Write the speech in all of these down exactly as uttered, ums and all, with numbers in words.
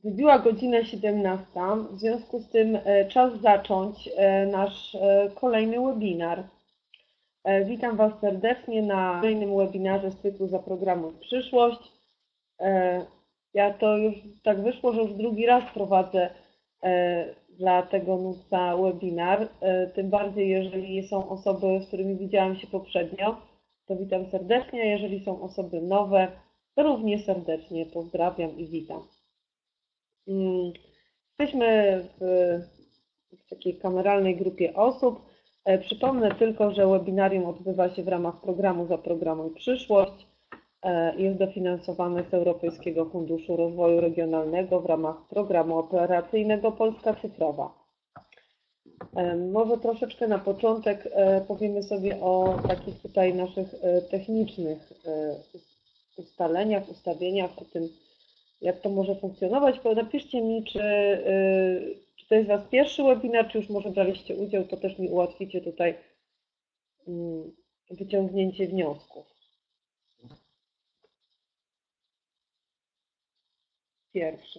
Wybiła godzina siedemnasta, w związku z tym czas zacząć nasz kolejny webinar. Witam Was serdecznie na kolejnym webinarze z cyklu Zaprogramuj przyszłość. Ja to już tak wyszło, że już drugi raz prowadzę dla tego nutca webinar, tym bardziej jeżeli są osoby, z którymi widziałam się poprzednio, to witam serdecznie, jeżeli są osoby nowe, to równie serdecznie pozdrawiam i witam. Jesteśmy w, w takiej kameralnej grupie osób. Przypomnę tylko, że webinarium odbywa się w ramach programu Zaprogramuj przyszłość. Jest dofinansowane z Europejskiego Funduszu Rozwoju Regionalnego w ramach programu operacyjnego Polska Cyfrowa. Może troszeczkę na początek powiemy sobie o takich tutaj naszych technicznych ustaleniach, ustawieniach, o tym, jak to może funkcjonować. Napiszcie mi, czy, czy to jest Was pierwszy webinar, czy już może braliście udział, to też mi ułatwicie tutaj wyciągnięcie wniosków. Pierwszy.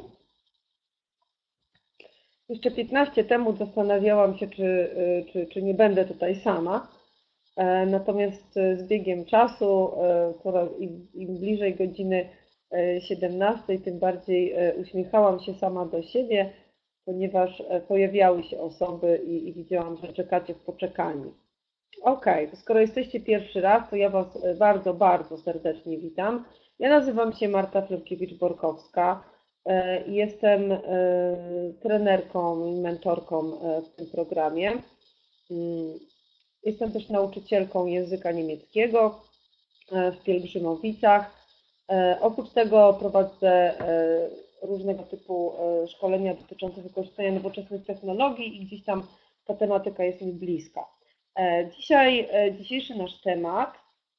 Jeszcze piętnaście temu zastanawiałam się, czy, czy, czy nie będę tutaj sama. Natomiast z biegiem czasu, coraz im, im bliżej godziny siedemnastej, tym bardziej uśmiechałam się sama do siebie, ponieważ pojawiały się osoby i, i widziałam, że czekacie w poczekalni. Ok, to skoro jesteście pierwszy raz, to ja Was bardzo, bardzo serdecznie witam. Ja nazywam się Marta Flemkiewicz-Borkowska i jestem trenerką i mentorką w tym programie. Jestem też nauczycielką języka niemieckiego w Pielgrzymowicach. Oprócz tego prowadzę różnego typu szkolenia dotyczące wykorzystania nowoczesnych technologii i gdzieś tam ta tematyka jest mi bliska. Dzisiaj, dzisiejszy nasz temat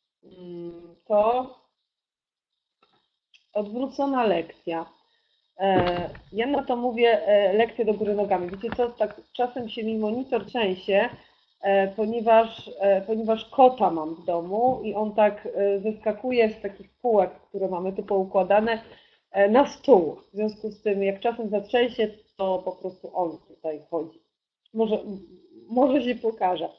to odwrócona lekcja. Ja na to mówię lekcję do góry nogami. Wiecie co, tak czasem się mi monitor trzęsie, ponieważ, ponieważ kota mam w domu i on tak wyskakuje z takich półek, które mamy tu poukładane, na stół. W związku z tym, jak czasem zatrzęsie, to po prostu on tutaj chodzi. Może, może się pokaże.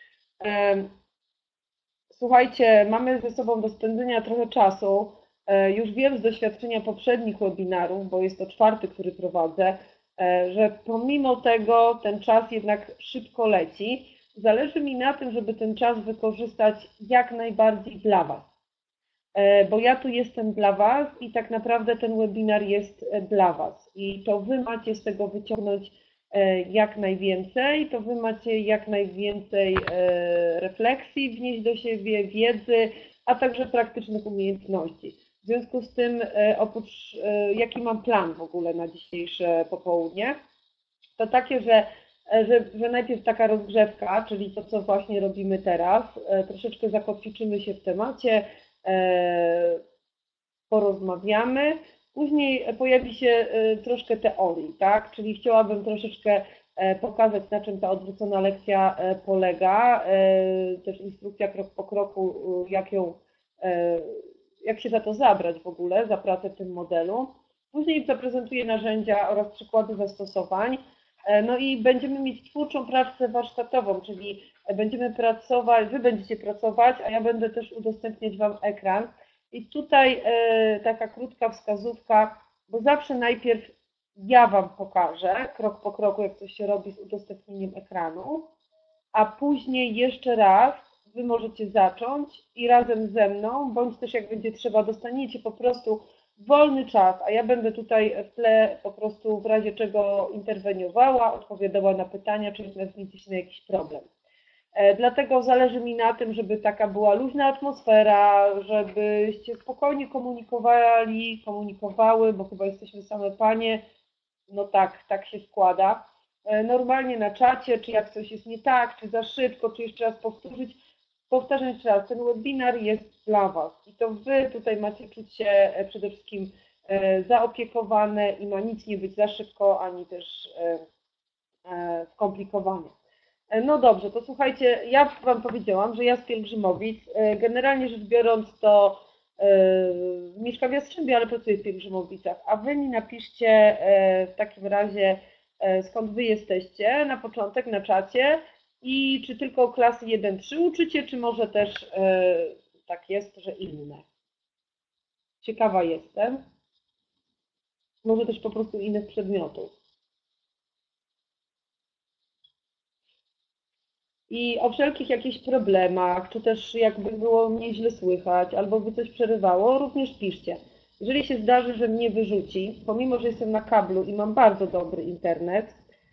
Słuchajcie, mamy ze sobą do spędzenia trochę czasu. Już wiem z doświadczenia poprzednich webinarów, bo jest to czwarty, który prowadzę, że pomimo tego ten czas jednak szybko leci. Zależy mi na tym, żeby ten czas wykorzystać jak najbardziej dla Was. Bo ja tu jestem dla Was i tak naprawdę ten webinar jest dla Was. I to Wy macie z tego wyciągnąć jak najwięcej, to Wy macie jak najwięcej refleksji wnieść do siebie, wiedzy, a także praktycznych umiejętności. W związku z tym, oprócz jaki mam plan w ogóle na dzisiejsze popołudnie, to takie, że, że, że najpierw taka rozgrzewka, czyli to, co właśnie robimy teraz, troszeczkę zakotwiczymy się w temacie, porozmawiamy, później pojawi się troszkę teorii, tak? Czyli chciałabym troszeczkę pokazać, na czym ta odwrócona lekcja polega, też instrukcja krok po kroku, jak ją, jak się za to zabrać w ogóle, za pracę w tym modelu. Później zaprezentuję narzędzia oraz przykłady zastosowań. No i będziemy mieć twórczą pracę warsztatową, czyli będziemy pracować, Wy będziecie pracować, a ja będę też udostępniać Wam ekran. I tutaj taka krótka wskazówka, bo zawsze najpierw ja Wam pokażę krok po kroku, jak to się robi z udostępnieniem ekranu, a później jeszcze raz Wy możecie zacząć i razem ze mną, bądź też jak będzie trzeba, dostaniecie po prostu wolny czas, a ja będę tutaj w tle po prostu w razie czego interweniowała, odpowiadała na pytania, czy natkniecie się na jakiś problem. Dlatego zależy mi na tym, żeby taka była luźna atmosfera, żebyście spokojnie komunikowali, komunikowały, bo chyba jesteśmy same panie, no tak, tak się składa. Normalnie na czacie, czy jak coś jest nie tak, czy za szybko, czy jeszcze raz powtórzyć. Powtarzam jeszcze raz, ten webinar jest dla Was i to Wy tutaj macie czuć się przede wszystkim zaopiekowane i ma nic nie być za szybko, ani też skomplikowanie. No dobrze, to słuchajcie, ja Wam powiedziałam, że ja z Pielgrzymowic, generalnie rzecz biorąc to Mieszka w Jastrzębiu, ale pracuje w Pielgrzymowicach. A Wy mi napiszcie w takim razie, skąd Wy jesteście na początek na czacie i czy tylko klasy jeden trzy uczycie, czy może też tak jest, że inne. Ciekawa jestem. Może też po prostu innych przedmiotów. I o wszelkich jakichś problemach, czy też jakby było mnie źle słychać, albo by coś przerywało, również piszcie. Jeżeli się zdarzy, że mnie wyrzuci, pomimo że jestem na kablu i mam bardzo dobry internet,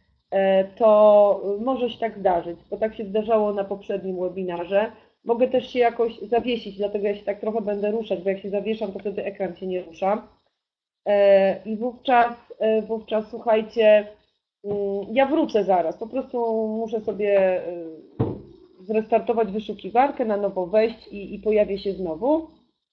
to może się tak zdarzyć, bo tak się zdarzało na poprzednim webinarze. Mogę też się jakoś zawiesić, dlatego ja się tak trochę będę ruszać, bo jak się zawieszam, to wtedy ekran się nie rusza. I wówczas, wówczas słuchajcie, ja wrócę zaraz, po prostu muszę sobie zrestartować wyszukiwarkę, na nowo wejść i, i pojawię się znowu.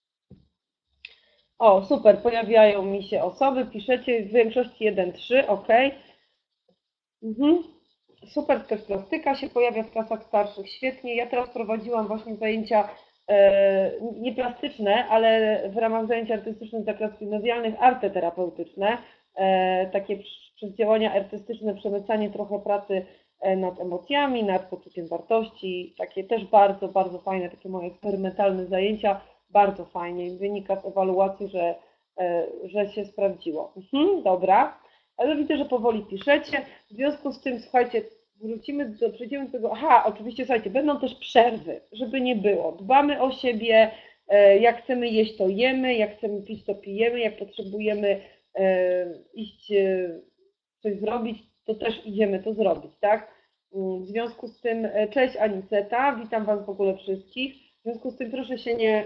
O, super, pojawiają mi się osoby, piszecie w większości jeden trzy, ok. Mhm. Super, też plastyka się pojawia w klasach starszych, świetnie. Ja teraz prowadziłam właśnie zajęcia e, nie plastyczne, ale w ramach zajęć artystycznych dla klas gimnazjalnych arteterapeutyczne, e, takie przez działania artystyczne przemycanie trochę pracy nad emocjami, nad poczuciem wartości, takie też bardzo, bardzo fajne, takie moje eksperymentalne zajęcia, bardzo fajnie. Wynika z ewaluacji, że, e, że się sprawdziło. Mhm, dobra. Ale widzę, że powoli piszecie. W związku z tym, słuchajcie, wrócimy do, przejdziemy do tego, aha, oczywiście, słuchajcie, będą też przerwy, żeby nie było. Dbamy o siebie, jak chcemy jeść, to jemy, jak chcemy pić, to pijemy, jak potrzebujemy iść coś zrobić, to też idziemy to zrobić, tak? W związku z tym, cześć Aniceta, witam Was w ogóle wszystkich. W związku z tym proszę się nie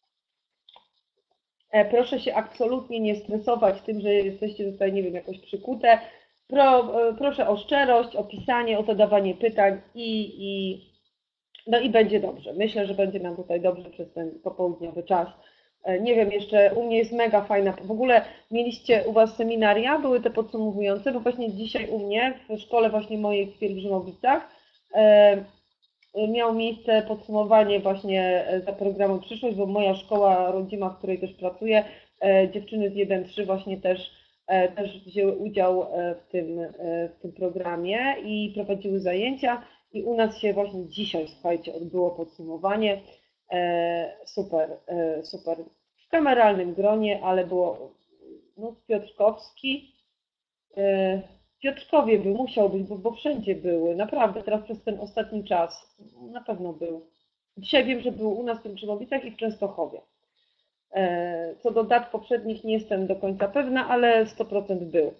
Proszę się absolutnie nie stresować tym, że jesteście tutaj, nie wiem, jakoś przykute. Pro, proszę o szczerość, o pisanie, o zadawanie pytań i, i, no i będzie dobrze. Myślę, że będzie nam tutaj dobrze przez ten popołudniowy czas. Nie wiem, jeszcze u mnie jest mega fajna. W ogóle mieliście u Was seminaria, były te podsumowujące, bo właśnie dzisiaj u mnie w szkole właśnie mojej w Pielgrzymowicach miało miejsce podsumowanie właśnie za programem Przyszłość, bo moja szkoła rodzima, w której też pracuję, dziewczyny z jeden trzy właśnie też, też wzięły udział w tym, w tym programie i prowadziły zajęcia i u nas się właśnie dzisiaj, słuchajcie, odbyło podsumowanie. Super, super. W kameralnym gronie, ale było no, Piotrkowski, Piotrkowie by musiał być, bo, bo wszędzie były, naprawdę, teraz przez ten ostatni czas na pewno był. Dzisiaj wiem, że był u nas w Pielgrzymowicach i w Częstochowie. Co do dat poprzednich nie jestem do końca pewna, ale sto procent był.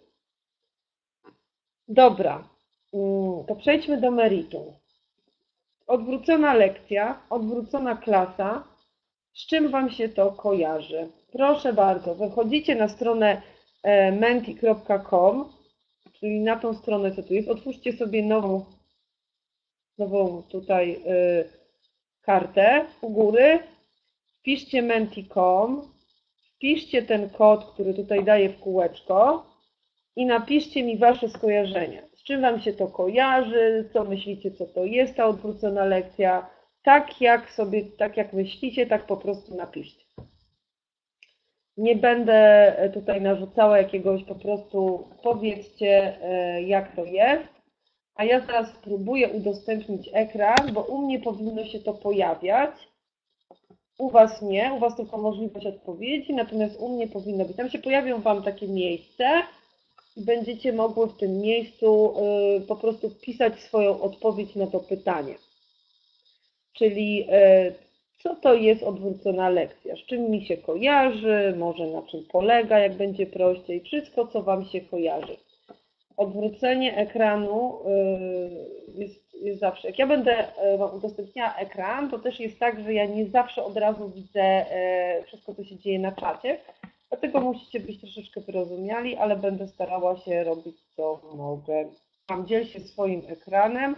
Dobra, to przejdźmy do meritum. Odwrócona lekcja, odwrócona klasa. Z czym Wam się to kojarzy? Proszę bardzo, wychodzicie na stronę menti kropka com, czyli na tą stronę, co tu jest. Otwórzcie sobie nową, nową tutaj y, kartę u góry. Wpiszcie menti kropka com, wpiszcie ten kod, który tutaj daję w kółeczko i napiszcie mi Wasze skojarzenia. Z czym Wam się to kojarzy, co myślicie, co to jest ta odwrócona lekcja. Tak jak sobie, tak jak myślicie, tak po prostu napiszcie. Nie będę tutaj narzucała jakiegoś, po prostu powiedzcie, jak to jest. A ja zaraz spróbuję udostępnić ekran, bo u mnie powinno się to pojawiać. U Was nie, u Was tylko możliwość odpowiedzi, natomiast u mnie powinno być. Tam się pojawią Wam takie miejsce i będziecie mogły w tym miejscu po prostu wpisać swoją odpowiedź na to pytanie. Czyli co to jest odwrócona lekcja, z czym mi się kojarzy, może na czym polega, jak będzie prościej, wszystko co Wam się kojarzy. Odwrócenie ekranu jest, jest zawsze, jak ja będę Wam udostępniała ekran, to też jest tak, że ja nie zawsze od razu widzę wszystko, co się dzieje na czacie, dlatego musicie być troszeczkę wyrozumiali, ale będę starała się robić co mogę. Tam dziel się swoim ekranem.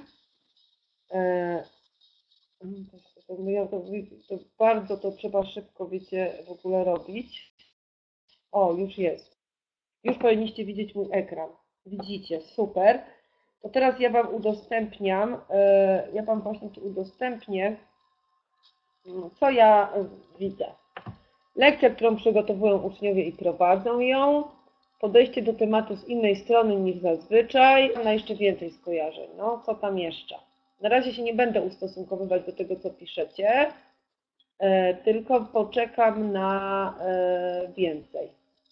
To, to, to bardzo to trzeba szybko, wiecie, w ogóle robić. O, już jest. Już powinniście widzieć mój ekran. Widzicie, super. To teraz ja Wam udostępniam, ja Wam właśnie tu udostępnię, co ja widzę. Lekcja, którą przygotowują uczniowie i prowadzą ją. Podejście do tematu z innej strony niż zazwyczaj. Na jeszcze więcej skojarzeń. No, co tam jeszcze? Na razie się nie będę ustosunkowywać do tego, co piszecie, tylko poczekam na więcej.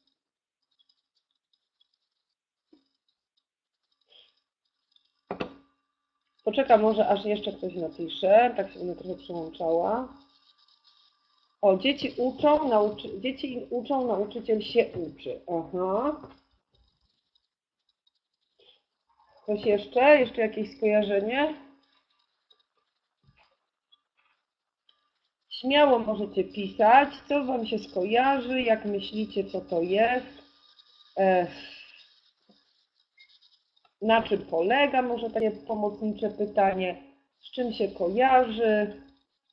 Poczekam może, aż jeszcze ktoś napisze. Tak się będę trochę przyłączała. O, dzieci uczą, nauczy... dzieci uczą, nauczyciel się uczy. Aha. Coś jeszcze? Jeszcze jakieś skojarzenie? Śmiało możecie pisać, co Wam się skojarzy, jak myślicie, co to jest, na czym polega, może takie pomocnicze pytanie, z czym się kojarzy.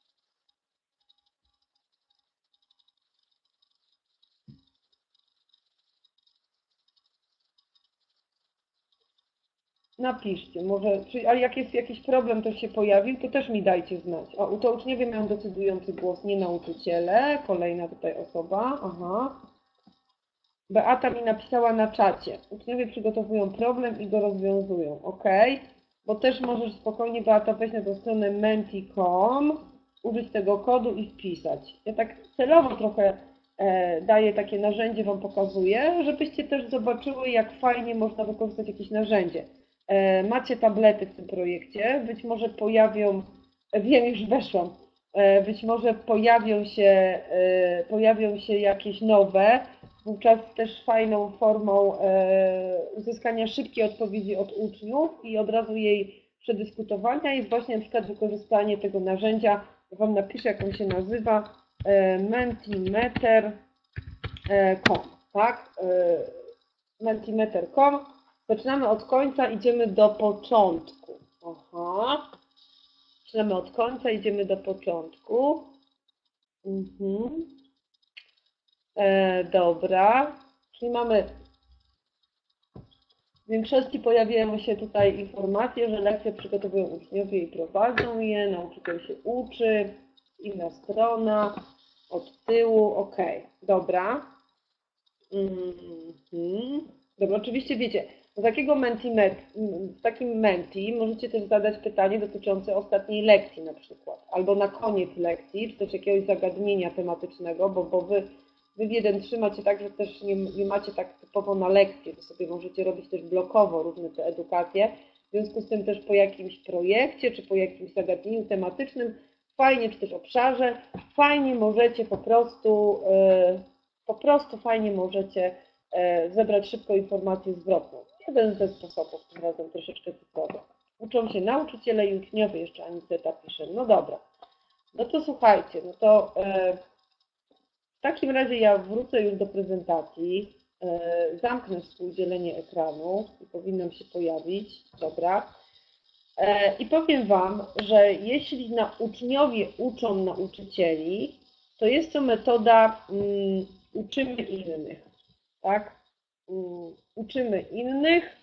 Napiszcie, może, czy, a jak jest jakiś problem też się pojawił, to też mi dajcie znać. O, to uczniowie mają decydujący głos, nie nauczyciele. Kolejna tutaj osoba, aha. Beata mi napisała na czacie. Uczniowie przygotowują problem i go rozwiązują, ok? Bo też możesz spokojnie, Beata, wejść na tę stronę menti kropka com, użyć tego kodu i wpisać. Ja tak celowo trochę e, daję takie narzędzie, Wam pokazuję, żebyście też zobaczyły, jak fajnie można wykorzystać jakieś narzędzie. Macie tablety w tym projekcie, być może pojawią, wiem, już weszłam, być może pojawią się, pojawią się jakieś nowe, wówczas też fajną formą uzyskania szybkiej odpowiedzi od uczniów i od razu jej przedyskutowania jest właśnie na przykład wykorzystanie tego narzędzia, ja Wam napiszę, jak on się nazywa, mentimeter kropka com, tak? mentimeter kropka com. Zaczynamy od końca, idziemy do początku. Aha. Zaczynamy od końca, idziemy do początku. Mhm. E, dobra. Czyli mamy, w większości pojawiają się tutaj informacje, że lekcje przygotowują uczniowie i prowadzą je, nauczyciel się uczy, inna strona, od tyłu, ok. Dobra. Mhm. Dobra, oczywiście wiecie, do takiego mentimet, w takim menti możecie też zadać pytanie dotyczące ostatniej lekcji na przykład, albo na koniec lekcji, czy też jakiegoś zagadnienia tematycznego, bo, bo wy, wy w jeden trzymacie tak, że też nie, nie macie tak typowo na lekcję, to sobie możecie robić też blokowo różne te edukacje, w związku z tym też po jakimś projekcie, czy po jakimś zagadnieniu tematycznym, fajnie, czy też obszarze, fajnie możecie po prostu, yy, po prostu fajnie możecie zebrać szybko informację zwrotną. Jeden ze sposobów, tym razem troszeczkę cyfrowo. Uczą się nauczyciele i uczniowie, jeszcze Aniceta pisze. No dobra, no to słuchajcie, no to e, w takim razie ja wrócę już do prezentacji, e, zamknę współdzielenie ekranu i powinnam się pojawić, dobra. E, I powiem Wam, że jeśli na uczniowie uczą nauczycieli, to jest to metoda um, uczymy innych. Tak? Uczymy innych,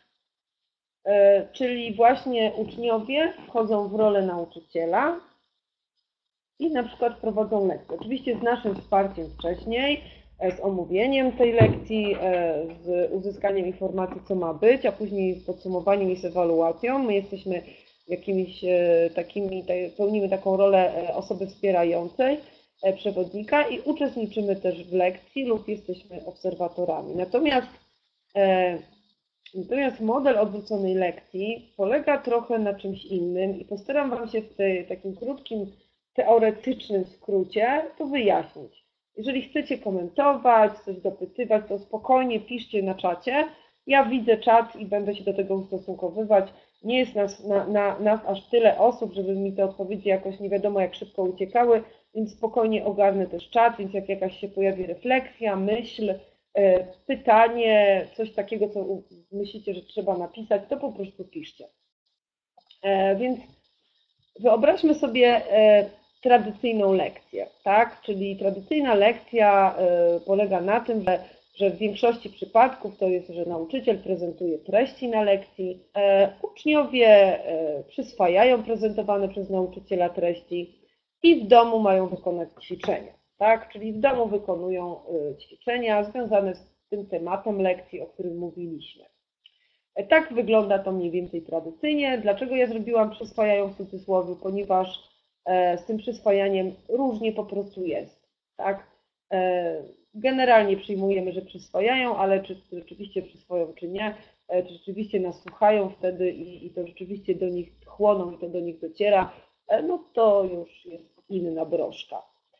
czyli właśnie uczniowie wchodzą w rolę nauczyciela i na przykład prowadzą lekcję. Oczywiście z naszym wsparciem wcześniej, z omówieniem tej lekcji, z uzyskaniem informacji, co ma być, a później z podsumowaniem i z ewaluacją. My jesteśmy jakimiś takimi, pełnimy taką rolę osoby wspierającej, przewodnika i uczestniczymy też w lekcji lub jesteśmy obserwatorami. Natomiast, e, natomiast model odwróconej lekcji polega trochę na czymś innym i postaram Wam się w tej, takim krótkim, teoretycznym skrócie to wyjaśnić. Jeżeli chcecie komentować, coś dopytywać, to spokojnie piszcie na czacie. Ja widzę czat i będę się do tego ustosunkowywać. Nie jest nas, na, na, nas aż tyle osób, żeby mi te odpowiedzi jakoś nie wiadomo jak szybko uciekały, więc spokojnie ogarnę też czat, więc jak jakaś się pojawi refleksja, myśl, pytanie, coś takiego, co myślicie, że trzeba napisać, to po prostu piszcie. Więc wyobraźmy sobie tradycyjną lekcję, tak? Czyli tradycyjna lekcja polega na tym, że, że w większości przypadków to jest, że nauczyciel prezentuje treści na lekcji, uczniowie przyswajają prezentowane przez nauczyciela treści i w domu mają wykonać ćwiczenia. tak? Czyli w domu wykonują ćwiczenia związane z tym tematem lekcji, o którym mówiliśmy. Tak wygląda to mniej więcej tradycyjnie. Dlaczego ja zrobiłam przyswajają w cudzysłowie? Ponieważ z tym przyswajaniem różnie po prostu jest, tak? Generalnie przyjmujemy, że przyswajają, ale czy rzeczywiście przyswoją, czy nie, czy rzeczywiście nas słuchają wtedy i, i to rzeczywiście do nich chłoną i to do nich dociera, no to już jest inna broszka.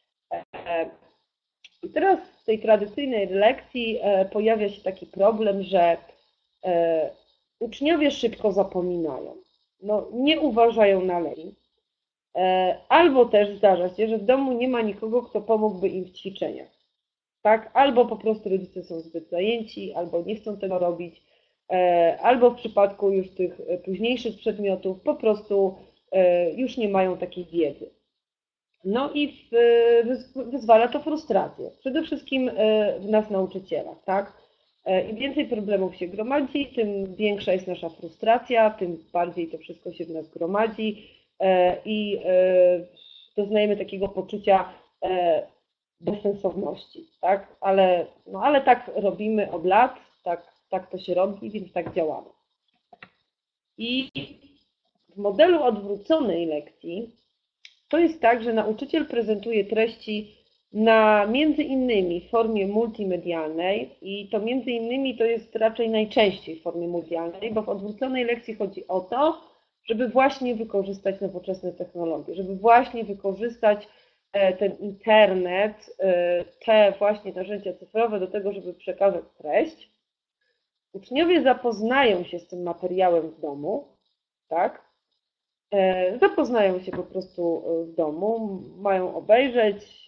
I teraz w tej tradycyjnej lekcji pojawia się taki problem, że uczniowie szybko zapominają, no, nie uważają na lekcji, albo też zdarza się, że w domu nie ma nikogo, kto pomógłby im w ćwiczeniach. Tak? Albo po prostu rodzice są zbyt zajęci, albo nie chcą tego robić, albo w przypadku już tych późniejszych przedmiotów po prostu już nie mają takiej wiedzy. No i wyzwala to frustrację, przede wszystkim w nas nauczycielach, tak? Im więcej problemów się gromadzi, tym większa jest nasza frustracja, tym bardziej to wszystko się w nas gromadzi i doznajemy takiego poczucia bezsensowności, tak? Ale, no, ale tak robimy od lat, tak, tak to się robi, więc tak działamy. I w modelu odwróconej lekcji to jest tak, że nauczyciel prezentuje treści na między innymi w formie multimedialnej i to między innymi to jest raczej najczęściej w formie multimedialnej, bo w odwróconej lekcji chodzi o to, żeby właśnie wykorzystać nowoczesne technologie, żeby właśnie wykorzystać ten internet, te właśnie narzędzia cyfrowe do tego, żeby przekazać treść. Uczniowie zapoznają się z tym materiałem w domu, tak? Zapoznają się po prostu w domu, mają obejrzeć,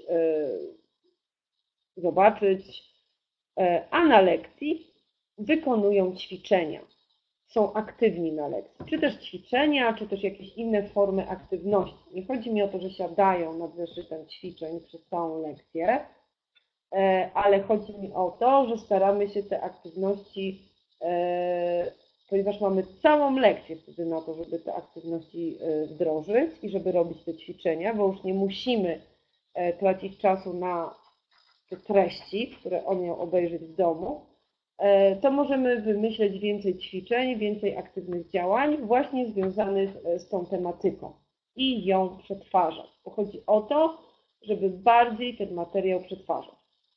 zobaczyć, a na lekcji wykonują ćwiczenia. Są aktywni na lekcji, czy też ćwiczenia, czy też jakieś inne formy aktywności. Nie chodzi mi o to, że siadają nad zeszytem ćwiczeń przez całą lekcję, ale chodzi mi o to, że staramy się te aktywności, ponieważ mamy całą lekcję wtedy na to, żeby te aktywności wdrożyć i żeby robić te ćwiczenia, bo już nie musimy tracić czasu na te treści, które on miał obejrzeć w domu, to możemy wymyśleć więcej ćwiczeń, więcej aktywnych działań właśnie związanych z tą tematyką i ją przetwarzać. Bo chodzi o to, żeby bardziej ten materiał przetwarzać.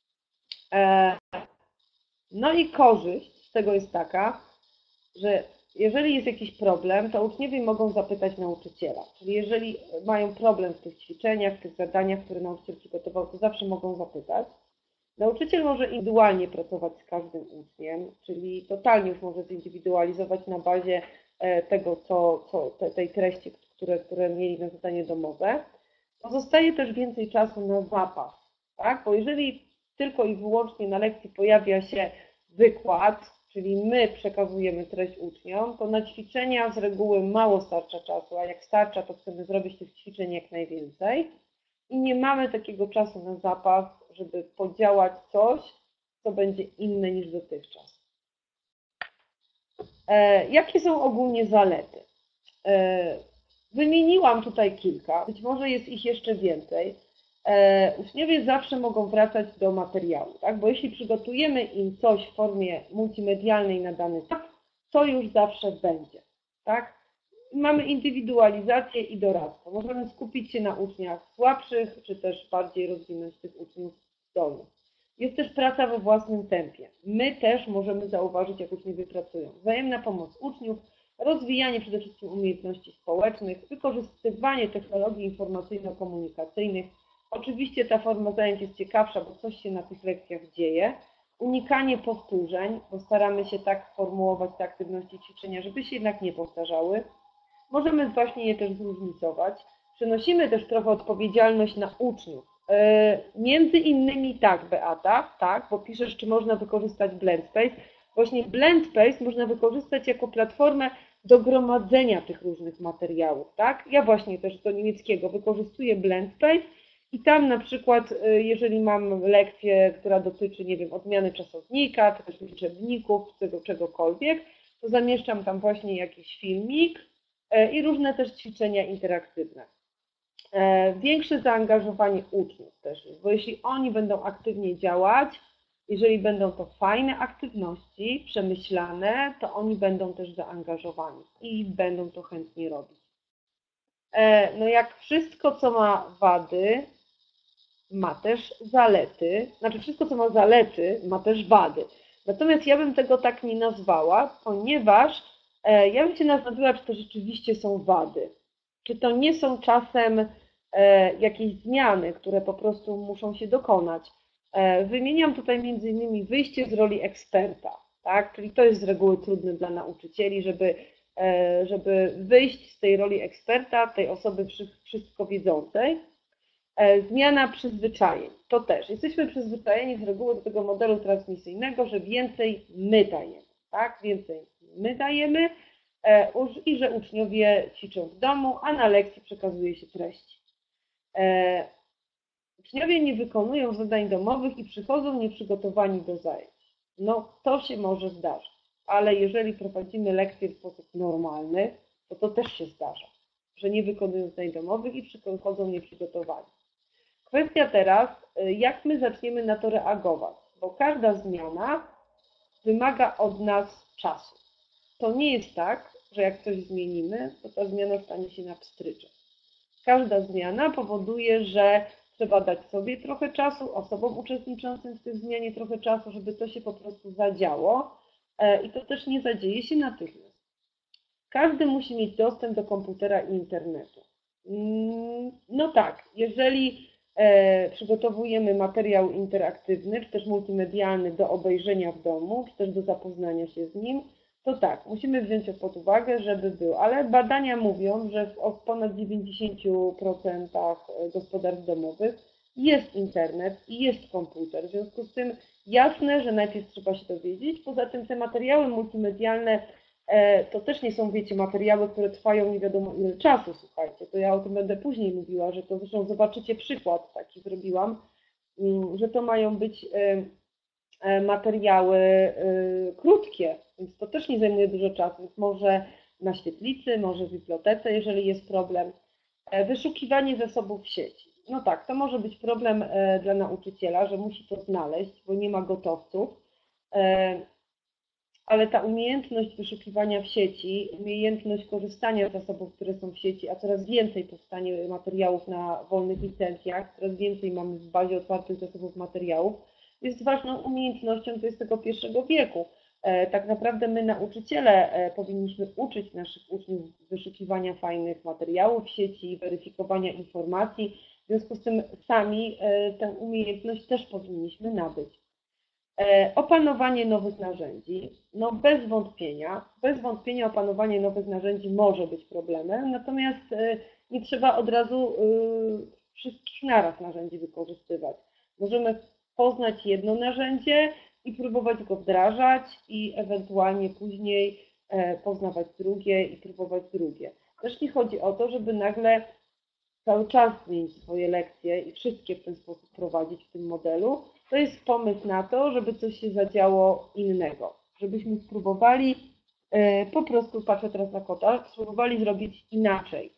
No i korzyść z tego jest taka, że jeżeli jest jakiś problem, to uczniowie mogą zapytać nauczyciela. Czyli jeżeli mają problem w tych ćwiczeniach, w tych zadaniach, które nauczyciel przygotował, to zawsze mogą zapytać. Nauczyciel może indywidualnie pracować z każdym uczniem, czyli totalnie już może zindywidualizować na bazie tego, co, co tej treści, które, które mieli na zadanie domowe. Pozostaje też więcej czasu na zapas, tak? Bo jeżeli tylko i wyłącznie na lekcji pojawia się wykład, czyli my przekazujemy treść uczniom, to na ćwiczenia z reguły mało starcza czasu, a jak starcza, to chcemy zrobić tych ćwiczeń jak najwięcej i nie mamy takiego czasu na zapas, żeby podziałać coś, co będzie inne niż dotychczas. E, jakie są ogólnie zalety? E, wymieniłam tutaj kilka, być może jest ich jeszcze więcej. E, uczniowie zawsze mogą wracać do materiału, tak? Bo jeśli przygotujemy im coś w formie multimedialnej na dany temat, to już zawsze będzie, tak? Mamy indywidualizację i doradztwo. Możemy skupić się na uczniach słabszych, czy też bardziej rozwinąć tych uczniów zdolnych. Jest też praca we własnym tempie. My też możemy zauważyć, jak uczniowie pracują. Wzajemna pomoc uczniów, rozwijanie przede wszystkim umiejętności społecznych, wykorzystywanie technologii informacyjno-komunikacyjnych. Oczywiście ta forma zajęć jest ciekawsza, bo coś się na tych lekcjach dzieje. Unikanie powtórzeń, bo staramy się tak formułować te aktywności i ćwiczenia, żeby się jednak nie powtarzały. Możemy właśnie je też zróżnicować. Przenosimy też trochę odpowiedzialność na uczniów. Między innymi tak, Beata, tak, bo piszesz, czy można wykorzystać BlendSpace. Właśnie BlendSpace można wykorzystać jako platformę do gromadzenia tych różnych materiałów, tak? Ja właśnie też do niemieckiego wykorzystuję BlendSpace i tam na przykład, jeżeli mam lekcję, która dotyczy, nie wiem, odmiany czasownika, czy też liczebników, tego czegokolwiek, to zamieszczam tam właśnie jakiś filmik i różne też ćwiczenia interaktywne. E, Większe zaangażowanie uczniów też jest, bo jeśli oni będą aktywnie działać, jeżeli będą to fajne aktywności, przemyślane, to oni będą też zaangażowani i będą to chętnie robić. E, No jak wszystko, co ma wady, ma też zalety, znaczy wszystko, co ma zalety, ma też wady. Natomiast ja bym tego tak nie nazwała, ponieważ e, ja bym się zastanowiła, czy to rzeczywiście są wady. Czy to nie są czasem e, jakieś zmiany, które po prostu muszą się dokonać. E, Wymieniam tutaj między innymi wyjście z roli eksperta, tak? Czyli to jest z reguły trudne dla nauczycieli, żeby, e, żeby wyjść z tej roli eksperta, tej osoby wszystko wiedzącej. Zmiana przyzwyczajeń, to też. Jesteśmy przyzwyczajeni z reguły do tego modelu transmisyjnego, że więcej my dajemy, tak? Więcej my dajemy i że uczniowie ćwiczą w domu, a na lekcji przekazuje się treści. Uczniowie nie wykonują zadań domowych i przychodzą nieprzygotowani do zajęć. No to się może zdarzyć, ale jeżeli prowadzimy lekcje w sposób normalny, to to też się zdarza, że nie wykonują zadań domowych i przychodzą nieprzygotowani. Kwestia teraz, jak my zaczniemy na to reagować, bo każda zmiana wymaga od nas czasu. To nie jest tak, że jak coś zmienimy, to ta zmiana stanie się na pstryczek. Każda zmiana powoduje, że trzeba dać sobie trochę czasu, osobom uczestniczącym w tej zmianie trochę czasu, żeby to się po prostu zadziało i to też nie zadzieje się natychmiast. Każdy musi mieć dostęp do komputera i internetu. No tak, jeżeli przygotowujemy materiał interaktywny, czy też multimedialny do obejrzenia w domu, czy też do zapoznania się z nim, to tak, musimy wziąć to pod uwagę, żeby był, ale badania mówią, że w ponad dziewięćdziesięciu procentach gospodarstw domowych jest internet i jest komputer, w związku z tym jasne, że najpierw trzeba się dowiedzieć, poza tym te materiały multimedialne to też nie są, wiecie, materiały, które trwają nie wiadomo ile czasu, słuchajcie, to ja o tym będę później mówiła, że to zresztą zobaczycie przykład taki zrobiłam, że to mają być materiały krótkie, więc to też nie zajmuje dużo czasu, więc może na świetlicy, może w bibliotece, jeżeli jest problem. Wyszukiwanie zasobów w sieci. No tak, to może być problem dla nauczyciela, że musi to znaleźć, bo nie ma gotowców, ale ta umiejętność wyszukiwania w sieci, umiejętność korzystania z zasobów, które są w sieci, a coraz więcej powstanie materiałów na wolnych licencjach, coraz więcej mamy w bazie otwartych zasobów materiałów, jest ważną umiejętnością dwudziestego pierwszego wieku. Tak naprawdę my, nauczyciele, powinniśmy uczyć naszych uczniów wyszukiwania fajnych materiałów w sieci, weryfikowania informacji, w związku z tym sami tę umiejętność też powinniśmy nabyć. Opanowanie nowych narzędzi, no bez wątpienia, bez wątpienia opanowanie nowych narzędzi może być problemem, natomiast nie trzeba od razu wszystkich naraz narzędzi wykorzystywać. Możemy poznać jedno narzędzie i próbować go wdrażać i ewentualnie później poznawać drugie i próbować drugie. Też nie chodzi o to, żeby nagle cały czas zmienić swoje lekcje i wszystkie w ten sposób prowadzić w tym modelu. To jest pomysł na to, żeby coś się zadziało innego, żebyśmy spróbowali, po prostu patrzę teraz na kota, spróbowali zrobić inaczej.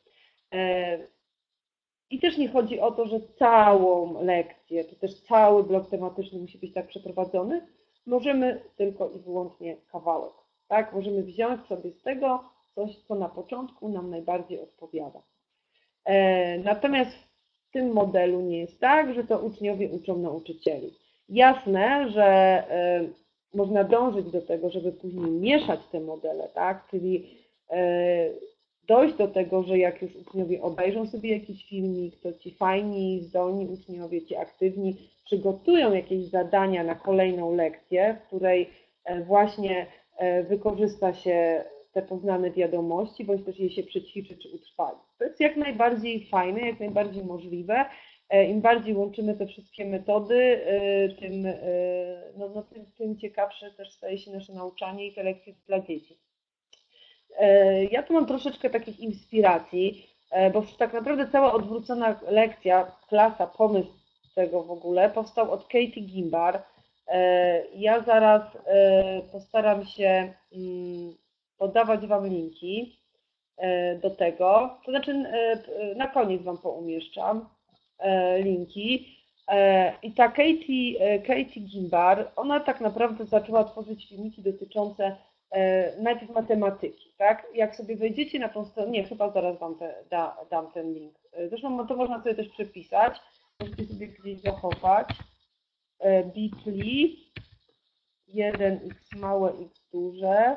I też nie chodzi o to, że całą lekcję, czy też cały blok tematyczny musi być tak przeprowadzony. Możemy tylko i wyłącznie kawałek. Tak? Możemy wziąć sobie z tego coś, co na początku nam najbardziej odpowiada. Natomiast w tym modelu nie jest tak, że to uczniowie uczą nauczycieli. Jasne, że można dążyć do tego, żeby później mieszać te modele, tak? Czyli dojść do tego, że jak już uczniowie obejrzą sobie jakiś filmik, to ci fajni, zdolni uczniowie, ci aktywni przygotują jakieś zadania na kolejną lekcję, w której właśnie wykorzysta się te poznane wiadomości, bądź też je się przećwiczy czy utrwali. To jest jak najbardziej fajne, jak najbardziej możliwe. Im bardziej łączymy te wszystkie metody, tym, no, no, tym, tym ciekawsze też staje się nasze nauczanie i te lekcje dla dzieci. Ja tu mam troszeczkę takich inspiracji, bo tak naprawdę cała odwrócona lekcja, klasa, pomysł tego w ogóle powstał od Katie Gimbar. Ja zaraz postaram się podawać Wam linki. do tego. To znaczy na koniec Wam poumieszczam linki. I ta Katie, Katie Gimbar, ona tak naprawdę zaczęła tworzyć filmiki dotyczące najpierw matematyki, tak? Jak sobie wejdziecie na tą stronę, nie, chyba zaraz Wam te, da, dam ten link. Zresztą to można sobie też przepisać, możecie sobie gdzieś zachować. bit.ly jeden x małe x duże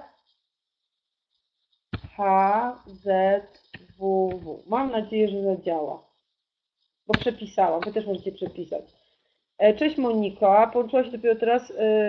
H Z W W. Mam nadzieję, że zadziała, bo przepisałam, Wy też możecie przepisać. Cześć Monika, połączyła się dopiero teraz.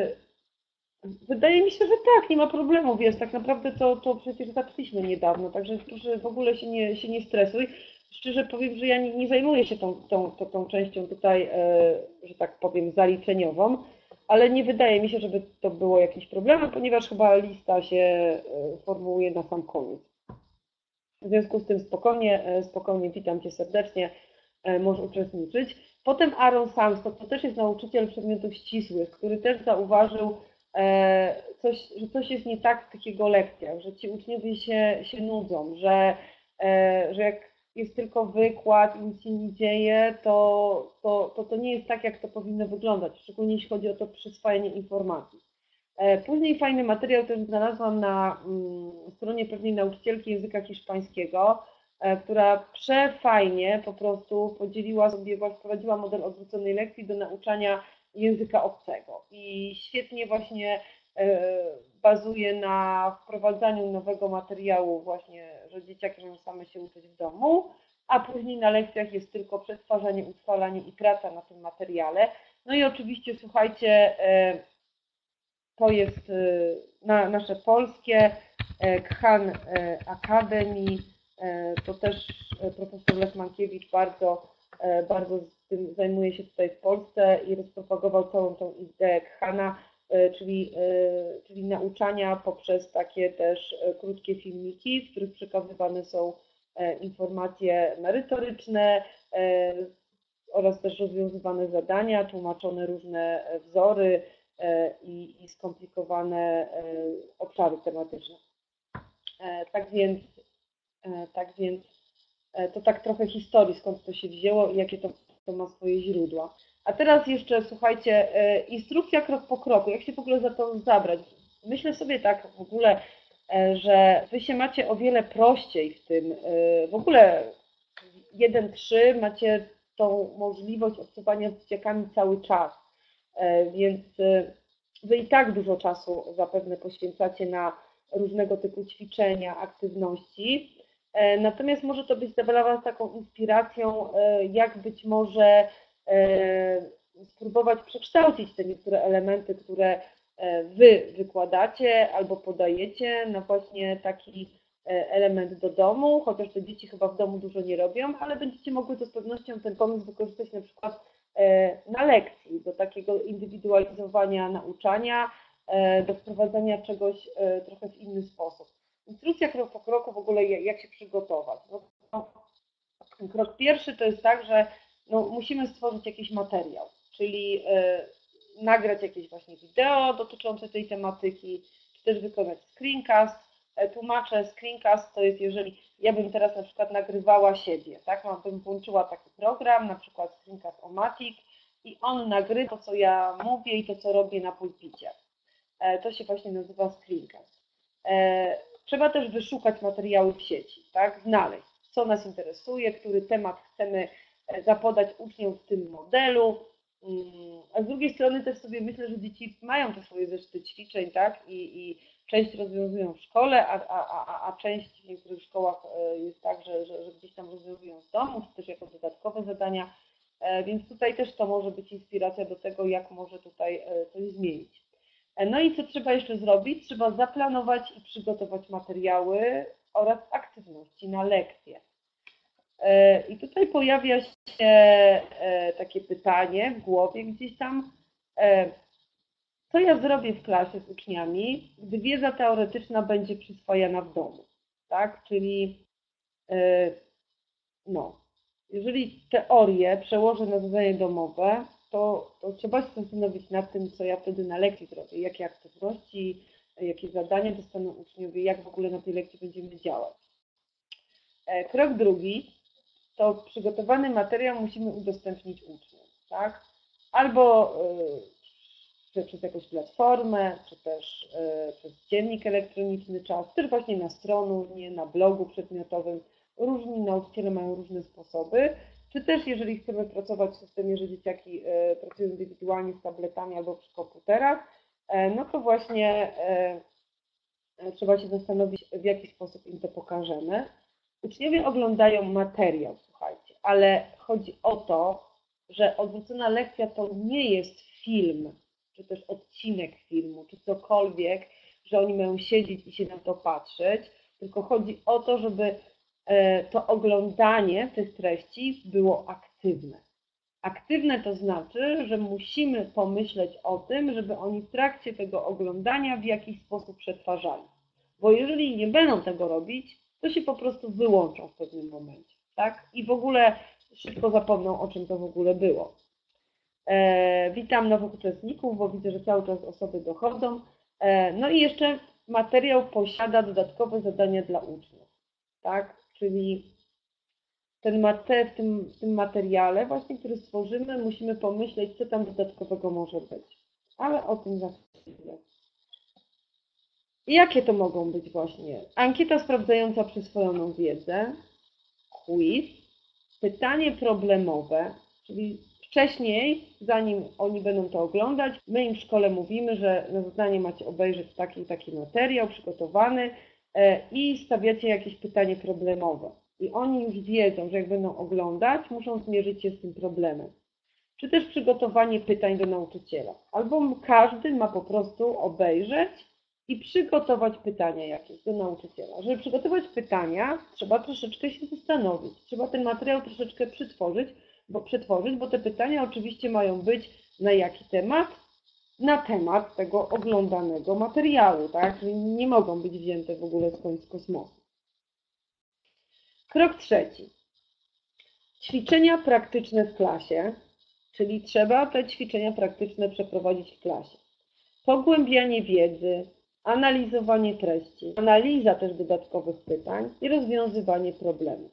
Wydaje mi się, że tak, nie ma problemu, wiesz, tak naprawdę to, to przecież zaczęliśmy niedawno, także proszę w ogóle się nie, się nie stresuj. Szczerze powiem, że ja nie, nie zajmuję się tą, tą, tą, tą częścią tutaj, e, że tak powiem, zaliczeniową, ale nie wydaje mi się, żeby to było jakimś problemem, ponieważ chyba lista się e, formułuje na sam koniec. W związku z tym spokojnie, e, spokojnie witam Cię serdecznie, e, możesz uczestniczyć. Potem Aaron Samstop, to też jest nauczyciel przedmiotów ścisłych, który też zauważył, Coś, że coś jest nie tak w tych jego lekcjach, że ci uczniowie się, się nudzą, że, że jak jest tylko wykład i nic się nie dzieje, to, to, to, to nie jest tak, jak to powinno wyglądać, szczególnie jeśli chodzi o to przyswajanie informacji. Później fajny materiał też znalazłam na stronie pewnej nauczycielki języka hiszpańskiego, która przefajnie po prostu podzieliła sobie, wprowadziła model odwróconej lekcji do nauczania języka obcego i świetnie właśnie bazuje na wprowadzaniu nowego materiału właśnie, że dzieciaki możą same się uczyć w domu, a później na lekcjach jest tylko przetwarzanie, utrwalanie i praca na tym materiale. No i oczywiście słuchajcie, to jest na nasze polskie, Khan Academy, to też profesor Lech Mankiewicz bardzo, bardzo z tym zajmuje się tutaj w Polsce i rozpropagował całą tą ideę Khana, czyli, czyli nauczania poprzez takie też krótkie filmiki, w których przekazywane są informacje merytoryczne oraz też rozwiązywane zadania, tłumaczone różne wzory i, i skomplikowane obszary tematyczne. Tak więc, tak więc to tak trochę historii, skąd to się wzięło i jakie to, to ma swoje źródła. A teraz jeszcze, słuchajcie, instrukcja krok po kroku, jak się w ogóle za to zabrać. Myślę sobie tak w ogóle, że Wy się macie o wiele prościej w tym, w ogóle jeden trzy macie tą możliwość obcowania z dzieciakami cały czas, więc Wy i tak dużo czasu zapewne poświęcacie na różnego typu ćwiczenia, aktywności, natomiast może to być dla Was taką inspiracją, jak być może spróbować przekształcić te niektóre elementy, które Wy wykładacie albo podajecie na właśnie taki element do domu, chociaż te dzieci chyba w domu dużo nie robią, ale będziecie mogły to z pewnością ten pomysł wykorzystać na przykład na lekcji, do takiego indywidualizowania nauczania, do wprowadzenia czegoś trochę w inny sposób. Instrukcja krok po kroku w ogóle jak się przygotować. No, krok pierwszy to jest tak, że no, musimy stworzyć jakiś materiał, czyli y, nagrać jakieś właśnie wideo dotyczące tej tematyki, czy też wykonać screencast. Tłumaczę, screencast to jest, jeżeli ja bym teraz na przykład nagrywała siebie, tak, no, bym włączyła taki program, na przykład Screencast-O-Matic i on nagrywa to, co ja mówię i to, co robię na pulpicie. To się właśnie nazywa screencast. Trzeba też wyszukać materiały w sieci, tak, znaleźć, co nas interesuje, który temat chcemy zapodać uczniom w tym modelu, a z drugiej strony też sobie myślę, że dzieci mają te swoje zeszyty ćwiczeń, tak, i, i część rozwiązują w szkole, a, a, a, a część w niektórych szkołach jest tak, że, że, że gdzieś tam rozwiązują w domu, czy też jako dodatkowe zadania, więc tutaj też to może być inspiracja do tego, jak może tutaj coś zmienić. No i co trzeba jeszcze zrobić? Trzeba zaplanować i przygotować materiały oraz aktywności na lekcje. I tutaj pojawia się takie pytanie w głowie gdzieś tam, co ja zrobię w klasie z uczniami, gdy wiedza teoretyczna będzie przyswajana w domu, tak? Czyli no, jeżeli teorię przełożę na zadanie domowe, to, to trzeba się zastanowić nad tym, co ja wtedy na lekcji zrobię, jakie aktywności, jakie zadania dostaną uczniowie, jak w ogóle na tej lekcji będziemy działać. Krok drugi to przygotowany materiał musimy udostępnić uczniom, tak? Albo czy przez jakąś platformę, czy też przez dziennik elektroniczny Czas, czy też właśnie na stronie, na blogu przedmiotowym. Różni nauczyciele mają różne sposoby, czy też jeżeli chcemy pracować w systemie, że dzieciaki pracują indywidualnie z tabletami albo przy komputerach, no to właśnie trzeba się zastanowić, w jaki sposób im to pokażemy. Uczniowie oglądają materiał, słuchajcie, ale chodzi o to, że odwrócona lekcja to nie jest film, czy też odcinek filmu, czy cokolwiek, że oni mają siedzieć i się na to patrzeć, tylko chodzi o to, żeby to oglądanie tych treści było aktywne. Aktywne to znaczy, że musimy pomyśleć o tym, żeby oni w trakcie tego oglądania w jakiś sposób przetwarzali. Bo jeżeli nie będą tego robić, to się po prostu wyłączą w pewnym momencie, tak? I w ogóle szybko zapomną, o czym to w ogóle było. E, witam nowych uczestników, bo widzę, że cały czas osoby dochodzą. E, no i jeszcze materiał posiada dodatkowe zadania dla uczniów, tak? Czyli ten mate, w, tym, w tym materiale właśnie, który stworzymy, musimy pomyśleć, co tam dodatkowego może być. Ale o tym za chwilę. Jakie to mogą być właśnie? Ankieta sprawdzająca przyswojoną wiedzę, quiz, pytanie problemowe, czyli wcześniej, zanim oni będą to oglądać, my im w szkole mówimy, że na zadanie macie obejrzeć taki i taki materiał przygotowany i stawiacie jakieś pytanie problemowe. I oni już wiedzą, że jak będą oglądać, muszą zmierzyć się z tym problemem. Czy też przygotowanie pytań do nauczyciela. Albo każdy ma po prostu obejrzeć i przygotować pytania jakieś do nauczyciela. Żeby przygotować pytania, trzeba troszeczkę się zastanowić. Trzeba ten materiał troszeczkę przetworzyć, bo, przetworzyć, bo te pytania oczywiście mają być na jaki temat? Na temat tego oglądanego materiału, tak? Czyli nie mogą być wzięte w ogóle skądś z kosmosu. Krok trzeci. Ćwiczenia praktyczne w klasie, czyli trzeba te ćwiczenia praktyczne przeprowadzić w klasie. Pogłębianie wiedzy, analizowanie treści, analiza też dodatkowych pytań i rozwiązywanie problemów.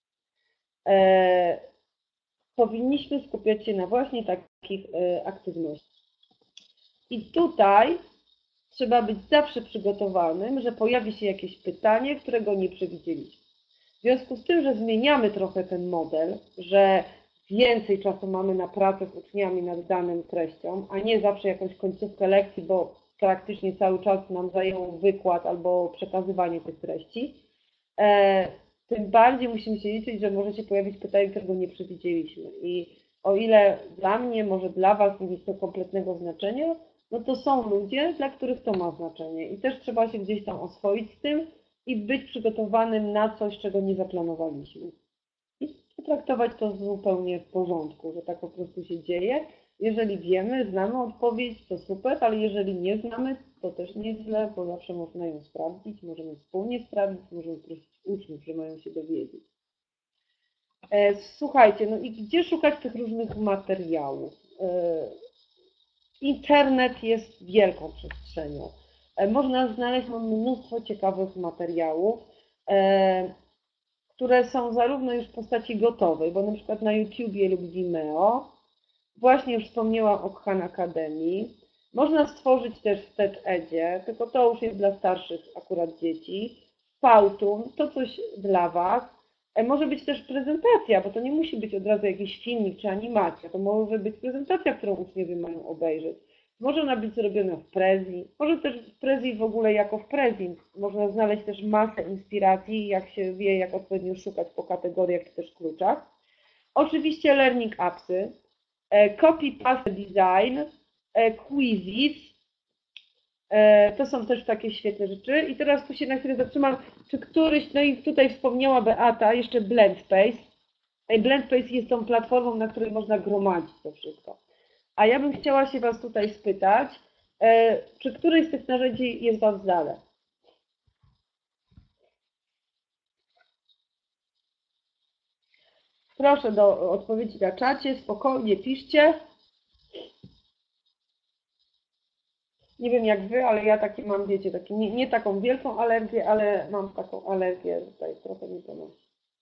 E, powinniśmy skupiać się na właśnie takich e, aktywnościach. I tutaj trzeba być zawsze przygotowanym, że pojawi się jakieś pytanie, którego nie przewidzieliśmy. W związku z tym, że zmieniamy trochę ten model, że więcej czasu mamy na pracę z uczniami nad daną treścią, a nie zawsze jakąś końcówkę lekcji, bo praktycznie cały czas nam zajęło wykład albo przekazywanie tych treści, e, tym bardziej musimy się liczyć, że może się pojawić pytanie, którego nie przewidzieliśmy. I o ile dla mnie, może dla Was nie jest to kompletnego znaczenia, no to są ludzie, dla których to ma znaczenie. I też trzeba się gdzieś tam oswoić z tym i być przygotowanym na coś, czego nie zaplanowaliśmy. I potraktować to zupełnie w porządku, że tak po prostu się dzieje. Jeżeli wiemy, znamy odpowiedź, to super, ale jeżeli nie znamy, to też nieźle, bo zawsze można ją sprawdzić, możemy wspólnie sprawdzić, możemy prosić uczniów, że mają się dowiedzieć. Słuchajcie, no i gdzie szukać tych różnych materiałów? Internet jest wielką przestrzenią. Można znaleźć mnóstwo ciekawych materiałów, które są zarówno już w postaci gotowej, bo na przykład na YouTubie lub Vimeo, właśnie już wspomniałam o Khan Academy, można stworzyć też w TED-Edzie, tylko to już jest dla starszych akurat dzieci, Powtoon, to coś dla Was. Może być też prezentacja, bo to nie musi być od razu jakiś filmik czy animacja, to może być prezentacja, którą uczniowie mają obejrzeć. Może ona być zrobiona w Prezi, może też w Prezi w ogóle jako w Prezi. Można znaleźć też masę inspiracji, jak się wie, jak odpowiednio szukać po kategoriach czy też kluczach. Oczywiście learning appsy, copy paste design, quizzes, to są też takie świetne rzeczy. I teraz tu się na chwilę zatrzymam, czy któryś, no i tutaj wspomniała Beata, jeszcze Blendspace. Blendspace jest tą platformą, na której można gromadzić to wszystko. A ja bym chciała się Was tutaj spytać, czy któreś z tych narzędzi jest Wam znane? Proszę do odpowiedzi na czacie, spokojnie piszcie. Nie wiem jak Wy, ale ja taki mam, wiecie, taki, nie, nie taką wielką alergię, ale mam taką alergię tutaj trochę mi to nosi.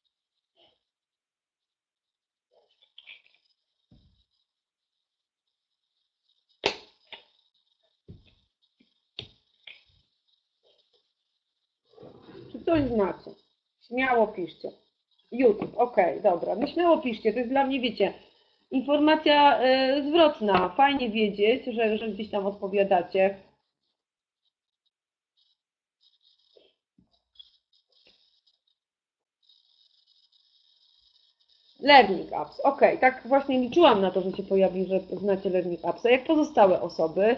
Coś znacie. Śmiało piszcie. YouTube, ok, dobra. No śmiało piszcie, to jest dla mnie, wiecie, informacja y, zwrotna. Fajnie wiedzieć, że, że gdzieś tam odpowiadacie. Learning Apps, ok, tak właśnie liczyłam na to, że się pojawi, że znacie Learning Apps. A jak pozostałe osoby?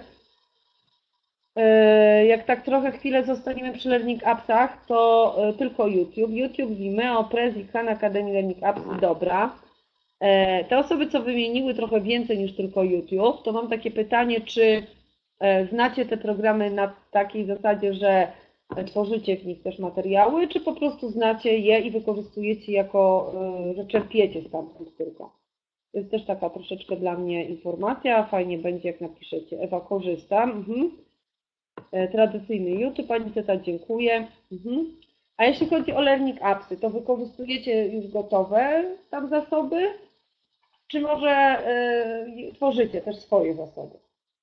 Jak tak trochę chwilę zostaniemy przy Learning Appsach, to tylko YouTube. YouTube, Vimeo, Prezi, Khan Academy, Learning Apps, dobra. Te osoby, co wymieniły trochę więcej niż tylko YouTube, to mam takie pytanie, czy znacie te programy na takiej zasadzie, że tworzycie w nich też materiały, czy po prostu znacie je i wykorzystujecie jako, że czerpiecie stamtąd tylko. To jest też taka troszeczkę dla mnie informacja, fajnie będzie jak napiszecie. Ewa, korzystam. Mhm. Tradycyjny YouTube, Pani Teta, dziękuję. Mhm. A jeśli chodzi o Learning Appsy, to wykorzystujecie już gotowe tam zasoby, czy może y, tworzycie też swoje zasoby?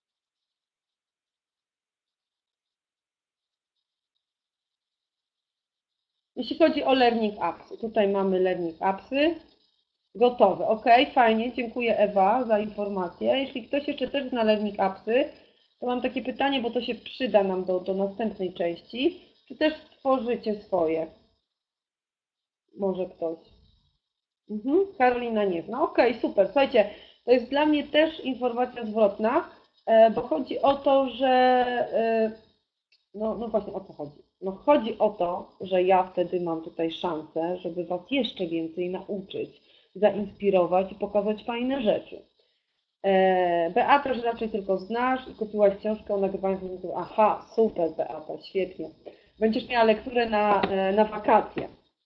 Jeśli chodzi o Learning Appsy, tutaj mamy Learning Appsy gotowe. Ok, fajnie, dziękuję Ewa za informację. Jeśli ktoś jeszcze też zna Learning Appsy, to mam takie pytanie, bo to się przyda nam do, do następnej części. Czy też tworzycie swoje? Może ktoś. Mhm. Karolina nie zna. Ok, super. Słuchajcie, to jest dla mnie też informacja zwrotna, bo chodzi o to, że no, no właśnie o co chodzi. No chodzi o to, że ja wtedy mam tutaj szansę, żeby Was jeszcze więcej nauczyć, zainspirować i pokazać fajne rzeczy. Beata, że raczej tylko znasz i kupiłaś książkę o nagrywaniu filmików. Aha, super Beata, świetnie. Będziesz miała lekturę na, na wakacje.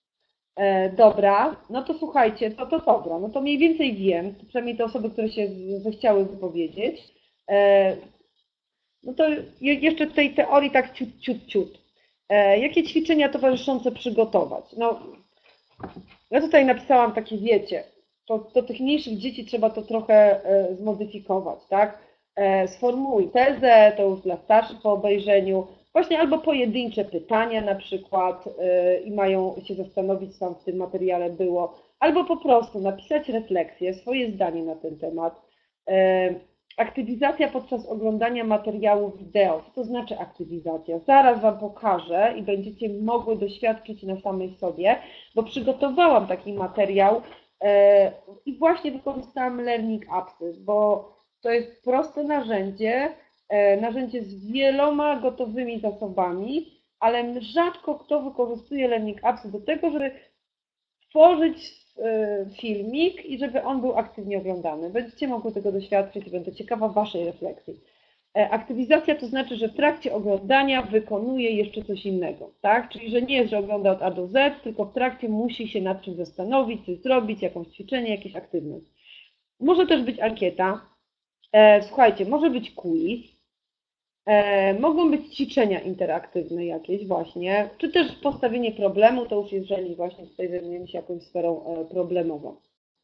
Dobra, no to słuchajcie, to, to dobra, no to mniej więcej wiem, przynajmniej te osoby, które się zechciały wypowiedzieć. No to jeszcze tej teorii tak ciut, ciut, ciut. Jakie ćwiczenia towarzyszące przygotować? No, ja tutaj napisałam takie, wiecie, to do tych mniejszych dzieci trzeba to trochę zmodyfikować, tak? Sformułuj tezę, to już dla starszych po obejrzeniu, właśnie albo pojedyncze pytania na przykład i mają się zastanowić, co tam w tym materiale było, albo po prostu napisać refleksję, swoje zdanie na ten temat. Aktywizacja podczas oglądania materiału wideo. Co to znaczy aktywizacja? Zaraz Wam pokażę i będziecie mogły doświadczyć na samej sobie, bo przygotowałam taki materiał i właśnie wykorzystałam Learning Appsy, bo to jest proste narzędzie, narzędzie z wieloma gotowymi zasobami, ale rzadko kto wykorzystuje Learning Appsy do tego, żeby tworzyć filmik i żeby on był aktywnie oglądany. Będziecie mogły tego doświadczyć i będę ciekawa Waszej refleksji. Aktywizacja to znaczy, że w trakcie oglądania wykonuje jeszcze coś innego, tak? Czyli, że nie jest, że ogląda od A do Z, tylko w trakcie musi się nad czym zastanowić, coś zrobić, jakąś ćwiczenie, jakieś aktywność. Może też być ankieta. Słuchajcie, może być quiz. Mogą być ćwiczenia interaktywne jakieś właśnie, czy też postawienie problemu, to już jeżeli właśnie tutaj zajmujemy się jakąś sferą problemową.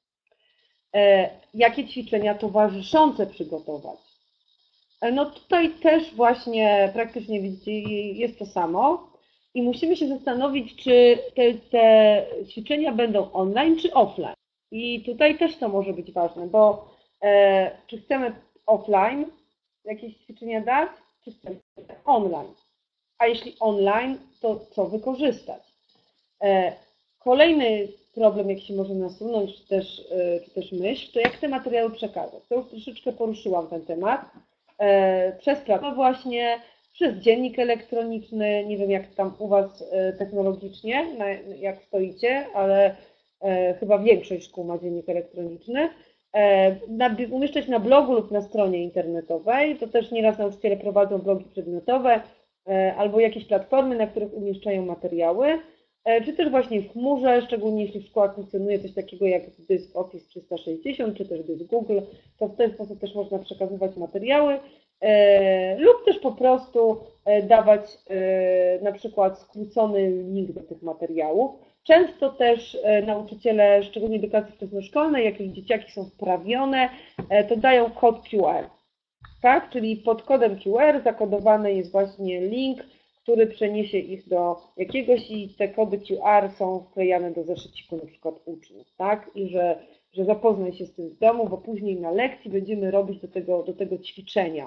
Jakie ćwiczenia towarzyszące przygotować? No tutaj też właśnie praktycznie widzicie, jest to samo i musimy się zastanowić, czy te, te ćwiczenia będą online czy offline. I tutaj też to może być ważne, bo e, czy chcemy offline jakieś ćwiczenia dać, czy chcemy online. A jeśli online, to co wykorzystać? E, kolejny problem, jaki się może nasunąć, czy też, e, czy też myśl, to jak te materiały przekazać. To już troszeczkę poruszyłam ten temat. E, przez platformę właśnie, przez dziennik elektroniczny, nie wiem jak tam u Was e, technologicznie, na, jak stoicie, ale e, chyba większość szkół ma dziennik elektroniczny. Na, umieszczać na blogu lub na stronie internetowej, to też nieraz nauczyciele prowadzą blogi przedmiotowe albo jakieś platformy, na których umieszczają materiały, czy też właśnie w chmurze, szczególnie jeśli w szkołach funkcjonuje coś takiego jak dysk Office trzysta sześćdziesiąt, czy też dysk Google, to w ten sposób też można przekazywać materiały lub też po prostu dawać na przykład skrócony link do tych materiałów. Często też nauczyciele, szczególnie edukacji wczesnoszkolnej, jak ich dzieciaki są wprawione, to dają kod Q R, tak? Czyli pod kodem Q R zakodowany jest właśnie link, który przeniesie ich do jakiegoś i te kody Q R są wklejane do zeszyciku na przykład uczniów, tak? I że, że zapoznaj się z tym w domu, bo później na lekcji będziemy robić do tego, do tego ćwiczenia.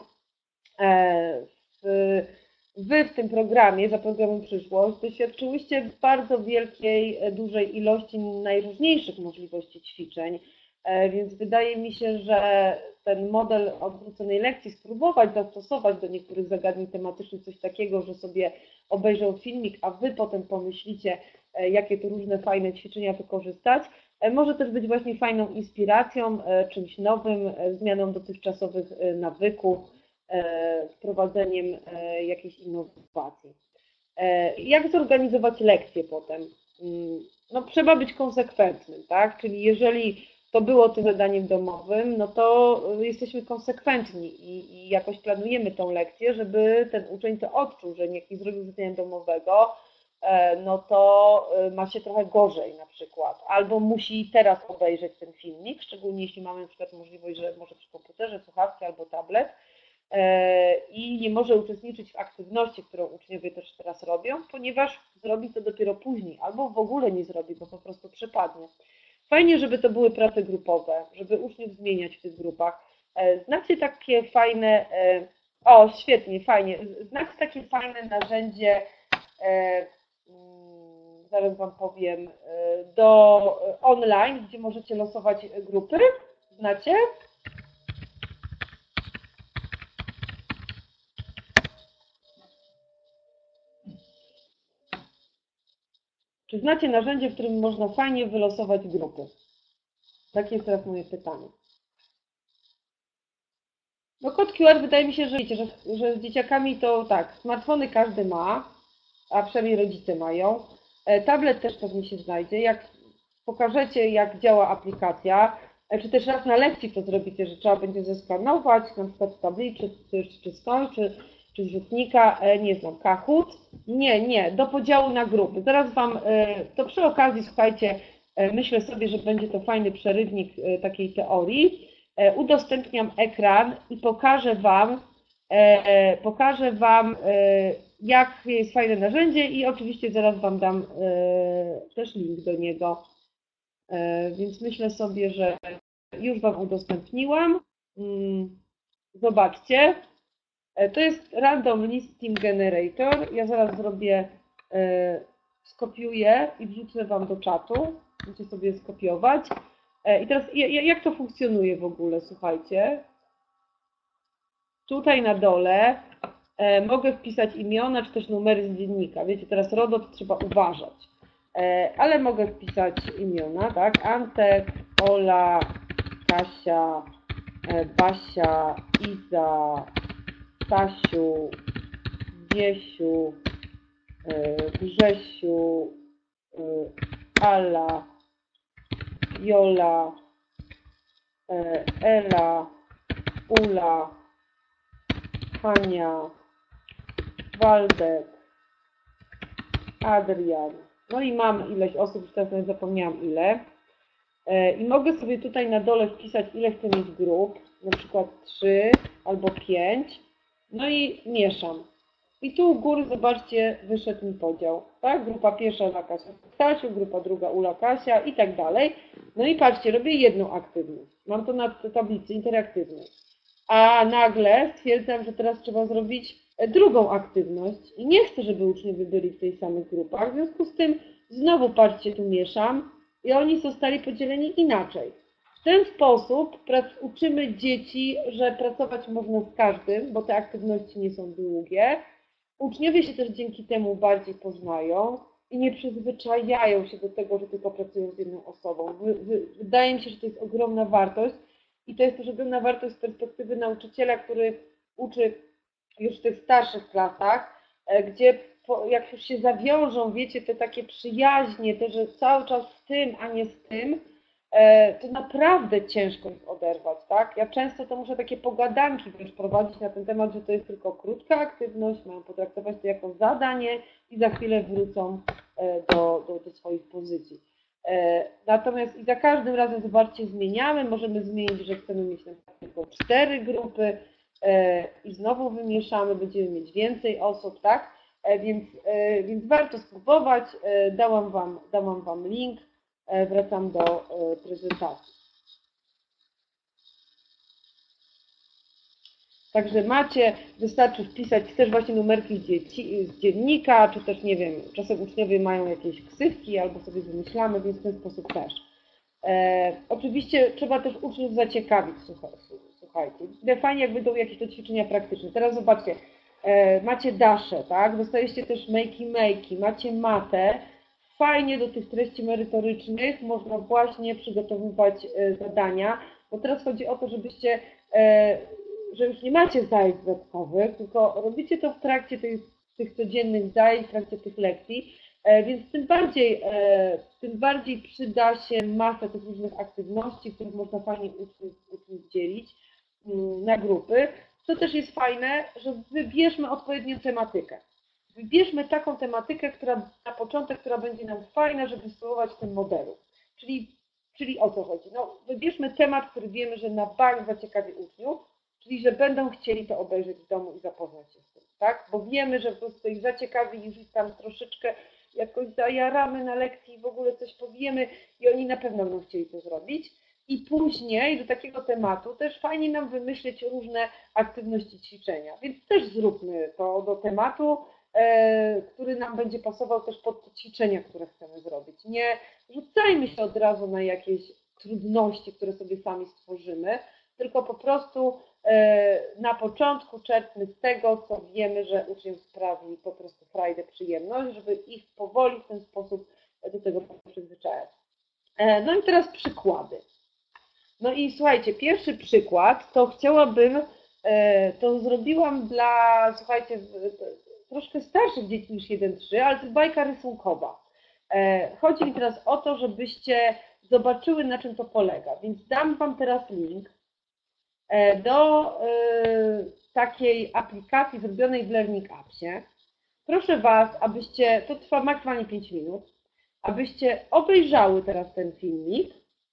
W, wy w tym programie, za programem Przyszłość, doświadczyłyście bardzo wielkiej, dużej ilości najróżniejszych możliwości ćwiczeń, więc wydaje mi się, że ten model odwróconej lekcji spróbować zastosować do niektórych zagadnień tematycznych coś takiego, że sobie obejrzą filmik, a wy potem pomyślicie, jakie tu różne fajne ćwiczenia wykorzystać, może też być właśnie fajną inspiracją, czymś nowym, zmianą dotychczasowych nawyków, wprowadzeniem jakiejś innowacji. Jak zorganizować lekcje potem? No, trzeba być konsekwentnym, tak? Czyli jeżeli to było tym zadaniem domowym, no to jesteśmy konsekwentni i, i jakoś planujemy tą lekcję, żeby ten uczeń to odczuł, że jak nie zrobił zadania domowego, no to ma się trochę gorzej na przykład. Albo musi teraz obejrzeć ten filmik, szczególnie jeśli mamy na przykład możliwość, że może przy komputerze, słuchawce albo tablet, i nie może uczestniczyć w aktywności, którą uczniowie też teraz robią, ponieważ zrobi to dopiero później, albo w ogóle nie zrobi, bo po prostu przepadnie. Fajnie, żeby to były prace grupowe, żeby uczniów zmieniać w tych grupach. Znacie takie fajne, o świetnie, fajnie, znacie takie fajne narzędzie, zaraz Wam powiem, do online, gdzie możecie losować grupy, znacie? Czy znacie narzędzie, w którym można fajnie wylosować grupy? Takie jest teraz moje pytanie. No kod Q R wydaje mi się, że wiecie, że, że z dzieciakami to tak, smartfony każdy ma, a przynajmniej rodzice mają. Tablet też pewnie się znajdzie. Jak pokażecie, jak działa aplikacja, czy też raz na lekcji to zrobicie, że trzeba będzie zeskanować, na przykład w tablicy, czy, czy skąd, czy, czy z rzutnika, nie znam, Kahoot. Nie, nie, do podziału na grupy. Zaraz Wam, to przy okazji, słuchajcie, myślę sobie, że będzie to fajny przerywnik takiej teorii. Udostępniam ekran i pokażę Wam, pokażę Wam, jak jest fajne narzędzie i oczywiście zaraz Wam dam też link do niego. Więc myślę sobie, że już Wam udostępniłam. Zobaczcie. To jest Random Listing Generator. Ja zaraz zrobię, skopiuję i wrzucę Wam do czatu. Możecie sobie skopiować. I teraz jak to funkcjonuje w ogóle, słuchajcie. Tutaj na dole mogę wpisać imiona, czy też numery z dziennika. Wiecie, teraz RODO to trzeba uważać. Ale mogę wpisać imiona, tak? Antek, Ola, Kasia, Basia, Iza, Stasiu, Wiesiu, Grzesiu, Ala, Jola, Ela, Ula, Hania, Waldek, Adrian. No i mam ileś osób, już teraz nawet zapomniałam ile. I mogę sobie tutaj na dole wpisać, ile chcę mieć grup, na przykład trzy albo pięć. No i mieszam. I tu u góry, zobaczcie, wyszedł mi podział. Tak? Grupa pierwsza Ula, Kasia, Stasiu, grupa druga Ula, Kasia i tak dalej. No i patrzcie, robię jedną aktywność. Mam to na tablicy interaktywnej. A nagle stwierdzam, że teraz trzeba zrobić drugą aktywność i nie chcę, żeby uczniowie byli w tej samych grupach. W związku z tym znowu, patrzcie, tu mieszam i oni zostali podzieleni inaczej. W ten sposób uczymy dzieci, że pracować można z każdym, bo te aktywności nie są długie. Uczniowie się też dzięki temu bardziej poznają i nie przyzwyczajają się do tego, że tylko pracują z jedną osobą. Wydaje mi się, że to jest ogromna wartość i to jest też ogromna wartość z perspektywy nauczyciela, który uczy już w tych starszych klasach, gdzie jak już się zawiążą, wiecie, te takie przyjaźnie, to, że cały czas z tym, a nie z tym, to naprawdę ciężko ich oderwać, tak? Ja często to muszę takie pogadanki wręcz prowadzić na ten temat, że to jest tylko krótka aktywność, mają potraktować to jako zadanie i za chwilę wrócą do, do, do swoich pozycji. Natomiast i za każdym razem, zobaczcie, zmieniamy, możemy zmienić, że chcemy mieć na przykład tylko cztery grupy i znowu wymieszamy, będziemy mieć więcej osób, tak? więc, więc warto spróbować. Dałam Wam, dałam Wam link. Wracam do prezentacji. Także macie, wystarczy wpisać też właśnie numerki z, dzieci, z dziennika, czy też nie wiem, czasem uczniowie mają jakieś ksywki albo sobie wymyślamy, więc w ten sposób też. E, oczywiście trzeba też uczniów zaciekawić, słuchajcie. Fajnie jak będą jakieś to ćwiczenia praktyczne. Teraz zobaczcie, e, macie dasze, tak? Dostajecie też makey makey, macie matę. Fajnie do tych treści merytorycznych można właśnie przygotowywać e, zadania, bo teraz chodzi o to, żebyście, e, że już nie macie zajęć dodatkowych, tylko robicie to w trakcie tych, tych codziennych zajęć, w trakcie tych lekcji. Więc tym bardziej, tym bardziej przyda się masa tych różnych aktywności, których można fajnie uczniów, uczniów dzielić na grupy. Co też jest fajne, że wybierzmy odpowiednią tematykę. Wybierzmy taką tematykę, która na początek, która będzie nam fajna, żeby spróbować w tym modelu. Czyli, czyli o co chodzi? No, wybierzmy temat, który wiemy, że na bank zaciekawi uczniów, czyli że będą chcieli to obejrzeć w domu i zapoznać się z tym, tak? Bo wiemy, że po prostu ich zaciekawi, już ich tam troszeczkę jakoś zajaramy na lekcji i w ogóle coś powiemy i oni na pewno będą chcieli to zrobić. I później do takiego tematu też fajnie nam wymyśleć różne aktywności ćwiczenia, więc też zróbmy to do tematu, e, który nam będzie pasował też pod te ćwiczenia, które chcemy zrobić. Nie rzucajmy się od razu na jakieś trudności, które sobie sami stworzymy, tylko po prostu na początku czerpmy z tego, co wiemy, że uczniom sprawi po prostu frajdę, przyjemność, żeby ich powoli w ten sposób do tego przyzwyczajać. No i teraz przykłady. No i słuchajcie, pierwszy przykład to chciałabym, to zrobiłam dla, słuchajcie, troszkę starszych dzieci niż jeden trzy, ale to jest bajka rysunkowa. Chodzi mi teraz o to, żebyście zobaczyły, na czym to polega, więc dam Wam teraz link do takiej aplikacji zrobionej w Learning Appsie. Proszę Was, abyście, to trwa maksymalnie pięć minut, abyście obejrzały teraz ten filmik.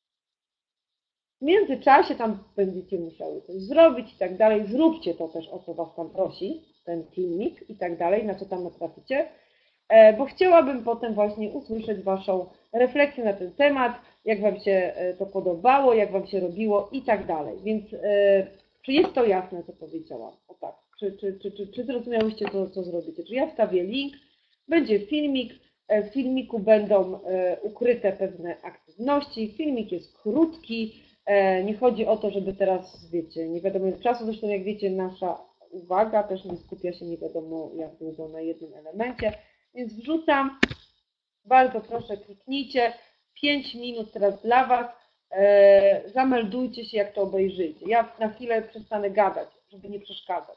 W międzyczasie tam będziecie musiały coś zrobić i tak dalej. Zróbcie to też, o co Was tam prosi, ten filmik i tak dalej, na co tam natraficie, bo chciałabym potem właśnie usłyszeć Waszą refleksję na ten temat, jak Wam się to podobało, jak Wam się robiło i tak dalej. Więc czy jest to jasne, co powiedziałam? O tak. Czy, czy, czy, czy, czy zrozumiałyście to, co zrobicie? Czy ja wstawię link, będzie filmik, w filmiku będą ukryte pewne aktywności, filmik jest krótki, nie chodzi o to, żeby teraz, wiecie, nie wiadomo ile czasu, zresztą jak wiecie, nasza uwaga też nie skupia się nie wiadomo jak długo na jednym elemencie, więc wrzucam, bardzo proszę kliknijcie, pięć minut teraz dla Was, e, zameldujcie się jak to obejrzycie. Ja na chwilę przestanę gadać, żeby nie przeszkadzać.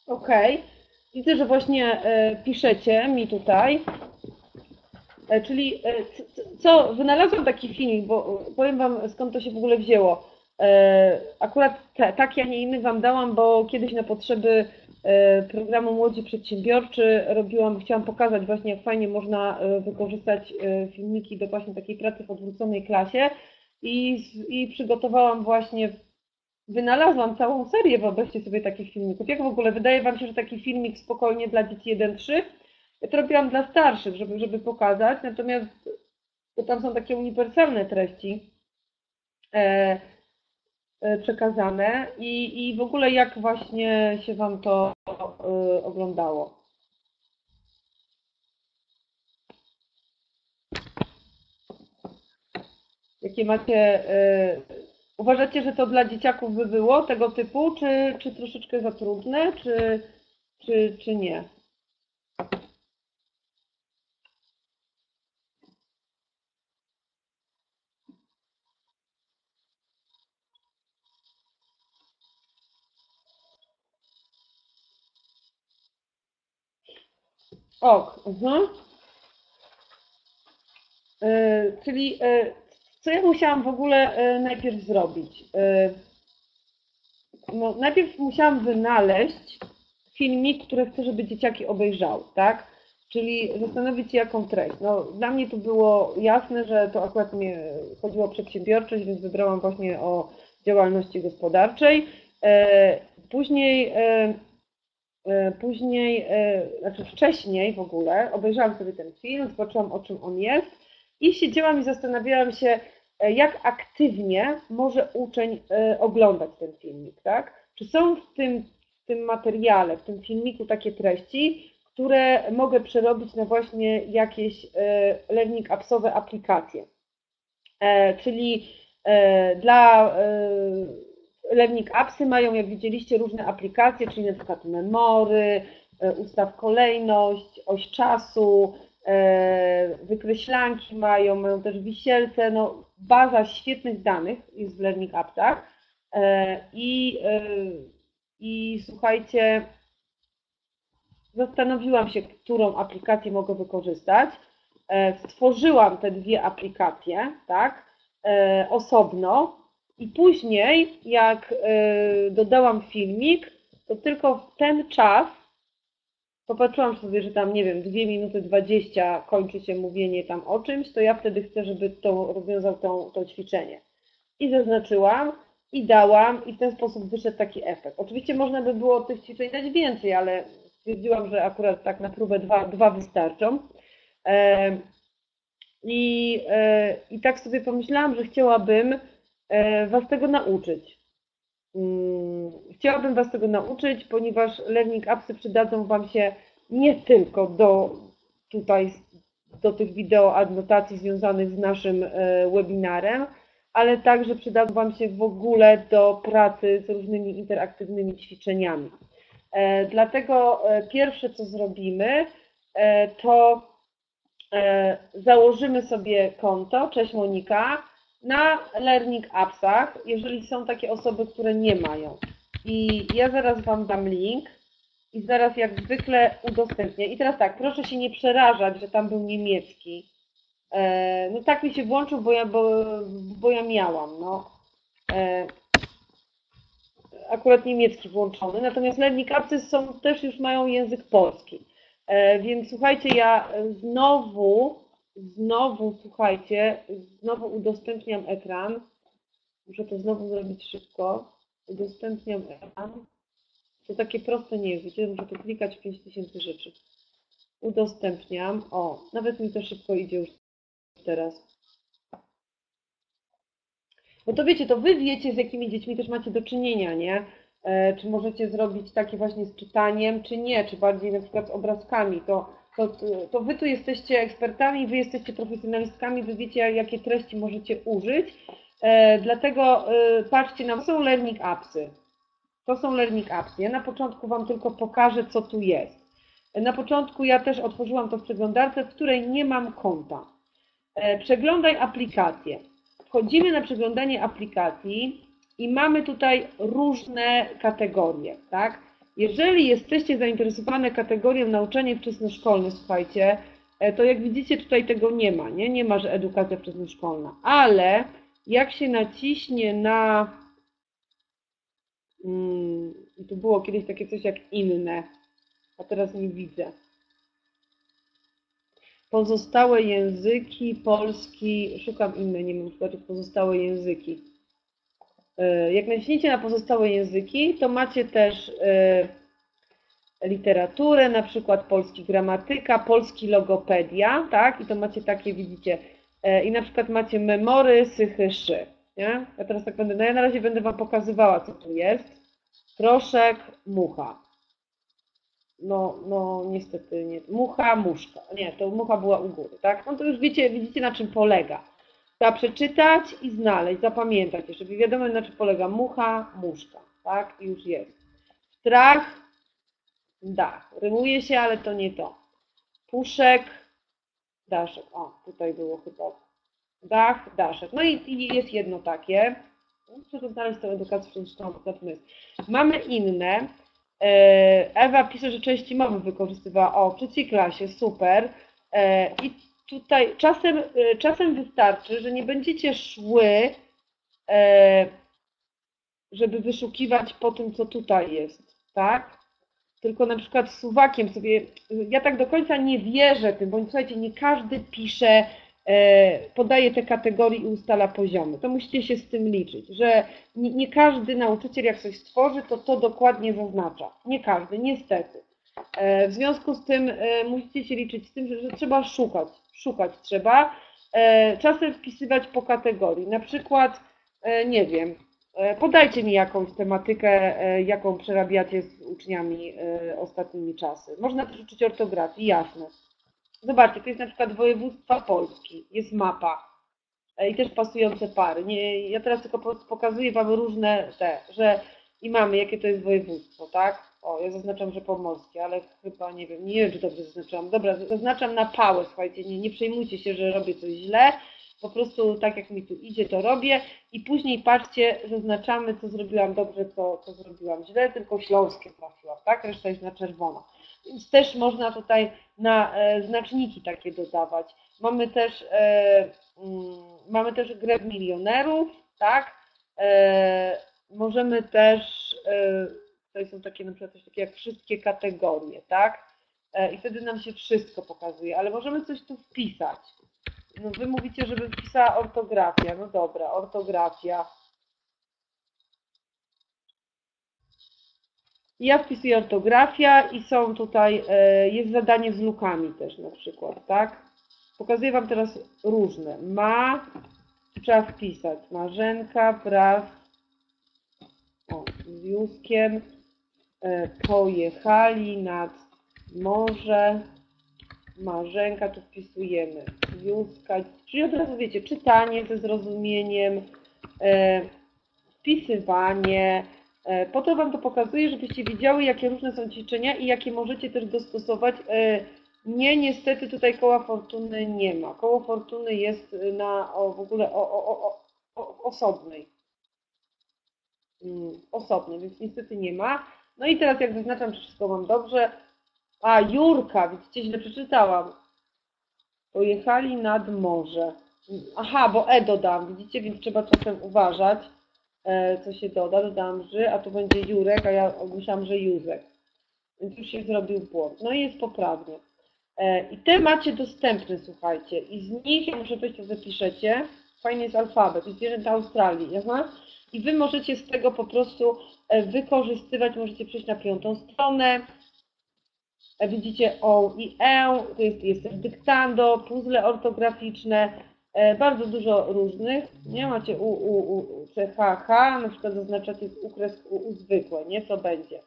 Okej. Widzę, że właśnie e, piszecie mi tutaj, e, czyli e, c- c- co, wynalazłam taki filmik, bo e, powiem Wam skąd to się w ogóle wzięło. E, Akurat te, taki, a nie inny Wam dałam, bo kiedyś na potrzeby e, programu Młodzi Przedsiębiorczy robiłam, chciałam pokazać właśnie jak fajnie można e, wykorzystać e, filmiki do właśnie takiej pracy w odwróconej klasie i, z- i przygotowałam właśnie Wynalazłam całą serię, wyobraźcie sobie, takich filmików. Jak w ogóle wydaje Wam się, że taki filmik spokojnie dla dzieci jeden trzy? Ja to robiłam dla starszych, żeby, żeby pokazać, natomiast to tam są takie uniwersalne treści e, e, przekazane i, i w ogóle jak właśnie się Wam to e, oglądało? Jakie macie, e, uważacie, że to dla dzieciaków by było tego typu, czy, czy troszeczkę za trudne, czy, czy, czy nie? Ok, mhm. E, Czyli e, co ja musiałam w ogóle e, najpierw zrobić? E, No, najpierw musiałam wynaleźć filmik, który chcę, żeby dzieciaki obejrzały, tak? Czyli zastanowić się, jaką treść. No, dla mnie to było jasne, że to akurat mnie chodziło o przedsiębiorczość, więc wybrałam właśnie o działalności gospodarczej. E, Później, e, e, później, e, znaczy wcześniej w ogóle obejrzałam sobie ten film, zobaczyłam, o czym on jest i siedziałam i zastanawiałam się, e, jak aktywnie może uczeń e, oglądać ten filmik, tak? Czy są w tym, w tym materiale, w tym filmiku takie treści, które mogę przerobić na właśnie jakieś e, learning appsowe aplikacje. E, czyli e, dla e, Learning Appsy mają, jak widzieliście, różne aplikacje, czyli na przykład memory, e, ustaw kolejność, oś czasu, e, wykreślanki mają, mają też wisielce, no baza świetnych danych jest w Learning Appsach. E, I, e, i słuchajcie, zastanowiłam się, którą aplikację mogę wykorzystać. E, Stworzyłam te dwie aplikacje, tak, e, osobno i później, jak e, dodałam filmik, to tylko w ten czas popatrzyłam sobie, że tam, nie wiem, dwie minuty dwadzieścia kończy się mówienie tam o czymś, to ja wtedy chcę, żeby to rozwiązał to, to ćwiczenie. I zaznaczyłam, i dałam, i w ten sposób wyszedł taki efekt. Oczywiście można by było tych ćwiczeń dać więcej, ale stwierdziłam, że akurat tak na próbę dwa, dwa wystarczą. E, i, e, I tak sobie pomyślałam, że chciałabym e, Was tego nauczyć. Mm, Chciałabym Was tego nauczyć, ponieważ Learning Appsy przydadzą Wam się nie tylko do tutaj do tych wideo adnotacji związanych z naszym e, webinarem, ale także przydadzą Wam się w ogóle do pracy z różnymi interaktywnymi ćwiczeniami. E, Dlatego e, pierwsze co zrobimy, e, to e, założymy sobie konto, cześć Monika, na Learning Appsach, jeżeli są takie osoby, które nie mają. I ja zaraz Wam dam link i zaraz jak zwykle udostępnię. I teraz tak, proszę się nie przerażać, że tam był niemiecki. E, no tak mi się włączył, bo ja, bo, bo ja miałam, no. E, akurat niemiecki włączony, natomiast Learning Appsy są, też już mają język polski. E, więc słuchajcie, ja znowu, znowu, słuchajcie, znowu udostępniam ekran. Muszę to znowu zrobić szybko. Udostępniam ekran. To takie proste nie jest, wiecie, muszę tu klikać w pięć tysięcy rzeczy. Udostępniam. O, nawet mi to szybko idzie już teraz. Bo to wiecie, to wy wiecie, z jakimi dziećmi też macie do czynienia, nie? E, czy możecie zrobić takie właśnie z czytaniem, czy nie, czy bardziej na przykład z obrazkami. To, to, to wy tu jesteście ekspertami, wy jesteście profesjonalistkami, wy wiecie, jakie treści możecie użyć. E, dlatego e, patrzcie, na to są Learning Appsy. To są Learning Appsy. Ja na początku Wam tylko pokażę, co tu jest. Na początku ja też otworzyłam to w przeglądarce, w której nie mam konta. E, Przeglądaj aplikacje. Wchodzimy na przeglądanie aplikacji i mamy tutaj różne kategorie, tak? Jeżeli jesteście zainteresowane kategorią nauczanie wczesnoszkolne, słuchajcie, to jak widzicie tutaj tego nie ma, nie? Nie ma, że edukacja wczesnoszkolna, ale jak się naciśnie na, hmm, tu było kiedyś takie coś jak inne, a teraz nie widzę. Pozostałe języki, polski, szukam inne, nie wiem, zobaczyć pozostałe języki. Jak naciśniecie na pozostałe języki, to macie też literaturę, na przykład polski gramatyka, polski logopedia, tak? I to macie takie, widzicie, i na przykład macie memory, sychy, szy, nie? Ja teraz tak będę, no ja na razie będę Wam pokazywała, co tu jest. Proszek, mucha. No, no niestety nie. Mucha, muszka. Nie, to mucha była u góry, tak? No to już wiecie, widzicie, na czym polega. Trzeba przeczytać i znaleźć, zapamiętać, żeby wiadomo, na czym polega mucha, muszka, tak? I już jest. Strach, dach. Rymuje się, ale to nie to. Puszek, daszek. O, tutaj było chyba. Dach, daszek. No i, i jest jedno takie. Muszę to znaleźć tę edukację wczesnoszkolną. Mamy inne. Ewa pisze, że części mowy wykorzystywała. O, w trzeciej klasie, super. I tutaj czasem, czasem wystarczy, że nie będziecie szły, żeby wyszukiwać po tym, co tutaj jest, tak? Tylko na przykład suwakiem sobie, ja tak do końca nie wierzę tym, bo słuchajcie, nie każdy pisze, podaje te kategorie i ustala poziomy. To musicie się z tym liczyć, że nie, nie każdy nauczyciel jak coś stworzy, to to dokładnie zaznacza. Nie każdy, niestety. W związku z tym musicie się liczyć z tym, że, że trzeba szukać, szukać trzeba. Czasem wpisywać po kategorii, na przykład, nie wiem, podajcie mi jakąś tematykę, jaką przerabiacie z uczniami ostatnimi czasy. Można też uczyć ortografii, jasne. Zobaczcie, to jest na przykład województwa Polski, jest mapa i też pasujące pary. Nie, ja teraz tylko pokazuję Wam różne te, że i mamy, jakie to jest województwo, tak? O, ja zaznaczam, że pomorskie, ale chyba nie wiem, nie wiem, czy dobrze zaznaczam. Dobra, zaznaczam na pałę, słuchajcie, nie, nie przejmujcie się, że robię coś źle. Po prostu tak jak mi tu idzie, to robię i później patrzcie, zaznaczamy, co zrobiłam dobrze, co, co zrobiłam źle, tylko śląskie trafiłam, tak? Reszta jest na czerwono. Więc też można tutaj na e, znaczniki takie dodawać. Mamy też, e, mm, mamy też grę milionerów, tak? E, możemy też, e, tutaj są takie na przykład coś takie jak wszystkie kategorie, tak? E, I wtedy nam się wszystko pokazuje, ale możemy coś tu wpisać. No wy mówicie, żeby wpisała ortografia. No dobra, ortografia. Ja wpisuję ortografia i są tutaj, jest zadanie z lukami też na przykład, tak? Pokazuję Wam teraz różne. Ma, trzeba wpisać. Marzenka wraz o, z Józkiem pojechali nad morze. Marzenka, tu wpisujemy Józka, czyli od razu wiecie, czytanie ze zrozumieniem, e, wpisywanie. E, po to Wam to pokazuję, żebyście wiedziały, jakie różne są ćwiczenia i jakie możecie też dostosować. E, nie, niestety tutaj koła fortuny nie ma. Koło fortuny jest na o, w ogóle o, o, o, o, osobnej. Mm, osobnej, więc niestety nie ma. No i teraz jak zaznaczam, czy wszystko mam dobrze. A, Jurka, widzicie, źle przeczytałam. Pojechali nad morze. Aha, bo E dodam, widzicie, więc trzeba czasem uważać, co się doda. Dodam ży, a tu będzie Jurek, a ja myślałam, że Józek. Więc już się zrobił błąd. No i jest poprawnie. I te macie dostępne, słuchajcie. I z nich, ja muszę powiedzieć, co zapiszecie. Fajnie jest alfabet, jest zwierzęta Australii, jasne? I Wy możecie z tego po prostu wykorzystywać, możecie przejść na piątą stronę. Widzicie O i E, to jest, jest też dyktando, puzzle ortograficzne, e, bardzo dużo różnych, nie? Macie U, U, U, C, H, H, na przykład zaznaczacie ukres U, U zwykłe, nie? Co będzie?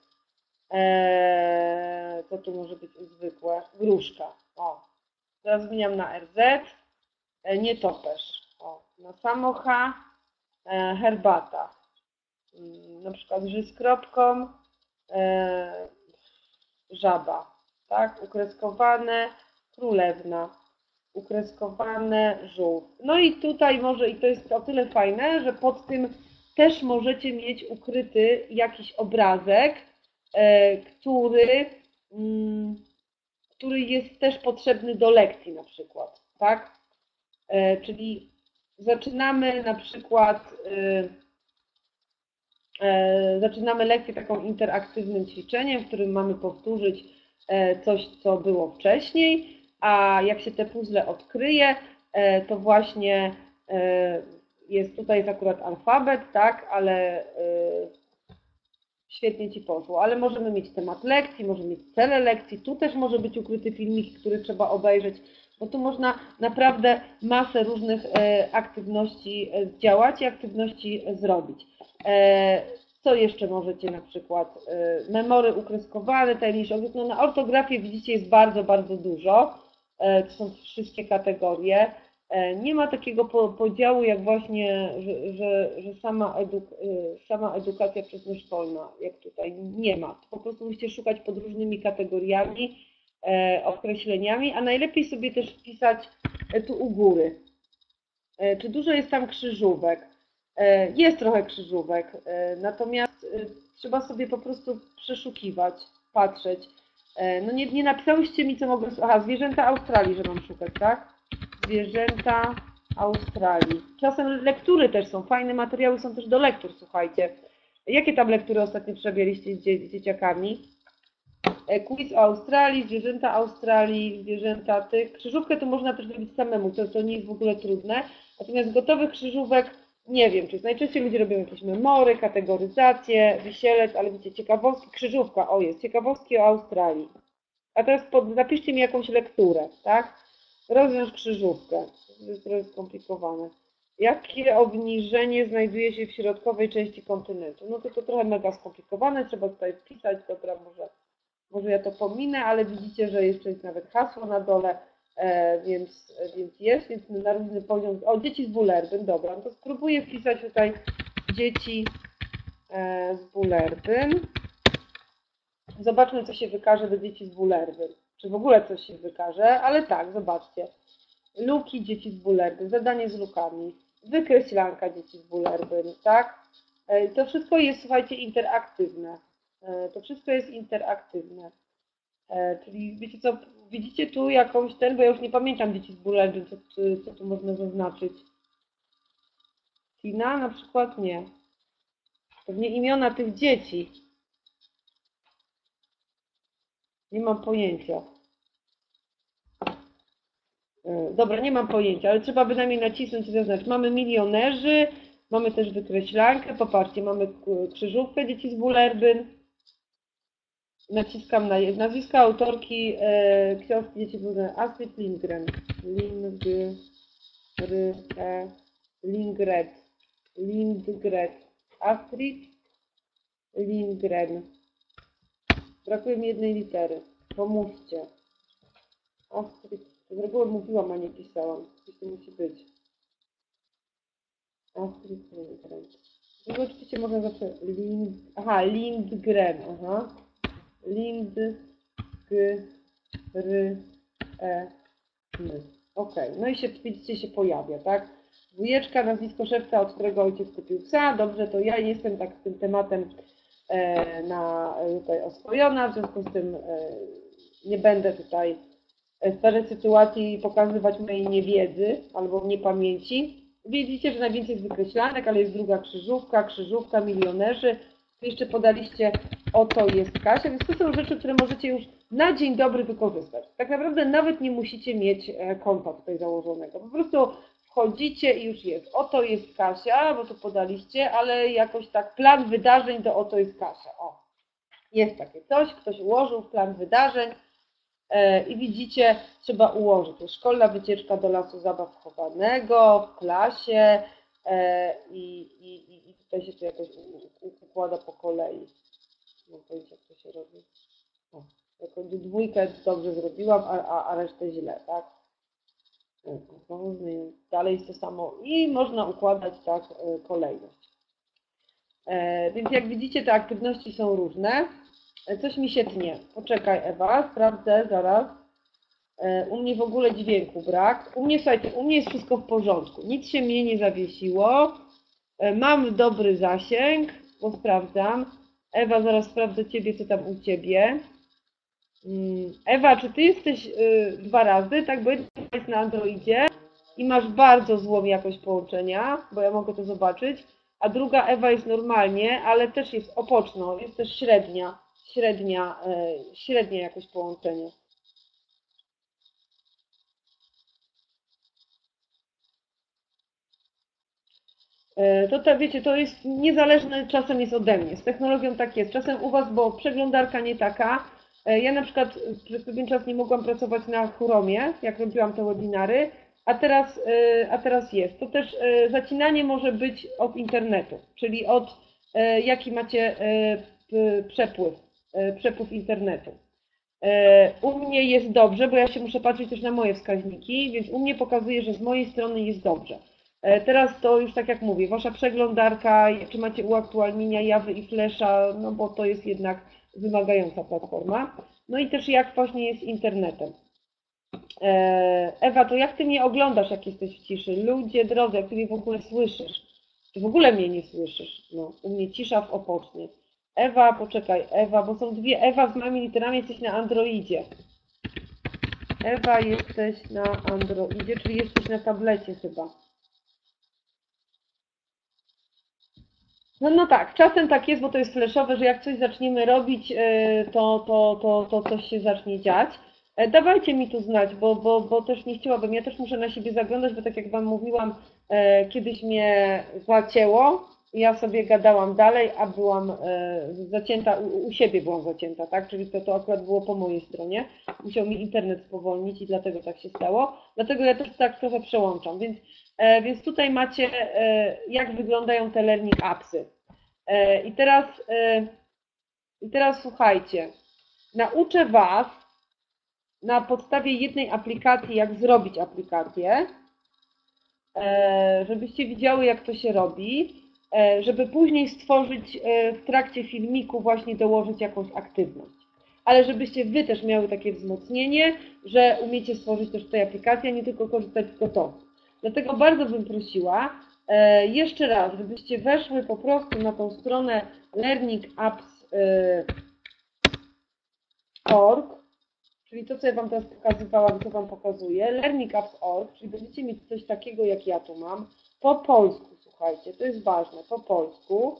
E, co tu może być U zwykłe? Gruszka, o. Teraz zmieniam na R Z, e, nietoperz, o. Na samo H, e, herbata, mm, na przykład ży z kropką, e, żaba. Tak, ukreskowane, królewna, ukreskowane, żółw. No i tutaj może, i to jest o tyle fajne, że pod tym też możecie mieć ukryty jakiś obrazek, który, który jest też potrzebny do lekcji na przykład, tak? Czyli zaczynamy na przykład, zaczynamy lekcję taką interaktywnym ćwiczeniem, w którym mamy powtórzyć coś, co było wcześniej, a jak się te puzzle odkryje, to właśnie jest tutaj jest akurat alfabet, tak, ale świetnie Ci poszło, ale możemy mieć temat lekcji, możemy mieć cele lekcji, tu też może być ukryty filmik, który trzeba obejrzeć, bo tu można naprawdę masę różnych aktywności zdziałać i aktywności zrobić. Co jeszcze możecie na przykład? Memory ukreskowane, tajemniczy obiekt. No na ortografię widzicie jest bardzo, bardzo dużo. To są wszystkie kategorie. Nie ma takiego podziału jak właśnie, że, że, że sama, eduk, sama edukacja przedszkolna, jak tutaj nie ma. Po prostu musicie szukać pod różnymi kategoriami, określeniami, a najlepiej sobie też wpisać tu u góry. Czy dużo jest tam krzyżówek? Jest trochę krzyżówek, natomiast trzeba sobie po prostu przeszukiwać, patrzeć. No nie, nie napisałyście mi, co mogę... Aha, zwierzęta Australii, że mam szukać, tak? Zwierzęta Australii. Czasem lektury też są, fajne materiały są też do lektur, słuchajcie. Jakie tam lektury ostatnio przerabialiście z, dzie z dzieciakami? Quiz o Australii, zwierzęta Australii, zwierzęta tych. Krzyżówkę to można też robić samemu, to, to nie jest w ogóle trudne. Natomiast gotowych krzyżówek nie wiem, czy najczęściej ludzie robią jakieś memory, kategoryzację, wisielec, ale wiecie, ciekawostki, krzyżówka, o jest, ciekawostki o Australii. A teraz pod, zapiszcie mi jakąś lekturę, tak? Rozwiąż krzyżówkę. To jest trochę skomplikowane. Jakie obniżenie znajduje się w środkowej części kontynentu? No to to trochę mega skomplikowane, trzeba tutaj wpisać, dobra, może, może ja to pominę, ale widzicie, że jeszcze jest nawet hasło na dole, e, więc, więc jest, więc na różny poziom. O, dzieci z Bullerbyn, dobra, no to spróbuję wpisać tutaj dzieci e, z Bullerbyn. Zobaczmy, co się wykaże do dzieci z Bullerbyn. Czy w ogóle coś się wykaże, ale tak, zobaczcie. Luki dzieci z Bullerbyn, zadanie z lukami, wykreślanka dzieci z Bullerbyn, tak? To wszystko jest, słuchajcie, interaktywne. To wszystko jest interaktywne. Czyli wiecie co, widzicie tu jakąś ten, bo ja już nie pamiętam dzieci z Bullerbyn, co, co tu można zaznaczyć. Tina na przykład nie. Pewnie imiona tych dzieci. Nie mam pojęcia. Dobra, nie mam pojęcia, ale trzeba bynajmniej nacisnąć i zaznaczyć. Mamy milionerzy, mamy też wykreślankę, popatrzcie, mamy krzyżówkę dzieci z Bullerbyn. Naciskam na nazwiska autorki e, książki dzieci z Bullerbyn. Astrid Lindgren. Lindgren. Lindgren. Lindgren. Astrid Lindgren. Brakuje mi jednej litery. Pomóżcie. Astrid. Z reguły mówiłam, a nie pisałam. Coś to musi być. Astrid Lindgren. No oczywiście można zawsze Lind... Aha, Lindgren. Aha. Lindgren. E. Ok. No i się, widzicie, się pojawia, tak? Dwójeczka, nazwisko szewca, od którego ojciec kupił psa. Dobrze, to ja jestem tak z tym tematem e, na, tutaj oswojona, w związku z tym e, nie będę tutaj starych sytuacji pokazywać mojej niewiedzy albo niepamięci. Widzicie, że najwięcej jest wykreślanek, ale jest druga krzyżówka, krzyżówka, milionerzy. Tu jeszcze podaliście, oto jest Kasia, więc to są rzeczy, które możecie już na dzień dobry wykorzystać. Tak naprawdę nawet nie musicie mieć konta tutaj założonego. Po prostu wchodzicie i już jest. Oto jest Kasia, bo tu podaliście, ale jakoś tak plan wydarzeń do oto jest Kasia. O, jest takie coś, ktoś ułożył plan wydarzeń. I widzicie, trzeba ułożyć. To szkolna wycieczka do lasu zabaw chowanego w klasie i, i, i tutaj się to jakoś układa po kolei. Nie mam pojęcia, jak to się robi. O, jako dwójkę dobrze zrobiłam, a, a, a resztę źle, tak? Dalej jest to samo i można układać tak kolejność. Więc jak widzicie, te aktywności są różne. Coś mi się tnie. Poczekaj, Ewa, sprawdzę zaraz. U mnie w ogóle dźwięku brak. U mnie, słuchajcie, u mnie jest wszystko w porządku. Nic się mnie nie zawiesiło. Mam dobry zasięg, bo sprawdzam. Ewa, zaraz sprawdzę Ciebie, co tam u Ciebie. Mm, Ewa, czy Ty jesteś y, dwa razy, tak? Bo jedna jest na Androidzie i masz bardzo złą jakość połączenia, bo ja mogę to zobaczyć, a druga Ewa jest normalnie, ale też jest opoczno, jest też średnia, średnia, y, średnia jakość połączenia. E, To, to wiecie, to jest niezależne czasem jest ode mnie. Z technologią tak jest. Czasem u Was, bo przeglądarka nie taka. E, Ja na przykład przez pewien czas nie mogłam pracować na Chromie, jak robiłam te webinary, a teraz, e, a teraz jest. To też e, zacinanie może być od internetu, czyli od e, jaki macie e, p- przepływ, e, przepływ internetu. E, U mnie jest dobrze, bo ja się muszę patrzeć też na moje wskaźniki, więc u mnie pokazuje, że z mojej strony jest dobrze. E, Teraz to już tak jak mówię, wasza przeglądarka, czy macie uaktualnienia Jawy i Flasha, no bo to jest jednak wymagająca platforma. No i też jak właśnie jest z internetem. E, Ewa, to jak ty mnie oglądasz, jak jesteś w ciszy? Ludzie drodzy, jak ty mnie w ogóle słyszysz? Ty w ogóle mnie nie słyszysz. No, u mnie cisza w opocznie. Ewa, poczekaj, Ewa, bo są dwie Ewa z małymi literami, jesteś na Androidzie. Ewa, jesteś na Androidzie, czyli jesteś na tablecie chyba. No, no tak, czasem tak jest, bo to jest flashowe, że jak coś zaczniemy robić, e, to, to, to, to coś się zacznie dziać. E, Dawajcie mi tu znać, bo, bo, bo też nie chciałabym, ja też muszę na siebie zaglądać, bo tak jak Wam mówiłam, e, kiedyś mnie zacięło, ja sobie gadałam dalej, a byłam e, zacięta, u, u siebie byłam zacięta, tak? Czyli to, to akurat było po mojej stronie. Musiał mi internet spowolnić i dlatego tak się stało. Dlatego ja też tak trochę przełączam, więc, e, więc tutaj macie, e, jak wyglądają te learning appsy. E, I teraz, e, I teraz słuchajcie, nauczę Was na podstawie jednej aplikacji, jak zrobić aplikację, e, żebyście widziały, jak to się robi, e, żeby później stworzyć e, w trakcie filmiku właśnie dołożyć jakąś aktywność. Ale żebyście Wy też miały takie wzmocnienie, że umiecie stworzyć też tej aplikacji, a nie tylko korzystać z gotowych. Dlatego bardzo bym prosiła, e, jeszcze raz, żebyście weszły po prostu na tą stronę learning apps kropka org, czyli to, co ja Wam teraz pokazywałam, co Wam pokazuję, learning apps kropka org, czyli będziecie mieć coś takiego, jak ja tu mam, po polsku, słuchajcie, to jest ważne, po polsku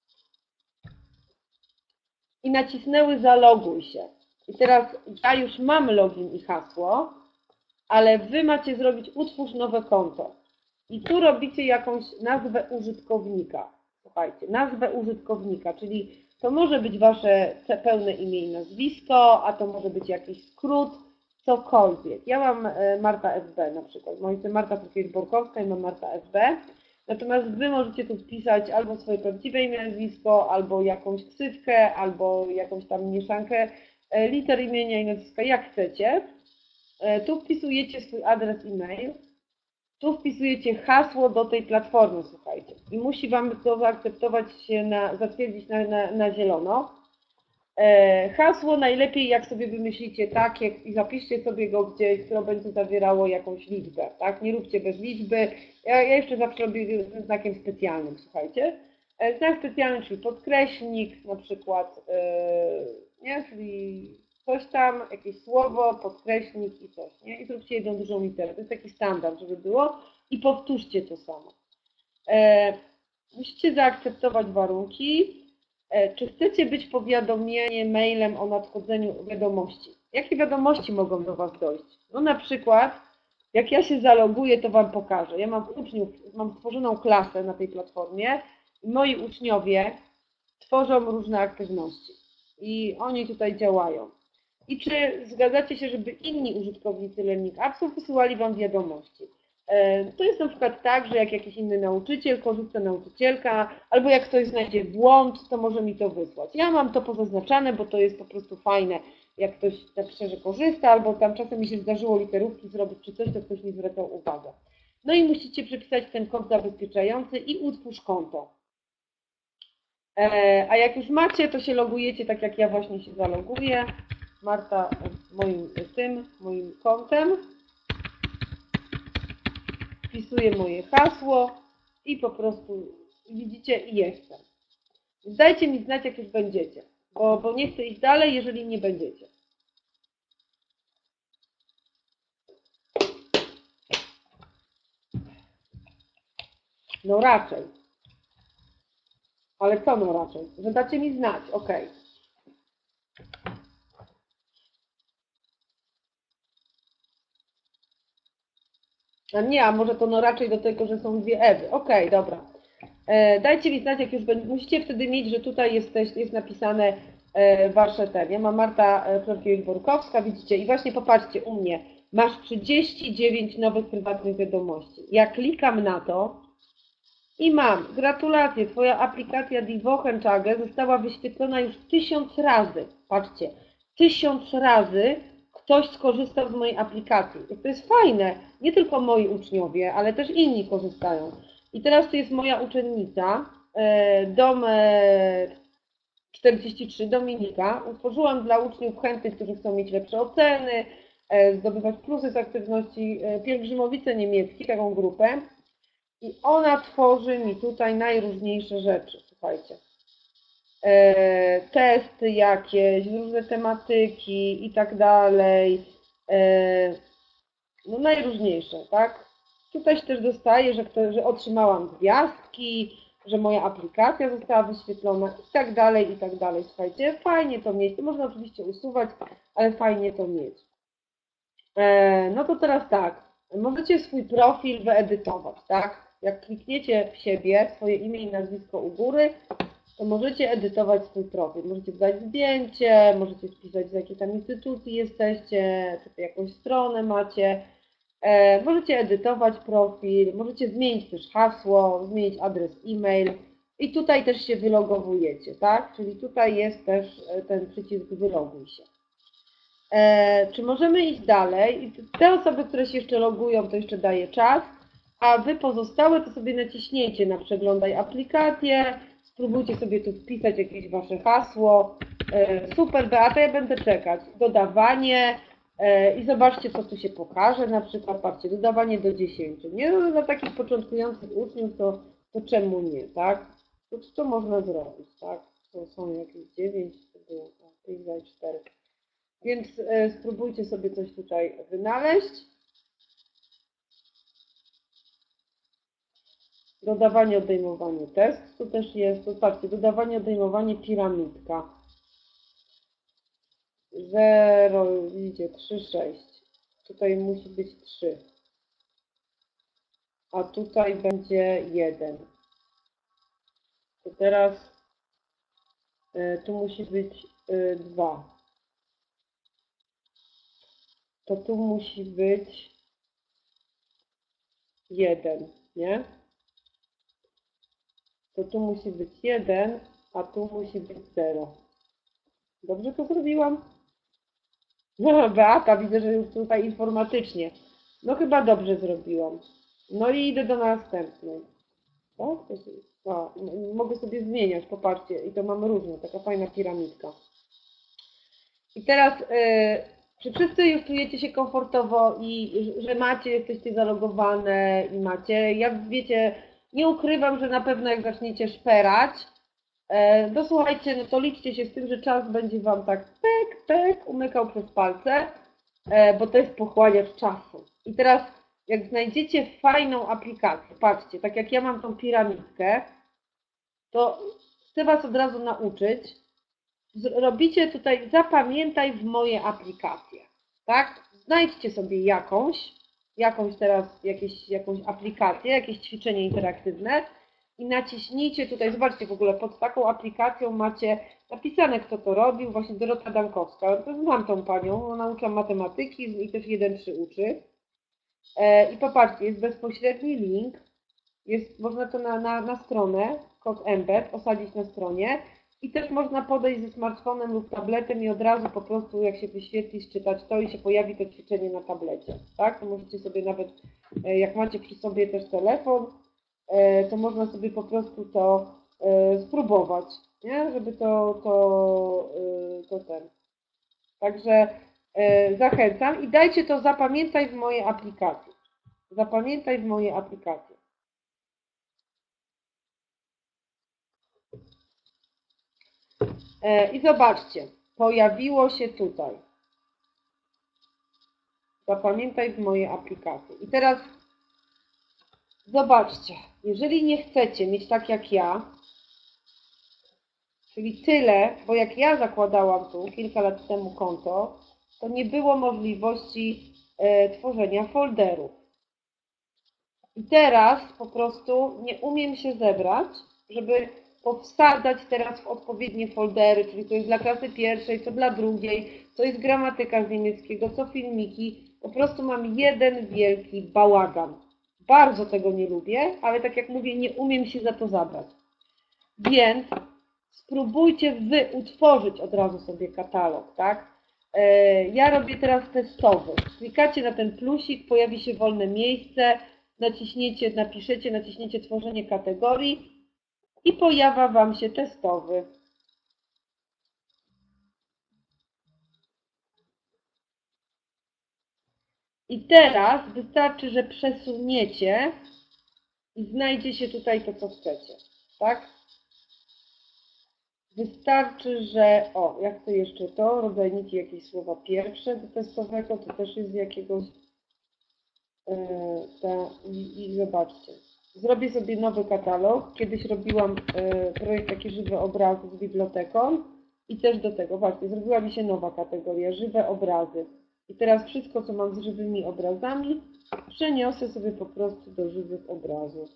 i nacisnęły zaloguj się. I teraz ja już mam login i hasło, ale Wy macie zrobić utwórz nowe konto. I tu robicie jakąś nazwę użytkownika. Słuchajcie, nazwę użytkownika, czyli to może być Wasze pełne imię i nazwisko, a to może być jakiś skrót, cokolwiek. Ja mam Marta F B na przykład. Moja jestem Marta Borkowska i mam Marta F B. Natomiast Wy możecie tu wpisać albo swoje prawdziwe imię, nazwisko, albo jakąś ksywkę, albo jakąś tam mieszankę liter imienia i nazwiska, jak chcecie. Tu wpisujecie swój adres e-mail. Tu wpisujecie hasło do tej platformy, słuchajcie. I musi Wam to zaakceptować się, na, zatwierdzić na, na, na zielono. E, hasło najlepiej, jak sobie wymyślicie takie i zapiszcie sobie go gdzieś, które będzie zawierało jakąś liczbę, tak? Nie róbcie bez liczby. Ja, ja jeszcze zawsze robię ze znakiem specjalnym, słuchajcie. E, znak specjalny, czyli podkreślnik na przykład, e, nie? Czyli coś tam, jakieś słowo, podkreślnik i coś, nie? I zróbcie jedną dużą literę. To jest taki standard, żeby było. I powtórzcie to samo. E, musicie zaakceptować warunki. E, czy chcecie być powiadomieni mailem o nadchodzeniu wiadomości? Jakie wiadomości mogą do Was dojść? No na przykład, jak ja się zaloguję, to Wam pokażę. Ja mam uczniów, mam stworzoną klasę na tej platformie i moi uczniowie tworzą różne aktywności i oni tutaj działają. I czy zgadzacie się, żeby inni użytkownicy Learning Appsów wysyłali Wam wiadomości? To jest na przykład tak, że jak jakiś inny nauczyciel, korzysta nauczycielka, albo jak ktoś znajdzie błąd, to może mi to wysłać. Ja mam to pozaznaczane, bo to jest po prostu fajne, jak ktoś tak szczerze korzysta, albo tam czasem mi się zdarzyło literówki zrobić czy coś, to ktoś mi zwracał uwagę. No i musicie przypisać ten kod zabezpieczający i utwórz konto. A jak już macie, to się logujecie tak jak ja właśnie się zaloguję. Marta moim tym, moim kontem. Wpisuję moje hasło i po prostu widzicie i jestem. Dajcie mi znać, jak już będziecie, bo, bo nie chcę iść dalej, jeżeli nie będziecie. No raczej. Ale co no raczej? Że dacie mi znać, ok. A nie, a może to no raczej do tego, że są dwie Ewy. Ok, dobra. E, dajcie mi znać, jak już będzie. Musicie wtedy mieć, że tutaj jest, jest napisane e, wasze ten. Ja mam Marta Florkiewicz-Borkowska, widzicie, i właśnie popatrzcie u mnie. Masz trzydzieści dziewięć nowych prywatnych wiadomości. Ja klikam na to i mam. Gratulacje, twoja aplikacja Die Wochentage została wyświetlona już tysiąc razy. Patrzcie, tysiąc razy ktoś skorzystał z mojej aplikacji. To jest fajne. Nie tylko moi uczniowie, ale też inni korzystają. I teraz tu jest moja uczennica, dom czterdzieści trzy, Dominika. Utworzyłam dla uczniów chętnych, którzy chcą mieć lepsze oceny, zdobywać plusy z aktywności, pielgrzymowice niemieckie, taką grupę. I ona tworzy mi tutaj najróżniejsze rzeczy, słuchajcie. E, testy jakieś, różne tematyki i tak dalej. E, no najróżniejsze, tak? Tutaj się też dostaje, że, kto, że otrzymałam gwiazdki, że moja aplikacja została wyświetlona i tak dalej, i tak dalej. Słuchajcie, fajnie to mieć. To można oczywiście usuwać, ale fajnie to mieć. E, no to teraz tak, możecie swój profil wyedytować, tak? Jak klikniecie w siebie, swoje imię i nazwisko u góry, to możecie edytować swój profil. Możecie dodać zdjęcie, możecie wpisać, z jakiej tam instytucji jesteście, czy jakąś stronę macie. E, możecie edytować profil, możecie zmienić też hasło, zmienić adres e-mail i tutaj też się wylogowujecie, tak? Czyli tutaj jest też ten przycisk wyloguj się. E, czy możemy iść dalej? I te osoby, które się jeszcze logują, to jeszcze daje czas, a Wy pozostałe to sobie naciśniecie na przeglądaj aplikację, spróbujcie sobie tu wpisać jakieś Wasze hasło. E, super, Beata, ja będę czekać. Dodawanie e, i zobaczcie, co tu się pokaże. Na przykład, patrzcie, dodawanie do dziesięciu. Nie? No, dla takich początkujących uczniów to, to czemu nie, tak? To, to można zrobić, tak? To są jakieś dziewięć, to było pięć, cztery. Więc e, spróbujcie sobie coś tutaj wynaleźć. Dodawanie, odejmowanie test. To też jest, to patrzcie, dodawanie, odejmowanie piramidka. zero, widzicie, trzy, sześć. Tutaj musi być trzy. A tutaj będzie jeden. To teraz e, tu musi być e, dwa. To tu musi być jeden, nie? To tu musi być jeden, a tu musi być zero. Dobrze to zrobiłam? No, Beata, widzę, że już tutaj informatycznie. No chyba dobrze zrobiłam. No i idę do następnej. Tak? O, mogę sobie zmieniać, popatrzcie. I to mamy różne, taka fajna piramidka. I teraz, yy, czy wszyscy już czujecie się komfortowo i że macie, jesteście zalogowane i macie? Ja, wiecie, nie ukrywam, że na pewno jak zaczniecie szperać, no słuchajcie, no to liczcie się z tym, że czas będzie Wam tak pek, pek umykał przez palce, bo to jest pochłaniacz czasu. I teraz jak znajdziecie fajną aplikację, patrzcie, tak jak ja mam tą piramidkę, to chcę Was od razu nauczyć, robicie tutaj zapamiętaj w moje aplikacje, tak? Znajdźcie sobie jakąś, jakąś teraz, jakieś, jakąś aplikację, jakieś ćwiczenie interaktywne, i naciśnijcie tutaj, zobaczcie w ogóle, pod taką aplikacją macie napisane, kto to robił, właśnie Dorota Dankowska. To znam tą panią, ona uczy matematyki i też jeden trzy uczy. I popatrzcie, jest bezpośredni link, jest, można to na, na, na stronę, kod embed, osadzić na stronie i też można podejść ze smartfonem lub tabletem i od razu po prostu jak się wyświetli, czytać to i się pojawi to ćwiczenie na tablecie, tak? To możecie sobie nawet, jak macie przy sobie też telefon, to można sobie po prostu to spróbować, nie? Żeby to, to, to ten. Także zachęcam i dajcie to, zapamiętaj w mojej aplikacji. Zapamiętaj w mojej aplikacji. I zobaczcie, pojawiło się tutaj. Zapamiętaj w mojej aplikacji. I teraz zobaczcie, jeżeli nie chcecie mieć tak jak ja, czyli tyle, bo jak ja zakładałam tu kilka lat temu konto, to nie było możliwości e, tworzenia folderów. I teraz po prostu nie umiem się zebrać, żeby powsadzać teraz w odpowiednie foldery, czyli to jest dla klasy pierwszej, co dla drugiej, co jest gramatyka z niemieckiego, co filmiki. Po prostu mam jeden wielki bałagan. Bardzo tego nie lubię, ale tak jak mówię, nie umiem się za to zabrać. Więc spróbujcie wy utworzyć od razu sobie katalog, tak? Ja robię teraz testowy. Klikacie na ten plusik, pojawi się wolne miejsce, naciśniecie, napiszecie, naciśniecie tworzenie kategorii i pojawia Wam się testowy. I teraz wystarczy, że przesuniecie i znajdzie się tutaj to, co chcecie, tak? Wystarczy, że, o, ja chcę jeszcze to, rodzajniki jakieś słowa pierwsze do testowego, to też jest z jakiegoś, yy, ta, i, i zobaczcie. Zrobię sobie nowy katalog. Kiedyś robiłam yy, projekt taki żywe obrazy z biblioteką i też do tego, właśnie, zrobiła mi się nowa kategoria, żywe obrazy. I teraz wszystko, co mam z żywymi obrazami, przeniosę sobie po prostu do żywych obrazów.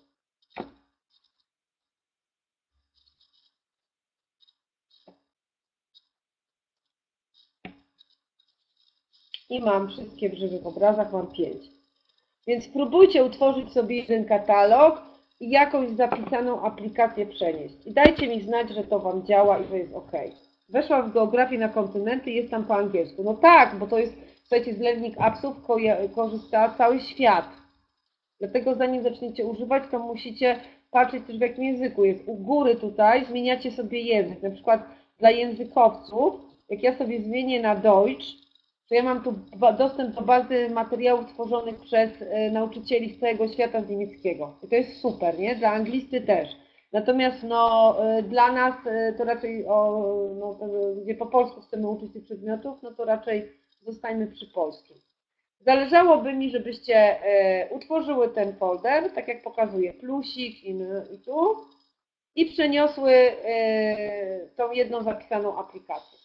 I mam wszystkie w żywych obrazach, mam pięć. Więc spróbujcie utworzyć sobie jeden katalog i jakąś zapisaną aplikację przenieść. I dajcie mi znać, że to Wam działa i że jest OK. Weszłam w geografię na kontynenty i jest tam po angielsku. No tak, bo to jest, słuchajcie, z Learning Appsów korzysta cały świat. Dlatego zanim zaczniecie używać, to musicie patrzeć też w jakim języku jest. U góry tutaj zmieniacie sobie język. Na przykład dla językowców, jak ja sobie zmienię na Deutsch, to ja mam tu dostęp do bazy materiałów tworzonych przez nauczycieli z całego świata z niemieckiego. I to jest super, nie? Dla anglisty też. Natomiast no, dla nas to raczej, o, no, to, gdzie po polsku chcemy uczyć tych przedmiotów, no to raczej zostańmy przy polskim. Zależałoby mi, żebyście e, utworzyły ten folder, tak jak pokazuję, plusik i, i tu, i przeniosły e, tą jedną zapisaną aplikację.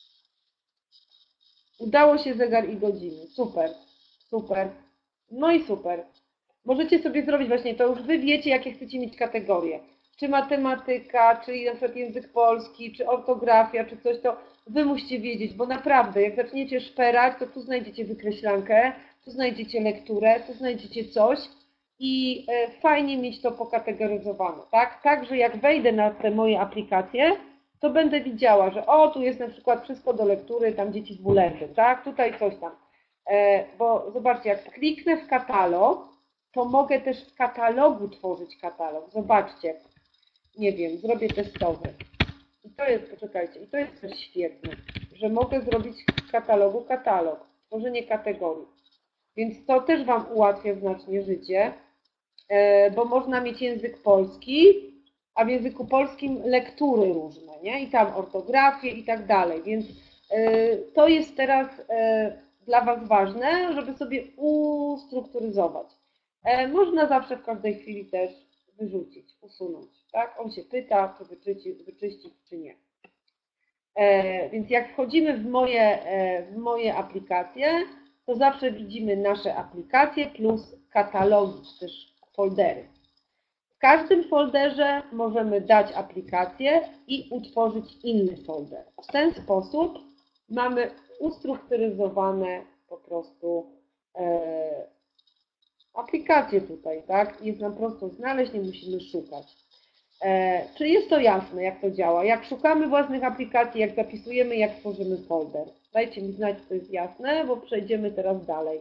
Udało się zegar i godziny. Super, super. No i super. Możecie sobie zrobić właśnie, to już Wy wiecie, jakie chcecie mieć kategorie. Czy matematyka, czy na przykład język polski, czy ortografia, czy coś, to Wy musicie wiedzieć, bo naprawdę, jak zaczniecie szperać, to tu znajdziecie wykreślankę, tu znajdziecie lekturę, tu znajdziecie coś i fajnie mieć to pokategoryzowane, tak? Także jak wejdę na te moje aplikacje, to będę widziała, że o, tu jest na przykład wszystko do lektury, tam dzieci z buletem, tak? Tutaj coś tam. Bo zobaczcie, jak kliknę w katalog, to mogę też w katalogu tworzyć katalog. Zobaczcie, nie wiem, zrobię testowy. I to jest, poczekajcie, i to jest też świetne, że mogę zrobić w katalogu katalog, tworzenie kategorii. Więc to też Wam ułatwia znacznie życie, bo można mieć język polski, a w języku polskim lektury różne, nie? I tam ortografię i tak dalej. Więc to jest teraz dla Was ważne, żeby sobie ustrukturyzować. Można zawsze w każdej chwili też wyrzucić, usunąć, tak? On się pyta, czy wyczyścić, wyczyścić, czy nie. Więc jak wchodzimy w moje, w moje aplikacje, to zawsze widzimy nasze aplikacje plus katalogi, czy też foldery. W każdym folderze możemy dać aplikację i utworzyć inny folder. W ten sposób mamy ustrukturyzowane po prostu e, aplikacje tutaj, tak? Jest nam prosto znaleźć, nie musimy szukać. E, czy jest to jasne, jak to działa? Jak szukamy własnych aplikacji, jak zapisujemy, jak tworzymy folder? Dajcie mi znać, czy to jest jasne, bo przejdziemy teraz dalej.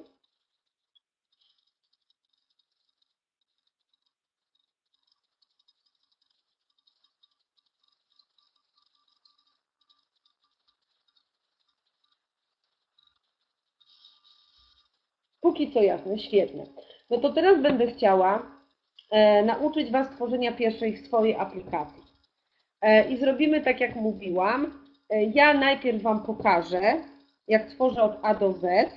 Póki co jasne, świetnie. No to teraz będę chciała e, nauczyć Was tworzenia pierwszej swojej aplikacji. I zrobimy tak, jak mówiłam. Ja najpierw Wam pokażę, jak tworzę od A do Z.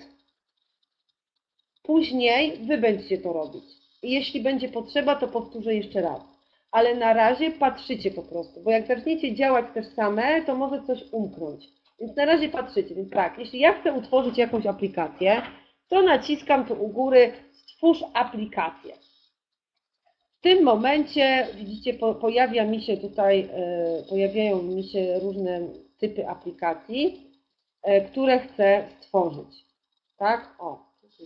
Później Wy będziecie to robić. I jeśli będzie potrzeba, to powtórzę jeszcze raz. Ale na razie patrzycie po prostu, bo jak zaczniecie działać też same, to może coś umknąć. Więc na razie patrzycie. Więc tak, jeśli ja chcę utworzyć jakąś aplikację, to naciskam tu u góry Stwórz aplikację. W tym momencie, widzicie, pojawia mi się tutaj, pojawiają mi się różne typy aplikacji, które chcę stworzyć. Tak? O,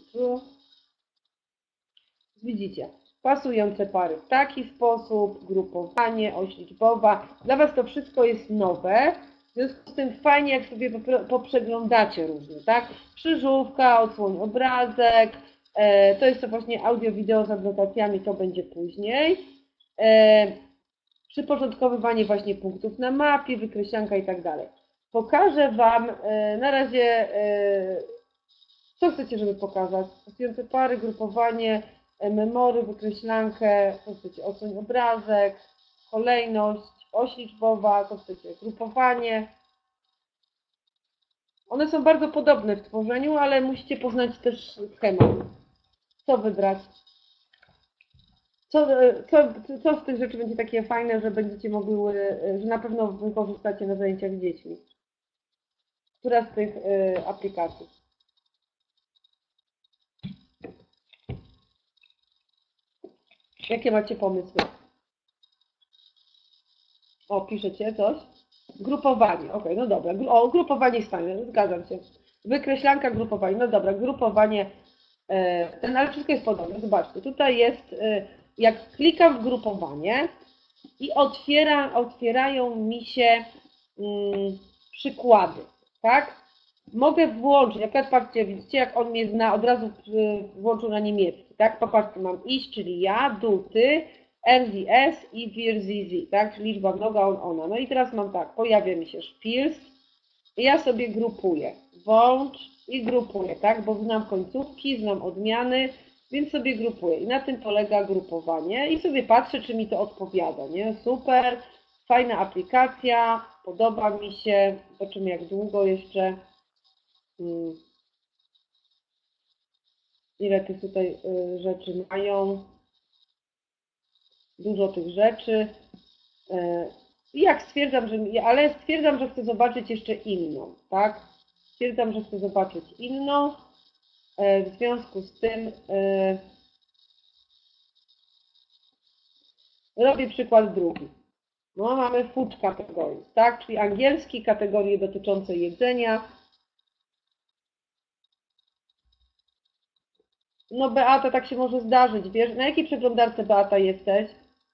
widzicie, pasujące pary w taki sposób, grupowanie, oś liczbowa. Dla Was to wszystko jest nowe, w związku z tym fajnie, jak sobie poprzeglądacie różne, tak? Krzyżówka, odsłoń obrazek, e, to jest to właśnie audio, wideo z adnotacjami, to będzie później. E, przyporządkowywanie właśnie punktów na mapie, wykreślanka i tak dalej. Pokażę Wam e, na razie, e, co chcecie, żeby pokazać. Pasujące pary, grupowanie, memory, wykreślankę, co chcecie, odsłoń obrazek, kolejność, oś liczbowa, co chcecie, grupowanie. One są bardzo podobne w tworzeniu, ale musicie poznać też schemat. Co wybrać? Co, co, co z tych rzeczy będzie takie fajne, że będziecie mogły, że na pewno wykorzystacie na zajęciach z dziećmi? Która z tych y, aplikacji? Jakie macie pomysły? O, piszecie coś? Grupowanie, ok, no dobra. O, grupowanie jest fajne, zgadzam się. Wykreślanka, grupowanie, no dobra, grupowanie, ten, ale wszystko jest podobne. Zobaczcie, tutaj jest, jak klikam w grupowanie i otwiera, otwierają mi się mm, przykłady, tak? Mogę włączyć, na przykład patrzcie, widzicie, jak on mnie zna, od razu włączył na niemiecki, tak? Popatrzcie, mam iść, czyli ja, du, ty, R Z S i wir, sie, sie, tak? Czyli liczba mnoga, on, ona. No i teraz mam tak, pojawia mi się szpils i ja sobie grupuję. Włącz i grupuję, tak? Bo znam końcówki, znam odmiany, więc sobie grupuję. I na tym polega grupowanie i sobie patrzę, czy mi to odpowiada, nie? Super, fajna aplikacja, podoba mi się, zobaczymy jak długo jeszcze. Hmm. Ile tych tutaj rzeczy mają? Dużo tych rzeczy. I jak stwierdzam, że, ale stwierdzam, że chcę zobaczyć jeszcze inną, tak? Stwierdzam, że chcę zobaczyć inną. W związku z tym robię przykład drugi. No, mamy food kategorii, tak? Czyli angielski, kategorie dotyczące jedzenia. No Beata, tak się może zdarzyć, wiesz? Na jakiej przeglądarce, Beata, jesteś?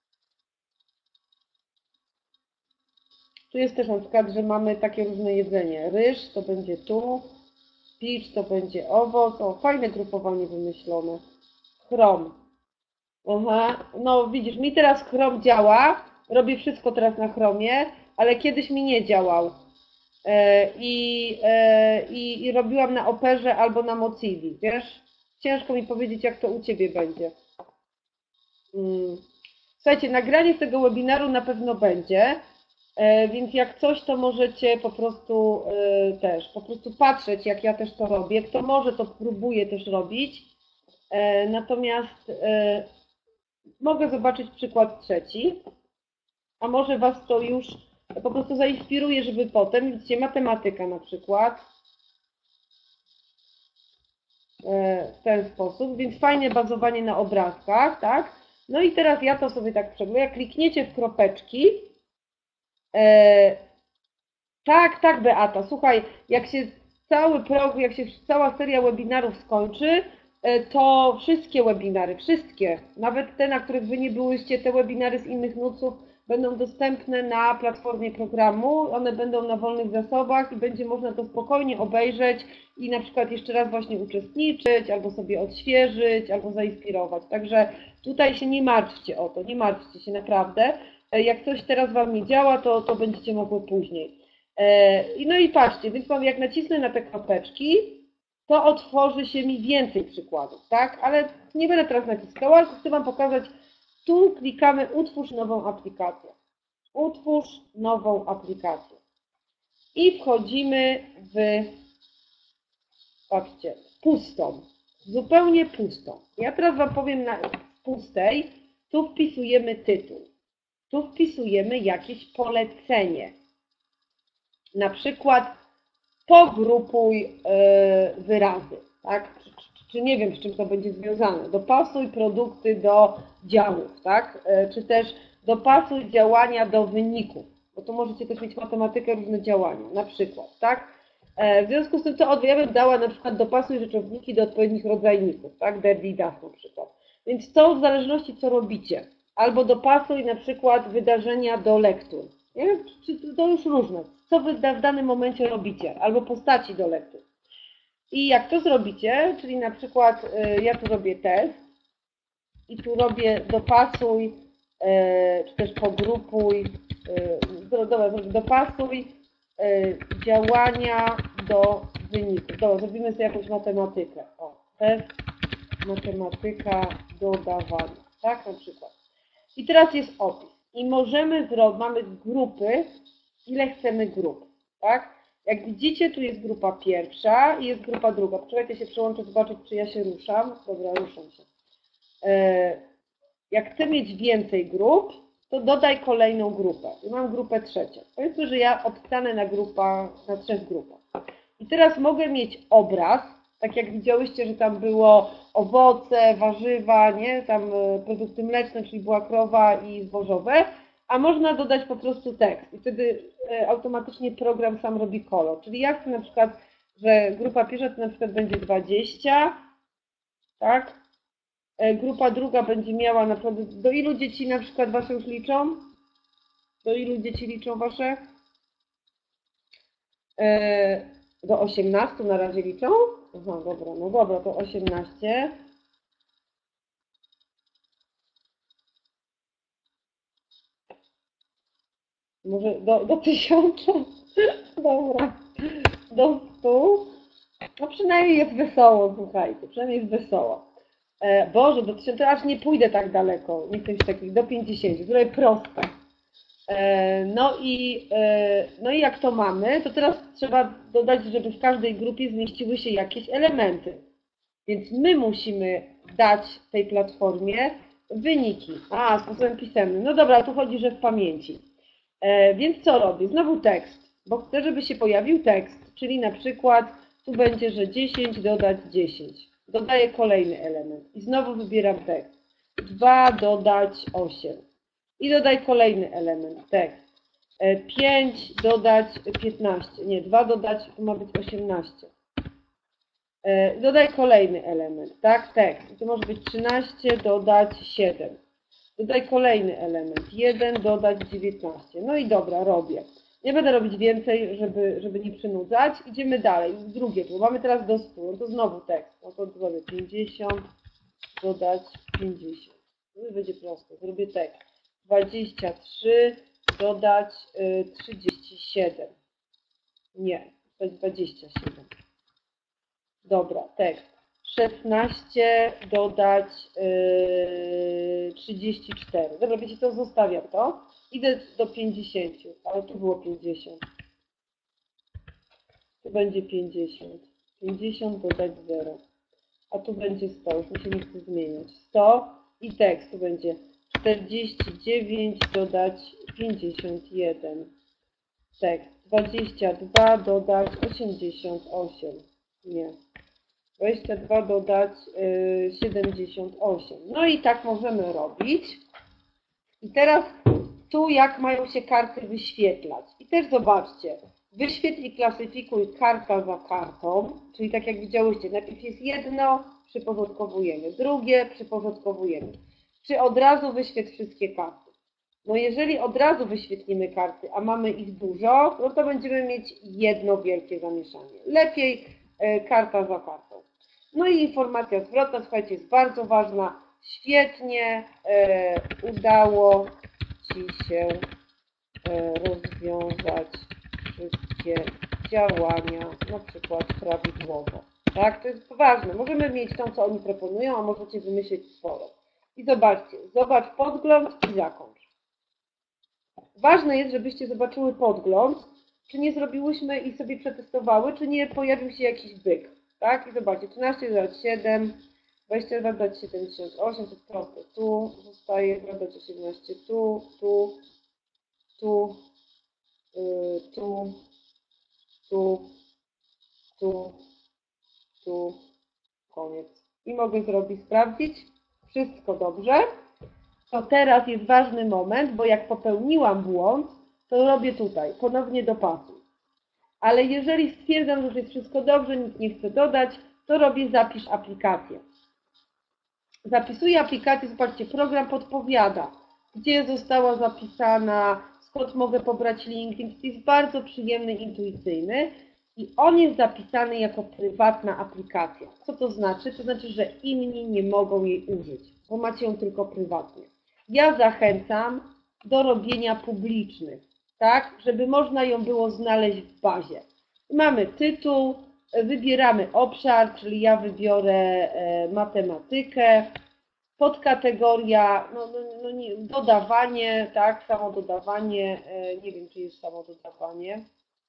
Tu jest też na przykład, że mamy takie różne jedzenie. Ryż to będzie tu, peach to będzie owoc. O, fajne grupowanie wymyślone. Chrome. Aha, no widzisz, mi teraz Chrome działa. Robię wszystko teraz na Chromie, ale kiedyś mi nie działał. E, i, e, i, I robiłam na Operze albo na Mozilli, wiesz? Ciężko mi powiedzieć, jak to u Ciebie będzie. Hmm. Słuchajcie, nagranie tego webinaru na pewno będzie. Więc jak coś, to możecie po prostu też, po prostu patrzeć, jak ja też to robię. Kto może, to próbuje też robić. Natomiast mogę zobaczyć przykład trzeci, a może Was to już po prostu zainspiruje, żeby potem, widzicie, matematyka na przykład, w ten sposób, więc fajne bazowanie na obrazkach, tak? No i teraz ja to sobie tak przeglądam, jak klikniecie w kropeczki, E, tak, tak, Beata. Słuchaj, jak się cały program, jak się cała seria webinarów skończy, e, to wszystkie webinary, wszystkie, nawet te, na których Wy nie byłyście, te webinary z innych nuców będą dostępne na platformie programu. One będą na wolnych zasobach i będzie można to spokojnie obejrzeć i na przykład jeszcze raz właśnie uczestniczyć, albo sobie odświeżyć, albo zainspirować. Także tutaj się nie martwcie o to, nie martwcie się naprawdę. Jak coś teraz Wam nie działa, to, to będziecie mogły później. No i patrzcie, więc jak nacisnę na te kropeczki, to otworzy się mi więcej przykładów, tak? Ale nie będę teraz naciskała, tylko chcę Wam pokazać, tu klikamy utwórz nową aplikację. utwórz nową aplikację. I wchodzimy w, patrzcie, pustą, zupełnie pustą. Ja teraz Wam powiem na pustej, tu wpisujemy tytuł, tu wpisujemy jakieś polecenie. Na przykład pogrupuj yy, wyrazy, tak? Czy, czy, czy nie wiem, z czym to będzie związane. Dopasuj produkty do działów, tak? Yy, czy też dopasuj działania do wyników, bo tu możecie też mieć matematykę, różne działania, na przykład, tak? Yy, w związku z tym, co ja bym dała na przykład dopasuj rzeczowniki do odpowiednich rodzajników, tak? Der, die, das na przykład. Więc to w zależności, co robicie. Albo dopasuj na przykład wydarzenia do lektur. Nie? Czy to już różne. Co wy w danym momencie robicie, albo postaci do lektur. I jak to zrobicie, czyli na przykład y, ja tu robię test i tu robię dopasuj, y, czy też pogrupuj, y, dobra, dopasuj y, działania do wyników. Dobra, zrobimy sobie jakąś matematykę. O, test, matematyka dodawania, tak na przykład. I teraz jest opis. I możemy zrobić, mamy grupy, ile chcemy grup, tak? Jak widzicie, tu jest grupa pierwsza i jest grupa druga. Poczekajcie, się przełączę, zobaczyć, czy ja się ruszam. Dobra, ruszam się. Jak chcę mieć więcej grup, to dodaj kolejną grupę. I mam grupę trzecią. Powiedzmy, że ja obstanę na, grupa, na trzech grupach. I teraz mogę mieć obraz, tak jak widziałyście, że tam było owoce, warzywa, nie? Tam produkty mleczne, czyli była krowa i zbożowe, a można dodać po prostu tekst i wtedy automatycznie program sam robi kolor. Czyli ja chcę na przykład, że grupa pierwsza to na przykład będzie dwadzieścia, tak? Grupa druga będzie miała na przykład, do ilu dzieci na przykład Wasze już liczą? Do ilu dzieci liczą Wasze? Do osiemnastu na razie liczą? Aha, dobra, no dobra, to osiemnaście. Może do, do tysiąca? Dobra. Do stu? No przynajmniej jest wesoło, słuchajcie, przynajmniej jest wesoło. E, Boże, do tysiąca, aż nie pójdę tak daleko, nie chcę już takich, do pięćdziesięciu, które proste. E, no, i, e, no i jak to mamy, to teraz trzeba dodać, żeby w każdej grupie zmieściły się jakieś elementy. Więc my musimy dać tej platformie wyniki. A, sposobem pisemnym. No dobra, tu chodzi, że w pamięci. E, więc co robię? Znowu tekst, bo chcę, żeby się pojawił tekst, czyli na przykład tu będzie, że dziesięć dodać dziesięć. Dodaję kolejny element i znowu wybieram tekst. dwa dodać osiem. I dodaj kolejny element, tekst. E, pięć dodać piętnaście. Nie, dwa dodać, to ma być osiemnaście. Dodaj kolejny element, tak? Tekst. To może być trzynaście dodać siedem. Dodaj kolejny element, jeden dodać dziewiętnaście. No i dobra, robię. Nie będę robić więcej, żeby, żeby nie przynudzać. Idziemy dalej. Drugie, tu mamy teraz do stu, no to znowu tekst. No to zrobię pięćdziesiąt dodać pięćdziesiąt. No będzie prosto. Zrobię tekst. dwadzieścia trzy dodać y, trzydzieści siedem. Nie, to jest dwadzieścia siedem. Dobra, tekst. szesnaście dodać yy, trzydzieści cztery. Dobra, wiecie co, zostawiam to. Idę do pięćdziesięciu, ale tu było pięćdziesiąt. Tu będzie pięćdziesiąt. pięćdziesiąt dodać zero. A tu będzie sto, już mi się nie chce zmieniać. sto i tekst, tu będzie czterdzieści dziewięć dodać pięćdziesiąt jeden. Tekst. dwadzieścia dwa dodać osiemdziesiąt osiem. Nie. dwadzieścia dwa dodać y, siedemdziesiąt osiem. No i tak możemy robić. I teraz tu jak mają się karty wyświetlać. I też zobaczcie, wyświetl i klasyfikuj karta za kartą, czyli tak jak widziałyście, najpierw jest jedno, przyporządkowujemy, drugie, przyporządkowujemy. Czy od razu wyświetl wszystkie karty? No jeżeli od razu wyświetlimy karty, a mamy ich dużo, no to będziemy mieć jedno wielkie zamieszanie. Lepiej y, karta za kartą. No i informacja zwrotna, słuchajcie, jest bardzo ważna. Świetnie e, udało Ci się e, rozwiązać wszystkie działania, na przykład prawidłowo. Tak, to jest ważne. Możemy mieć to, co oni proponują, a możecie wymyślić sporo. I zobaczcie, zobacz podgląd i zakończ. ważne jest, żebyście zobaczyły podgląd, czy nie zrobiłyśmy i sobie przetestowały, czy nie pojawił się jakiś byk, tak? I zobaczcie, trzynaście dodać siedem, dwadzieścia dwa dodać siedemdziesiąt osiem, to proste, tu zostaje, dodać osiemnaście, tu, tu, tu, yy, tu, tu, tu, tu, koniec. I mogę zrobić, sprawdzić, wszystko dobrze. To teraz jest ważny moment, bo jak popełniłam błąd, to robię tutaj, ponownie dopasuj. Ale jeżeli stwierdzam, że już jest wszystko dobrze, nic nie chcę dodać, to robię zapisz aplikację. Zapisuję aplikację, zobaczcie, program podpowiada, gdzie została zapisana, skąd mogę pobrać link, więc jest bardzo przyjemny, intuicyjny i on jest zapisany jako prywatna aplikacja. Co to znaczy? To znaczy, że inni nie mogą jej użyć, bo macie ją tylko prywatnie. Ja zachęcam do robienia publicznych, tak, żeby można ją było znaleźć w bazie. Mamy tytuł, wybieramy obszar, czyli ja wybiorę matematykę, podkategoria, no, no, no nie, dodawanie, tak, samo dodawanie, nie wiem, czy jest samo dodawanie,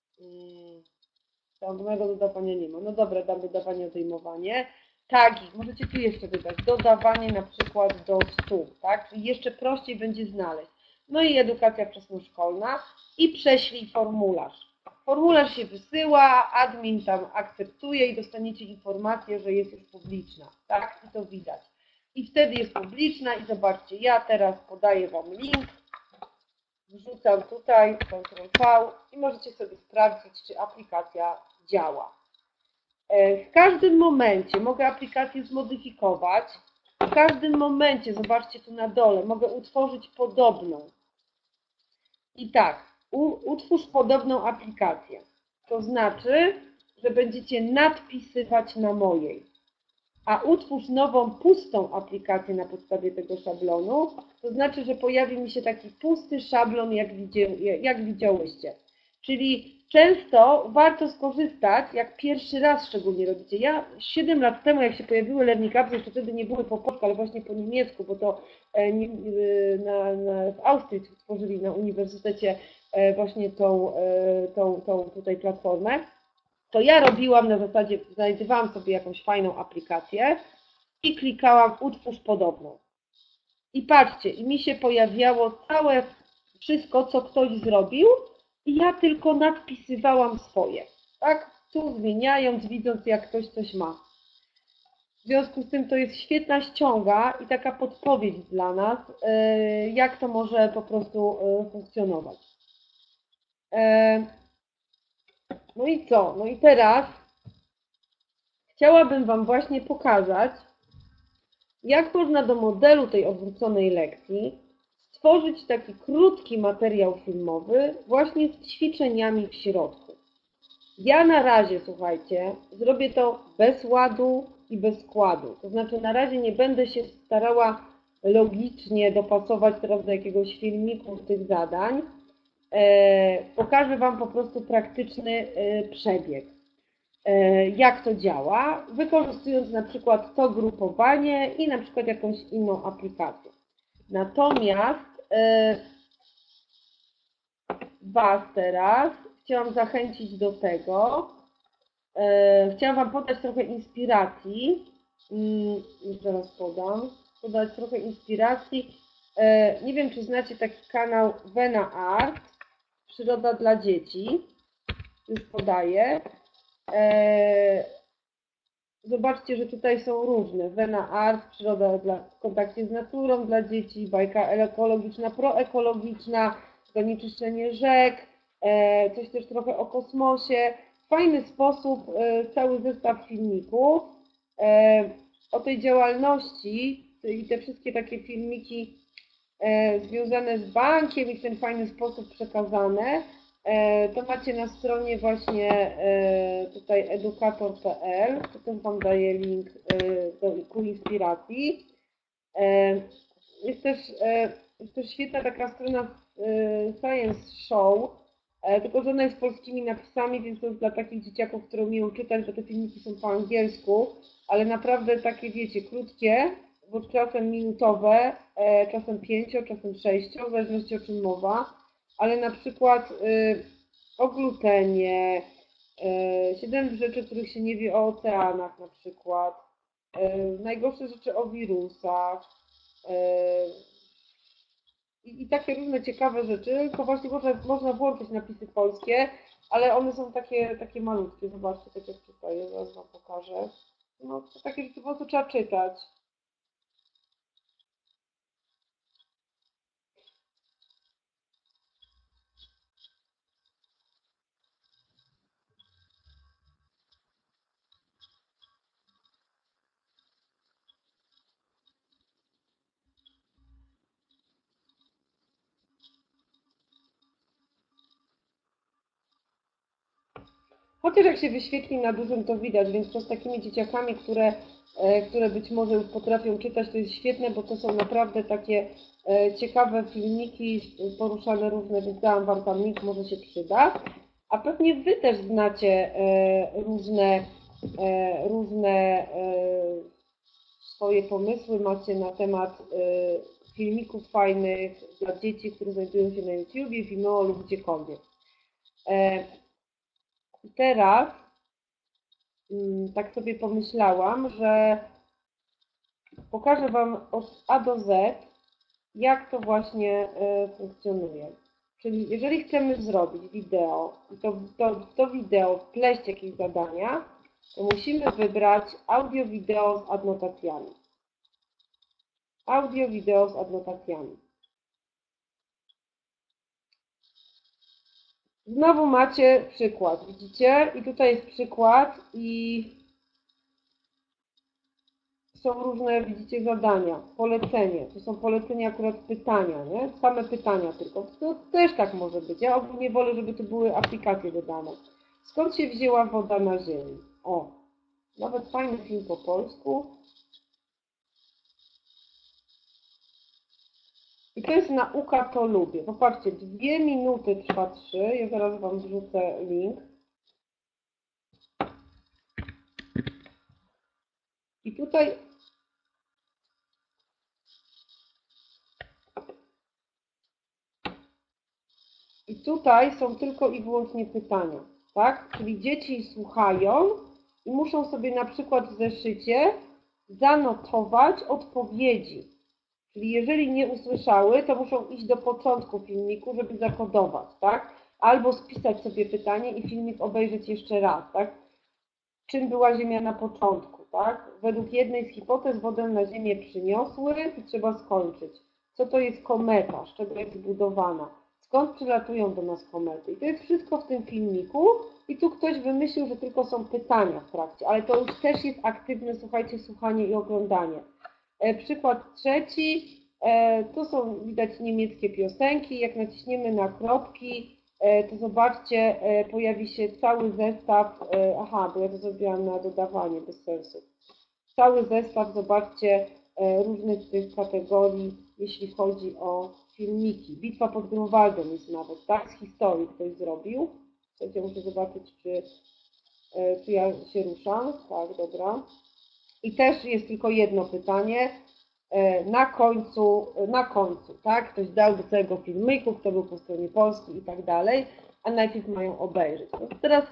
samego dodawania nie ma, no dobra, dam dodawanie, odejmowanie, tagi, możecie tu jeszcze dodać, dodawanie na przykład do stu, tak, czyli jeszcze prościej będzie znaleźć, no i edukacja wczesnoszkolna i prześlij formularz. Formularz się wysyła, admin tam akceptuje i dostaniecie informację, że jest już publiczna, tak, i to widać. I wtedy jest publiczna i zobaczcie, ja teraz podaję Wam link, wrzucam tutaj, kontrol V i możecie sobie sprawdzić, czy aplikacja działa. W każdym momencie mogę aplikację zmodyfikować, w każdym momencie, zobaczcie tu na dole, mogę utworzyć podobną. I tak, utwórz podobną aplikację. To znaczy, że będziecie nadpisywać na mojej. A utwórz nową, pustą aplikację na podstawie tego szablonu, to znaczy, że pojawi mi się taki pusty szablon, jak, widział, jak widziałyście. Czyli często warto skorzystać, jak pierwszy raz szczególnie robicie. Ja siedem lat temu, jak się pojawiły Learning Apps, jeszcze wtedy nie były po polsku, ale właśnie po niemiecku, bo to na, na, w Austrii tworzyli na uniwersytecie właśnie tą, tą, tą tutaj platformę. To ja robiłam na zasadzie, znajdowałam sobie jakąś fajną aplikację i klikałam utwórz podobną. I patrzcie, i mi się pojawiało całe wszystko, co ktoś zrobił i ja tylko nadpisywałam swoje. Tak? Tu zmieniając, widząc, jak ktoś coś ma. W związku z tym to jest świetna ściąga i taka podpowiedź dla nas, jak to może po prostu funkcjonować. No i co? No i teraz chciałabym Wam właśnie pokazać, jak można do modelu tej odwróconej lekcji stworzyć taki krótki materiał filmowy właśnie z ćwiczeniami w środku. Ja na razie, słuchajcie, zrobię to bez ładu i bez składu. To znaczy na razie nie będę się starała logicznie dopasować teraz do jakiegoś filmiku tych zadań. Pokażę Wam po prostu praktyczny przebieg. Jak to działa, wykorzystując na przykład to grupowanie i na przykład jakąś inną aplikację. Natomiast Was teraz chciałam zachęcić do tego, chciałam Wam podać trochę inspiracji, już zaraz podam, podać trochę inspiracji. Nie wiem, czy znacie taki kanał Vena Art, Przyroda dla dzieci, już podaję. Zobaczcie, że tutaj są różne. Vena Art, Przyroda dla, w kontakcie z naturą dla dzieci, bajka ekologiczna, proekologiczna, zanieczyszczenie rzek, coś też trochę o kosmosie. W fajny sposób cały zestaw filmików o tej działalności i te wszystkie takie filmiki związane z bankiem i w ten fajny sposób przekazane. To macie na stronie właśnie tutaj edukator kropka p l, potem Wam daję link do, ku inspiracji. Jest też, jest też świetna taka strona Science Show, tylko że ona jest z polskimi napisami, więc to jest dla takich dzieciaków, które umieją czytać, bo te filmiki są po angielsku, ale naprawdę takie, wiecie, krótkie, bo czasem minutowe, czasem pięcio, czasem sześcio, w zależności o czym mowa. ale na przykład y, o glutenie, y, siedem rzeczy, których się nie wie o oceanach na przykład, y, najgorsze rzeczy o wirusach y, i, i takie różne ciekawe rzeczy, tylko właśnie można, można włączyć napisy polskie, ale one są takie, takie malutkie, zobaczcie, tak jak tutaj, ja zaraz Wam pokażę. No to takie rzeczy po prostu trzeba czytać. Chociaż jak się wyświetli na dużym, to widać, więc to z takimi dzieciakami, które, e, które być może już potrafią czytać, to jest świetne, bo to są naprawdę takie e, ciekawe filmiki, poruszane różne, więc dałam Wam tam link, może się przyda. A pewnie Wy też znacie e, różne, e, różne e, swoje pomysły, macie na temat e, filmików fajnych dla dzieci, które znajdują się na YouTubie, Vimeo lub gdziekolwiek. E, Teraz tak sobie pomyślałam, że pokażę Wam od A do Z, jak to właśnie funkcjonuje. Czyli jeżeli chcemy zrobić wideo i to, to, to wideo wpleść jakieś zadania, to musimy wybrać audio, wideo z adnotacjami. Audio, wideo z adnotacjami. Znowu macie przykład, widzicie? I tutaj jest przykład i są różne, widzicie, zadania, polecenie. To są polecenia akurat pytania, nie? Same pytania tylko. To też tak może być. Ja ogólnie wolę, żeby to były aplikacje dodane. Skąd się wzięła woda na ziemi? O, nawet fajny film po polsku. I to jest nauka, to lubię. Popatrzcie, dwie minuty trwa trzy. Ja zaraz Wam wrzucę link. I tutaj I tutaj są tylko i wyłącznie pytania, tak? Czyli dzieci słuchają i muszą sobie na przykład w zeszycie zanotować odpowiedzi. Czyli jeżeli nie usłyszały, to muszą iść do początku filmiku, żeby zakodować, tak? Albo spisać sobie pytanie i filmik obejrzeć jeszcze raz, tak? Czym była Ziemia na początku, tak? Według jednej z hipotez wodę na Ziemię przyniosły i trzeba skończyć. Co to jest kometa? Z czego jest zbudowana? Skąd przylatują do nas komety? I to jest wszystko w tym filmiku i tu ktoś wymyślił, że tylko są pytania w trakcie, ale to już też jest aktywne, słuchajcie, słuchanie i oglądanie. E, przykład trzeci, e, to są widać niemieckie piosenki, jak naciśniemy na kropki, e, to zobaczcie, e, pojawi się cały zestaw, e, aha, bo ja to zrobiłam na dodawanie, bez sensu. Cały zestaw, zobaczcie, e, różnych tych kategorii, jeśli chodzi o filmiki. Bitwa pod Grunwaldem jest nawet, tak? Z historii ktoś zrobił. Słuchajcie, muszę zobaczyć, czy, czy ja się ruszam. Tak, dobra. I też jest tylko jedno pytanie. Na końcu, na końcu, tak? Ktoś dał do całego filmiku, kto był po stronie Polski i tak dalej, a najpierw mają obejrzeć. No teraz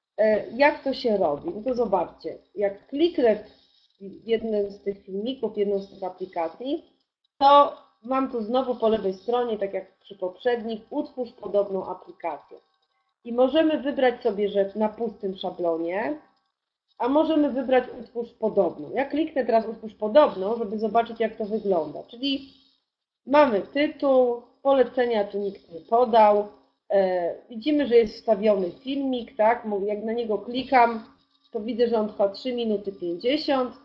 jak to się robi? No to zobaczcie, jak kliknę w jednym z tych filmików, jedną z tych aplikacji, to mam tu znowu po lewej stronie, tak jak przy poprzednich, utwórz podobną aplikację. I możemy wybrać sobie, że na pustym szablonie, a możemy wybrać utwórz podobną. Ja kliknę teraz utwórz podobną, żeby zobaczyć, jak to wygląda. Czyli mamy tytuł, polecenia tu nikt nie podał, e, widzimy, że jest wstawiony filmik, tak? Jak na niego klikam, to widzę, że on trwa trzy minuty pięćdziesiąt.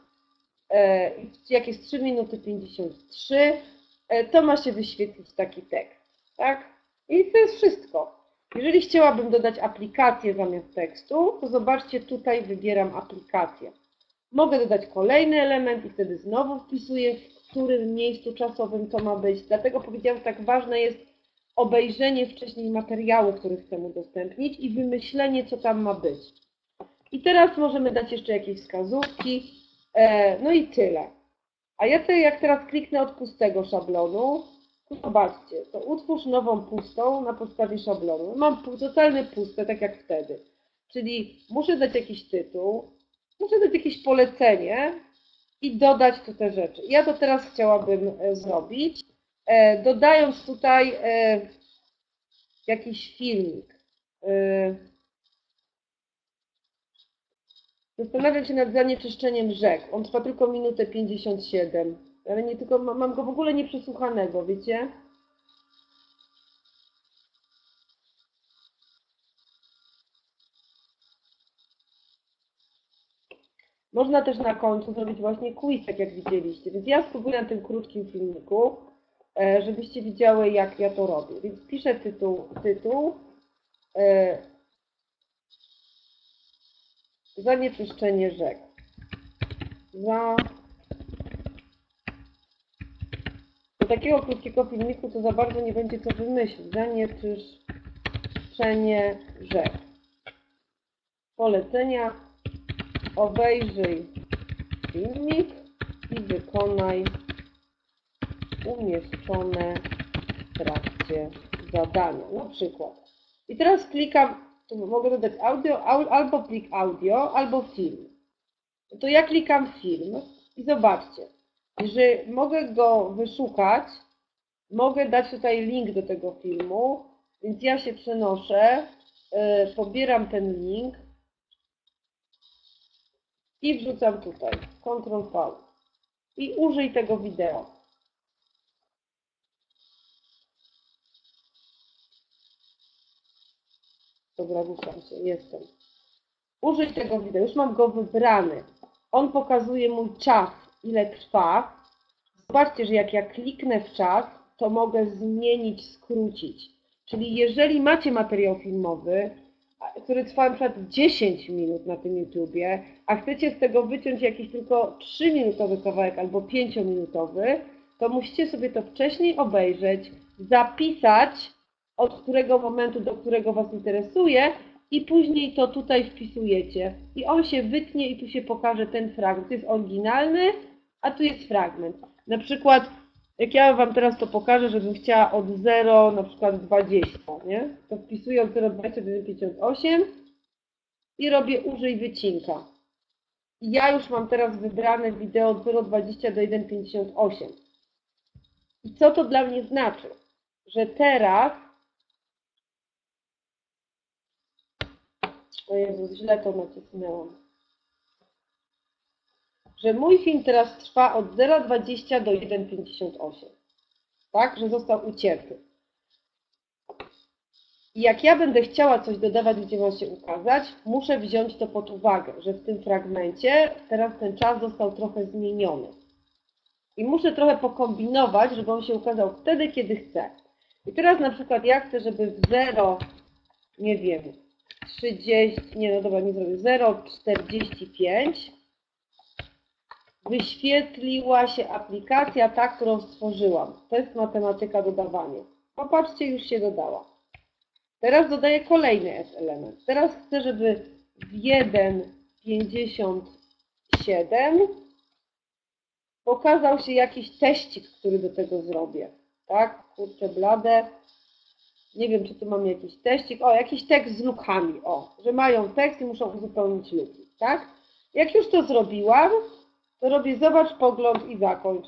E, jak jest trzy minuty pięćdziesiąt trzy, to ma się wyświetlić taki tekst, tak? I to jest wszystko. Jeżeli chciałabym dodać aplikację zamiast tekstu, to zobaczcie, tutaj wybieram aplikację. Mogę dodać kolejny element i wtedy znowu wpisuję, w którym miejscu czasowym to ma być. Dlatego powiedziałam, że tak ważne jest obejrzenie wcześniej materiału, który chcemy udostępnić i wymyślenie, co tam ma być. I teraz możemy dać jeszcze jakieś wskazówki, no i tyle. A ja tutaj, jak teraz kliknę od pustego szablonu, Zobaczcie, to utwórz nową pustą na podstawie szablonu. Mam totalnie puste, tak jak wtedy. Czyli muszę dać jakiś tytuł, muszę dać jakieś polecenie i dodać tu te rzeczy. Ja to teraz chciałabym zrobić, dodając tutaj jakiś filmik. Zastanawiam się nad zanieczyszczeniem rzek. On trwa tylko minutę pięćdziesiąt siedem. Ale nie tylko, mam go w ogóle nieprzesłuchanego, wiecie? Można też na końcu zrobić właśnie quiz, tak jak widzieliście. Więc ja spróbuję na tym krótkim filmiku, żebyście widziały, jak ja to robię. Więc piszę tytuł, tytuł zanieczyszczenie rzek. Za... Do takiego krótkiego filmiku to za bardzo nie będzie co wymyślić. Zanieczyszczenie rzek. Polecenia. Obejrzyj filmik i wykonaj umieszczone w trakcie zadania. Na przykład. I teraz klikam, tu mogę dodać audio, albo plik audio, albo film. To ja klikam film i zobaczcie, że mogę go wyszukać, mogę dać tutaj link do tego filmu, więc ja się przenoszę, yy, pobieram ten link i wrzucam tutaj, kontrol V i użyj tego wideo. Dobra, ruszam się, jestem. Użyj tego wideo, już mam go wybrany. On pokazuje mój czas, ile trwa. Zobaczcie, że jak ja kliknę w czas, to mogę zmienić, skrócić. Czyli jeżeli macie materiał filmowy, który trwa na przykład dziesięć minut na tym YouTubie, a chcecie z tego wyciąć jakiś tylko trzyminutowy kawałek albo pięciominutowy, to musicie sobie to wcześniej obejrzeć, zapisać, od którego momentu do którego Was interesuje i później to tutaj wpisujecie. I on się wytnie i tu się pokaże ten fragment. To jest oryginalny, a tu jest fragment. Na przykład, jak ja Wam teraz to pokażę, żebym chciała od zera na przykład dwadzieścia, nie? To wpisuję od zera dwadzieścia do jeden pięćdziesiąt osiem i robię użyj wycinka. I ja już mam teraz wybrane wideo od zera dwadzieścia do jeden pięćdziesiąt osiem. I co to dla mnie znaczy? Że teraz... O Jezu, źle to nacisnęłam. Że mój film teraz trwa od zera dwadzieścia do jeden pięćdziesiąt osiem. Tak? Że został ucięty. I jak ja będę chciała coś dodawać, gdzie ma się ukazać, muszę wziąć to pod uwagę, że w tym fragmencie teraz ten czas został trochę zmieniony. I muszę trochę pokombinować, żeby on się ukazał wtedy, kiedy chcę. I teraz na przykład ja chcę, żeby w zero, nie wiem, trzydzieści, nie no dobra, nie zrobię, zero czterdzieści pięć wyświetliła się aplikacja ta, którą stworzyłam. Test matematyka dodawanie. Popatrzcie, już się dodała. Teraz dodaję kolejny element. Teraz chcę, żeby w jeden pięćdziesiąt siedem pokazał się jakiś teścik, który do tego zrobię. Tak? Kurczę blade. Nie wiem, czy tu mam jakiś teścik. O, jakiś tekst z lukami. O, że mają tekst i muszą uzupełnić luki. Tak? Jak już to zrobiłam, to robię zobacz, pogląd i zakończ.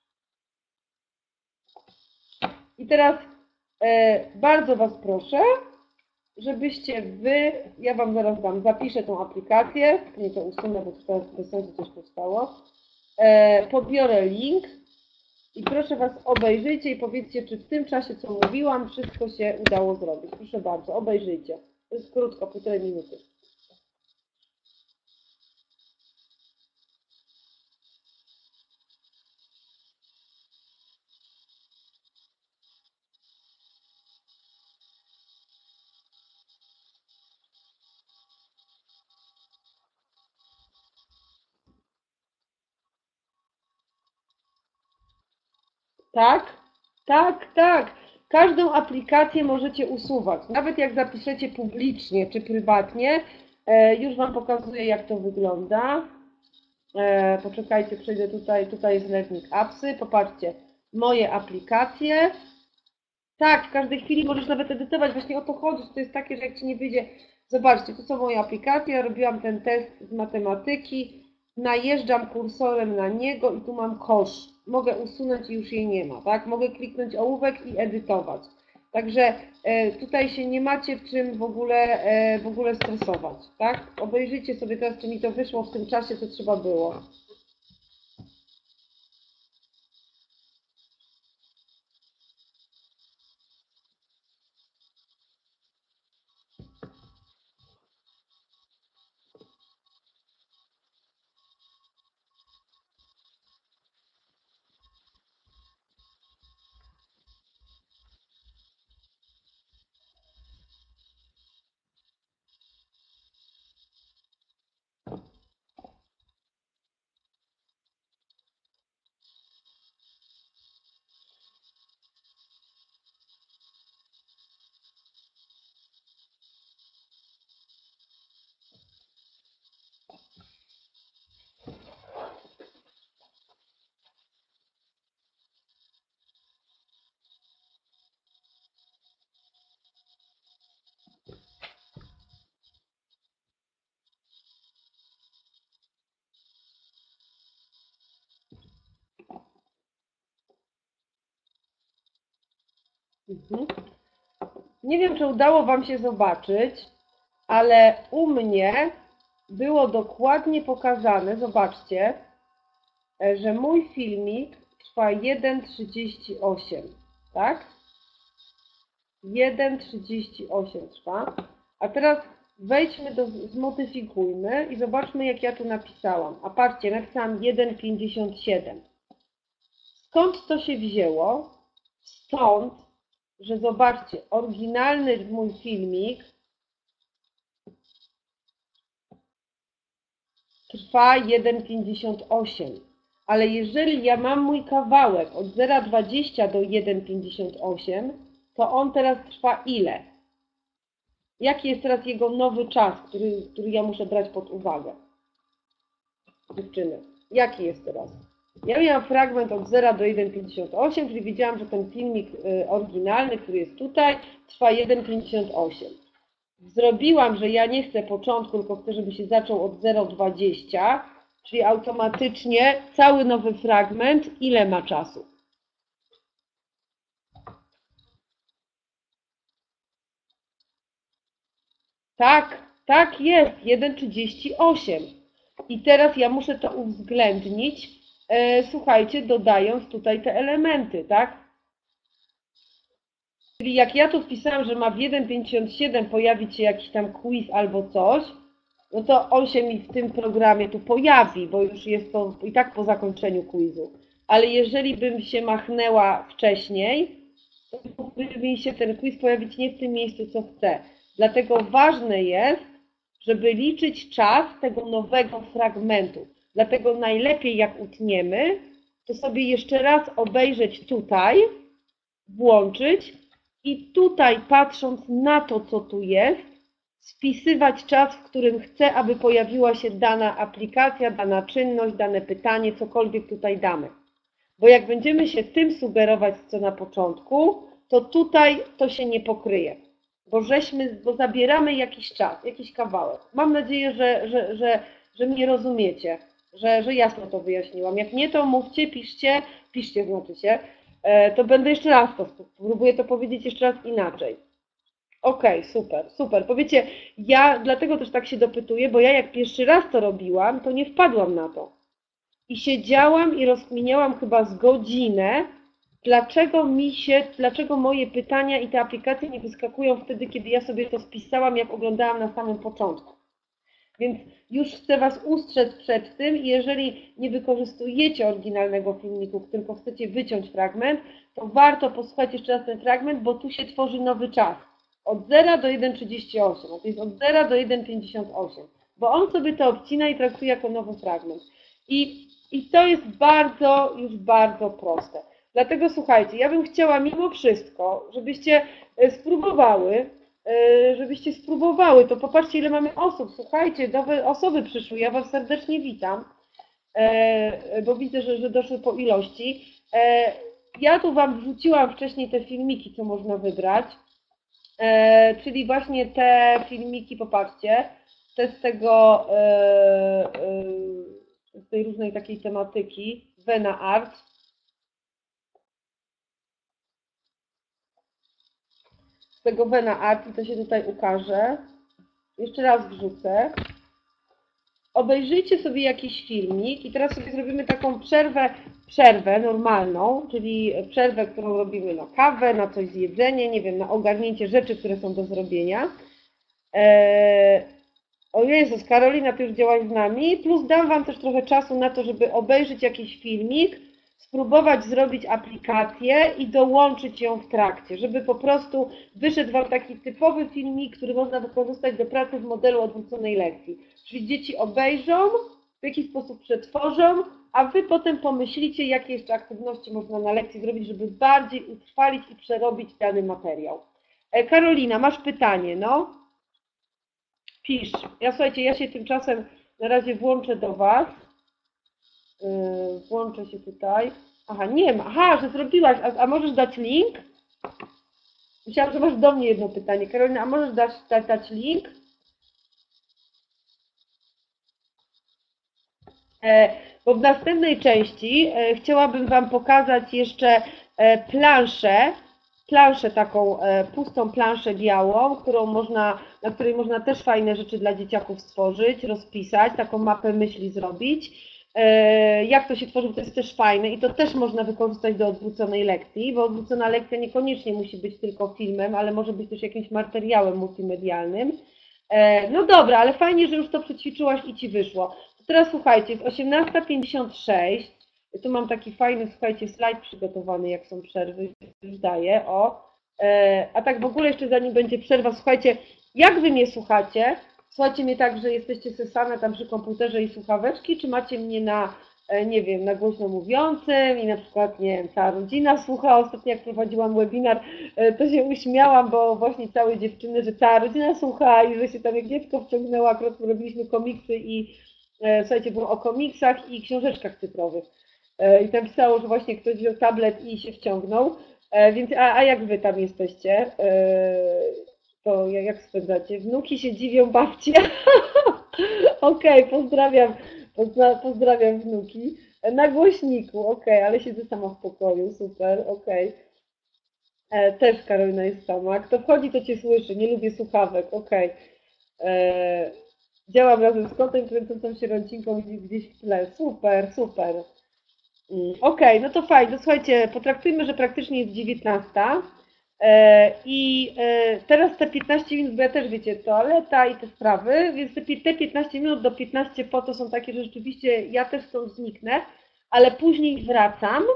I teraz e, bardzo Was proszę, żebyście Wy, ja Wam zaraz dam, zapiszę tą aplikację, nie to usunę, bo tutaj bez sensu coś powstało, e, podbiorę link i proszę Was obejrzyjcie i powiedzcie, czy w tym czasie, co mówiłam, wszystko się udało zrobić. Proszę bardzo, obejrzyjcie. To jest krótko, półtorej minuty. Tak, tak, tak. Każdą aplikację możecie usuwać. Nawet jak zapiszecie publicznie czy prywatnie, już Wam pokazuję, jak to wygląda. Poczekajcie, przejdę tutaj, tutaj jest Learning Appsy. Popatrzcie, moje aplikacje Tak, w każdej chwili możesz nawet edytować, właśnie o to chodzi, że to jest takie, że jak Ci nie wyjdzie, zobaczcie, to są moje aplikacje, ja robiłam ten test z matematyki, najeżdżam kursorem na niego i tu mam kosz, mogę usunąć i już jej nie ma, tak? Mogę kliknąć ołówek i edytować. Także e, tutaj się nie macie czym w ogóle, e, w ogóle stresować, tak? Obejrzyjcie sobie teraz, czy mi to wyszło w tym czasie, co trzeba było. Mhm. Nie wiem, czy udało Wam się zobaczyć, ale u mnie było dokładnie pokazane, zobaczcie, że mój filmik trwa jeden trzydzieści osiem, tak? jeden trzydzieści osiem trwa. A teraz wejdźmy do, zmodyfikujmy i zobaczmy, jak ja tu napisałam. A patrzcie, napisałam jeden pięćdziesiąt siedem. Skąd to się wzięło? Stąd, że zobaczcie, oryginalny mój filmik trwa jeden pięćdziesiąt osiem, ale jeżeli ja mam mój kawałek od zero przecinek dwadzieścia do jeden pięćdziesiąt osiem, to on teraz trwa ile? Jaki jest teraz jego nowy czas, który, który ja muszę brać pod uwagę? Dziewczyny, jaki jest teraz? Ja miałam fragment od zera do jeden pięćdziesiąt osiem, czyli wiedziałam, że ten filmik oryginalny, który jest tutaj, trwa jeden pięćdziesiąt osiem. Zrobiłam, że ja nie chcę początku, tylko chcę, żeby się zaczął od zero przecinek dwadzieścia, czyli automatycznie cały nowy fragment, ile ma czasu? Tak, tak jest, jeden trzydzieści osiem. I teraz ja muszę to uwzględnić, e, słuchajcie, dodając tutaj te elementy, tak? Czyli jak ja tu wpisałam, że ma w jeden pięćdziesiąt siedem pojawić się jakiś tam quiz albo coś, no to on się mi w tym programie tu pojawi, bo już jest to i tak po zakończeniu quizu. Ale jeżeli bym się machnęła wcześniej, to mógłby mi się ten quiz pojawić nie w tym miejscu, co chcę. Dlatego ważne jest, żeby liczyć czas tego nowego fragmentu. Dlatego najlepiej, jak utniemy, to sobie jeszcze raz obejrzeć tutaj, włączyć i tutaj, patrząc na to, co tu jest, spisywać czas, w którym chcę, aby pojawiła się dana aplikacja, dana czynność, dane pytanie, cokolwiek tutaj damy. Bo jak będziemy się tym sugerować, co na początku, to tutaj to się nie pokryje. Bo, żeśmy, bo zabieramy jakiś czas, jakiś kawałek. Mam nadzieję, że, że, że, że mnie rozumiecie, że, że jasno to wyjaśniłam. Jak nie, to mówcie, piszcie, piszcie znaczy się, to będę jeszcze raz to, spróbuję to powiedzieć jeszcze raz inaczej. Okej, okay, super, super. Powiecie, ja dlatego też tak się dopytuję, bo ja jak pierwszy raz to robiłam, to nie wpadłam na to. I siedziałam i rozkminiałam chyba z godzinę, dlaczego mi się, dlaczego moje pytania i te aplikacje nie wyskakują wtedy, kiedy ja sobie to spisałam, jak oglądałam na samym początku. Więc już chcę Was ustrzec przed tym, jeżeli nie wykorzystujecie oryginalnego filmiku, tylko chcecie wyciąć fragment, to warto posłuchać jeszcze raz ten fragment, bo tu się tworzy nowy czas. Od zera do jeden trzydzieści osiem, a to jest od zera do jeden pięćdziesiąt osiem, bo on sobie to obcina i traktuje jako nowy fragment. I, I to jest bardzo, już bardzo proste. Dlatego słuchajcie, ja bym chciała mimo wszystko, żebyście spróbowały, żebyście spróbowały, to popatrzcie, ile mamy osób, słuchajcie, nowe osoby przyszły, ja Was serdecznie witam, bo widzę, że, że doszły po ilości. ja tu Wam wrzuciłam wcześniej te filmiki, co można wybrać. E, czyli właśnie te filmiki, popatrzcie, te z tego, e, e, z tej różnej takiej tematyki, Vena Art. Z tego Vena Art, i to się tutaj ukaże. Jeszcze raz wrzucę. Obejrzyjcie sobie jakiś filmik i teraz sobie zrobimy taką przerwę, przerwę normalną, czyli przerwę, którą robimy na kawę, na coś z jedzenia, nie wiem, na ogarnięcie rzeczy, które są do zrobienia. Eee, o Jezus, Karolina, Ty już działaś z nami, plus dam Wam też trochę czasu na to, żeby obejrzeć jakiś filmik, spróbować zrobić aplikację i dołączyć ją w trakcie, żeby po prostu wyszedł Wam taki typowy filmik, który można wykorzystać do pracy w modelu odwróconej lekcji. Czyli dzieci obejrzą, w jakiś sposób przetworzą, a Wy potem pomyślicie, jakie jeszcze aktywności można na lekcji zrobić, żeby bardziej utrwalić i przerobić dany materiał. Karolina, masz pytanie, no? Pisz. Ja słuchajcie, ja się tymczasem na razie włączę do Was. Yy, włączę się tutaj. Aha, nie ma. Aha, że zrobiłaś. A, a możesz dać link? Myślałam, że masz do mnie jedno pytanie. Karolina, a możesz dać, dać, dać link? E, bo w następnej części e, chciałabym Wam pokazać jeszcze e, planszę, planszę taką e, pustą planszę białą, którą można, na której można też fajne rzeczy dla dzieciaków stworzyć, rozpisać, taką mapę myśli zrobić. E, jak to się tworzy, to jest też fajne i to też można wykorzystać do odwróconej lekcji, bo odwrócona lekcja niekoniecznie musi być tylko filmem, ale może być też jakimś materiałem multimedialnym. E, no dobra, ale fajnie, że już to przećwiczyłaś i Ci wyszło. Teraz słuchajcie, jest osiemnasta pięćdziesiąt sześć. Tu mam taki fajny, słuchajcie, slajd przygotowany, jak są przerwy, już daję, o. E, a tak w ogóle jeszcze zanim będzie przerwa, słuchajcie, jak Wy mnie słuchacie? Słuchajcie mnie tak, że jesteście sesane tam przy komputerze i słuchaweczki, czy macie mnie na, e, nie wiem, na głośno mówiącym i na przykład, nie wiem, cała rodzina słucha. Ostatnio jak prowadziłam webinar, e, to się uśmiałam, bo właśnie całe dziewczyny, że cała rodzina słucha i że się tam jak dziecko wciągnęło, akurat robiliśmy komiksy i słuchajcie, było o komiksach i książeczkach cyfrowych. I tam pisało, że właśnie ktoś wziął tablet i się wciągnął. Więc, a, a jak Wy tam jesteście? To jak spędzacie? Wnuki się dziwią babcie. Okej, okay, pozdrawiam, pozdrawiam wnuki. Na głośniku, okej, okay, ale siedzę sama w pokoju, super, okej. Okay. Też Karolina jest sama. Kto wchodzi, to Cię słyszy, nie lubię słuchawek, okej. Okay. Działam razem z kotem kręcącą się rodzinką gdzieś w tle. Super, super. Okej, okay, no to fajnie. No słuchajcie, potraktujmy, że praktycznie jest dziewiętnasta. I teraz te piętnaście minut, bo ja też wiecie, toaleta i te sprawy, więc te piętnaście minut do piętnaście po to są takie, że rzeczywiście ja też stąd zniknę, ale później wracam.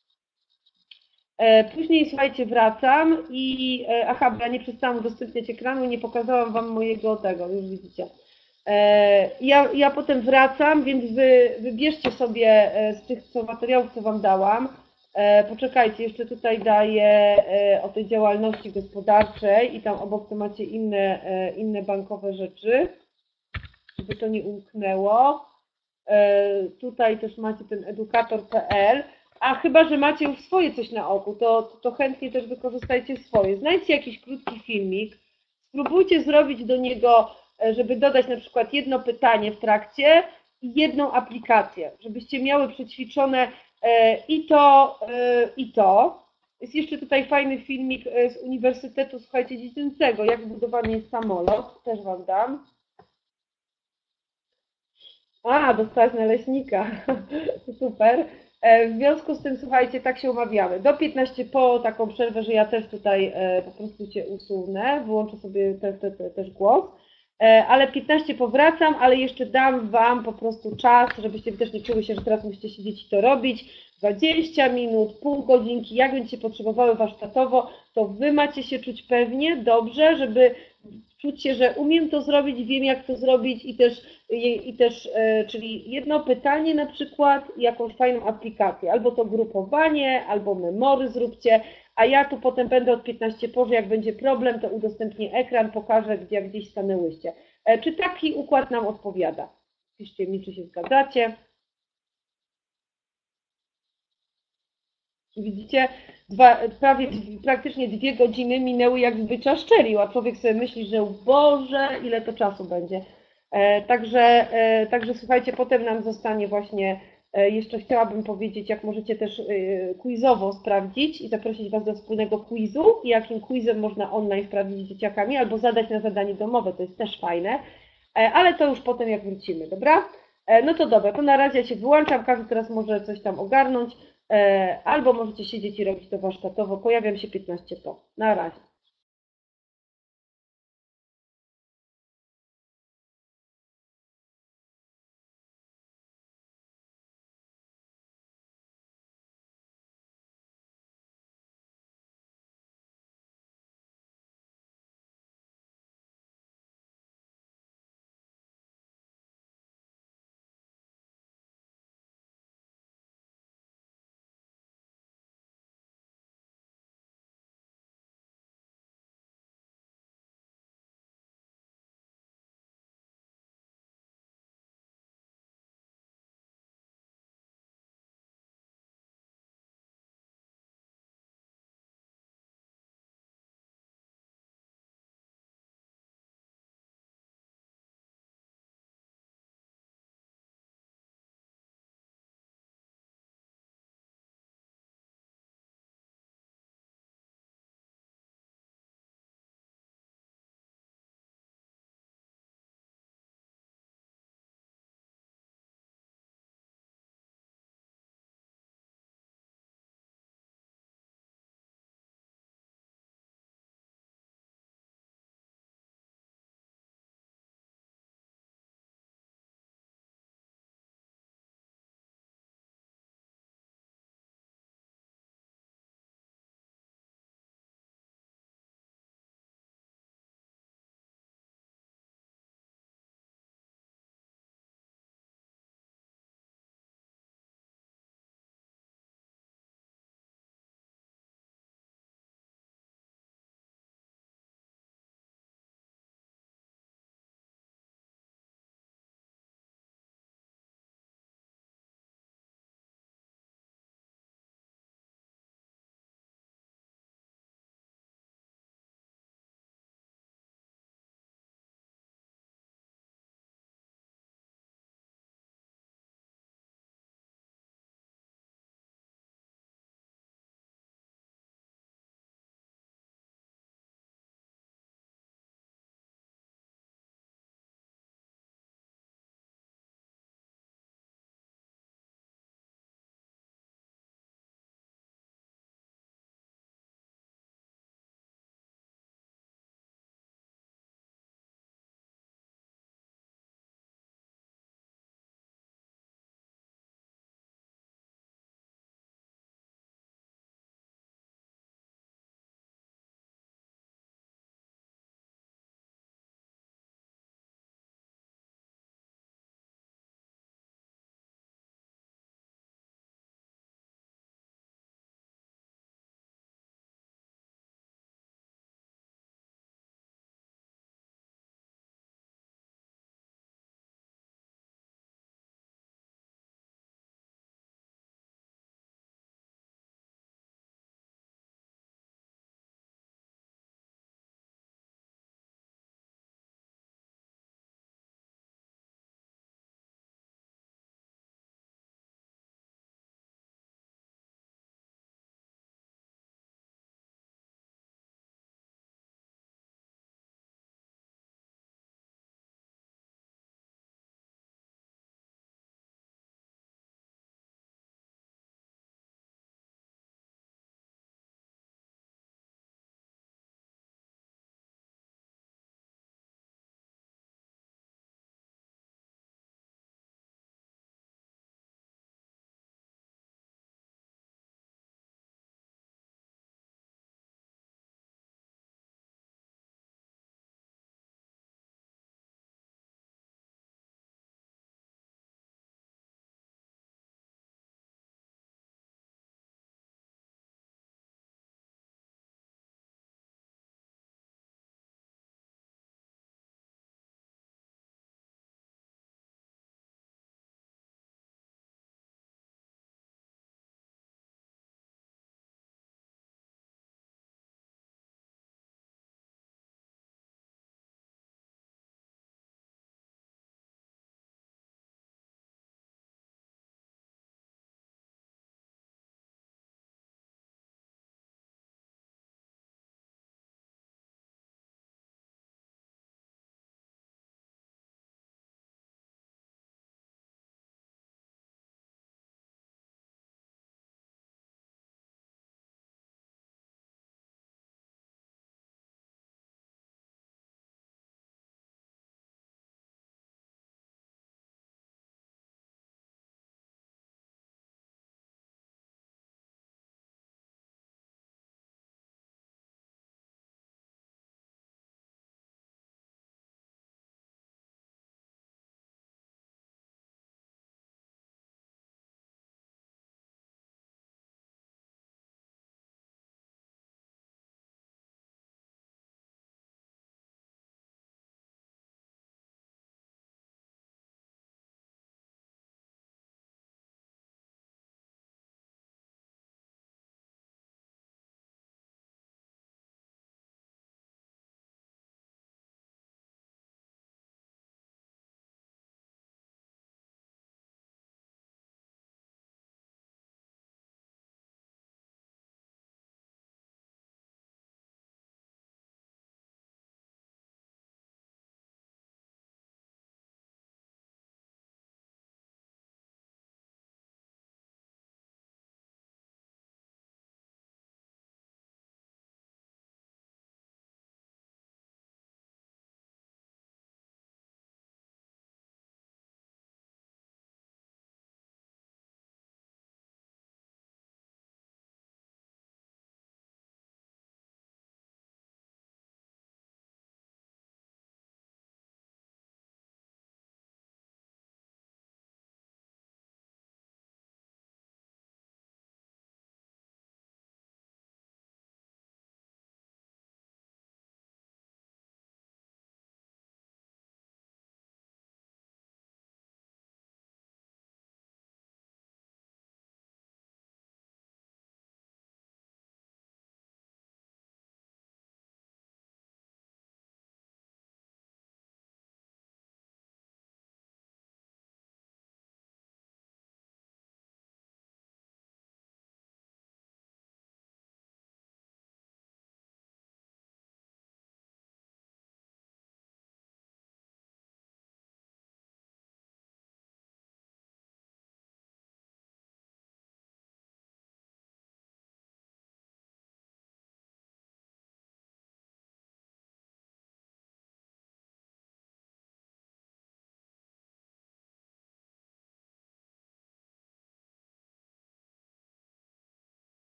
Później, słuchajcie, wracam i, aha, bo ja nie przestałam udostępniać ekranu, nie pokazałam Wam mojego tego, już widzicie. Ja, ja potem wracam, więc wy wybierzcie sobie z tych co, materiałów, co Wam dałam. Poczekajcie, jeszcze tutaj daję o tej działalności gospodarczej i tam obok to macie inne, inne bankowe rzeczy, żeby to nie umknęło. Tutaj też macie ten edukator kropka pe el. A chyba, że macie już swoje coś na oku, to, to chętnie też wykorzystajcie swoje. Znajdźcie jakiś krótki filmik, spróbujcie zrobić do niego, żeby dodać na przykład jedno pytanie w trakcie i jedną aplikację, żebyście miały przećwiczone i to, i to. Jest jeszcze tutaj fajny filmik z Uniwersytetu, słuchajcie, Dziecięcego, jak budowany jest samolot, też Wam dam. A, dostałaś naleśnika, super. W związku z tym, słuchajcie, tak się umawiamy. Do piętnaście po taką przerwę, że ja też tutaj po prostu Cię usunę, wyłączę sobie te, te, te, też głos. Ale piętnaście powracam, ale jeszcze dam Wam po prostu czas, żebyście też nie czuły się, że teraz musicie siedzieć i to robić. dwadzieścia minut, pół godzinki, jak będziecie potrzebowały warsztatowo, to Wy macie się czuć pewnie, dobrze, żeby czuć się, że umiem to zrobić, wiem jak to zrobić i też, i, i też czyli jedno pytanie na przykład i jakąś fajną aplikację, albo to grupowanie, albo memory zróbcie, a ja tu potem będę od piętnaście po, że jak będzie problem, to udostępnię ekran, pokażę, gdzie gdzieś stanęłyście. Czy taki układ nam odpowiada? Piszcie mi, czy się zgadzacie. Widzicie, dwa, prawie praktycznie dwie godziny minęły jak wyczaszczeli, a człowiek sobie myśli, że Boże, ile to czasu będzie. E, także, e, także słuchajcie, potem nam zostanie właśnie, e, jeszcze chciałabym powiedzieć, jak możecie też e, quizowo sprawdzić i zaprosić Was do wspólnego quizu, i jakim quizem można online sprawdzić z dzieciakami, albo zadać na zadanie domowe, to jest też fajne, e, ale to już potem jak wrócimy, dobra? E, no to dobra, to na razie ja się wyłączam, każdy teraz może coś tam ogarnąć. E, albo możecie siedzieć i robić to warsztatowo. Pojawiam się piętnaście po. Na razie.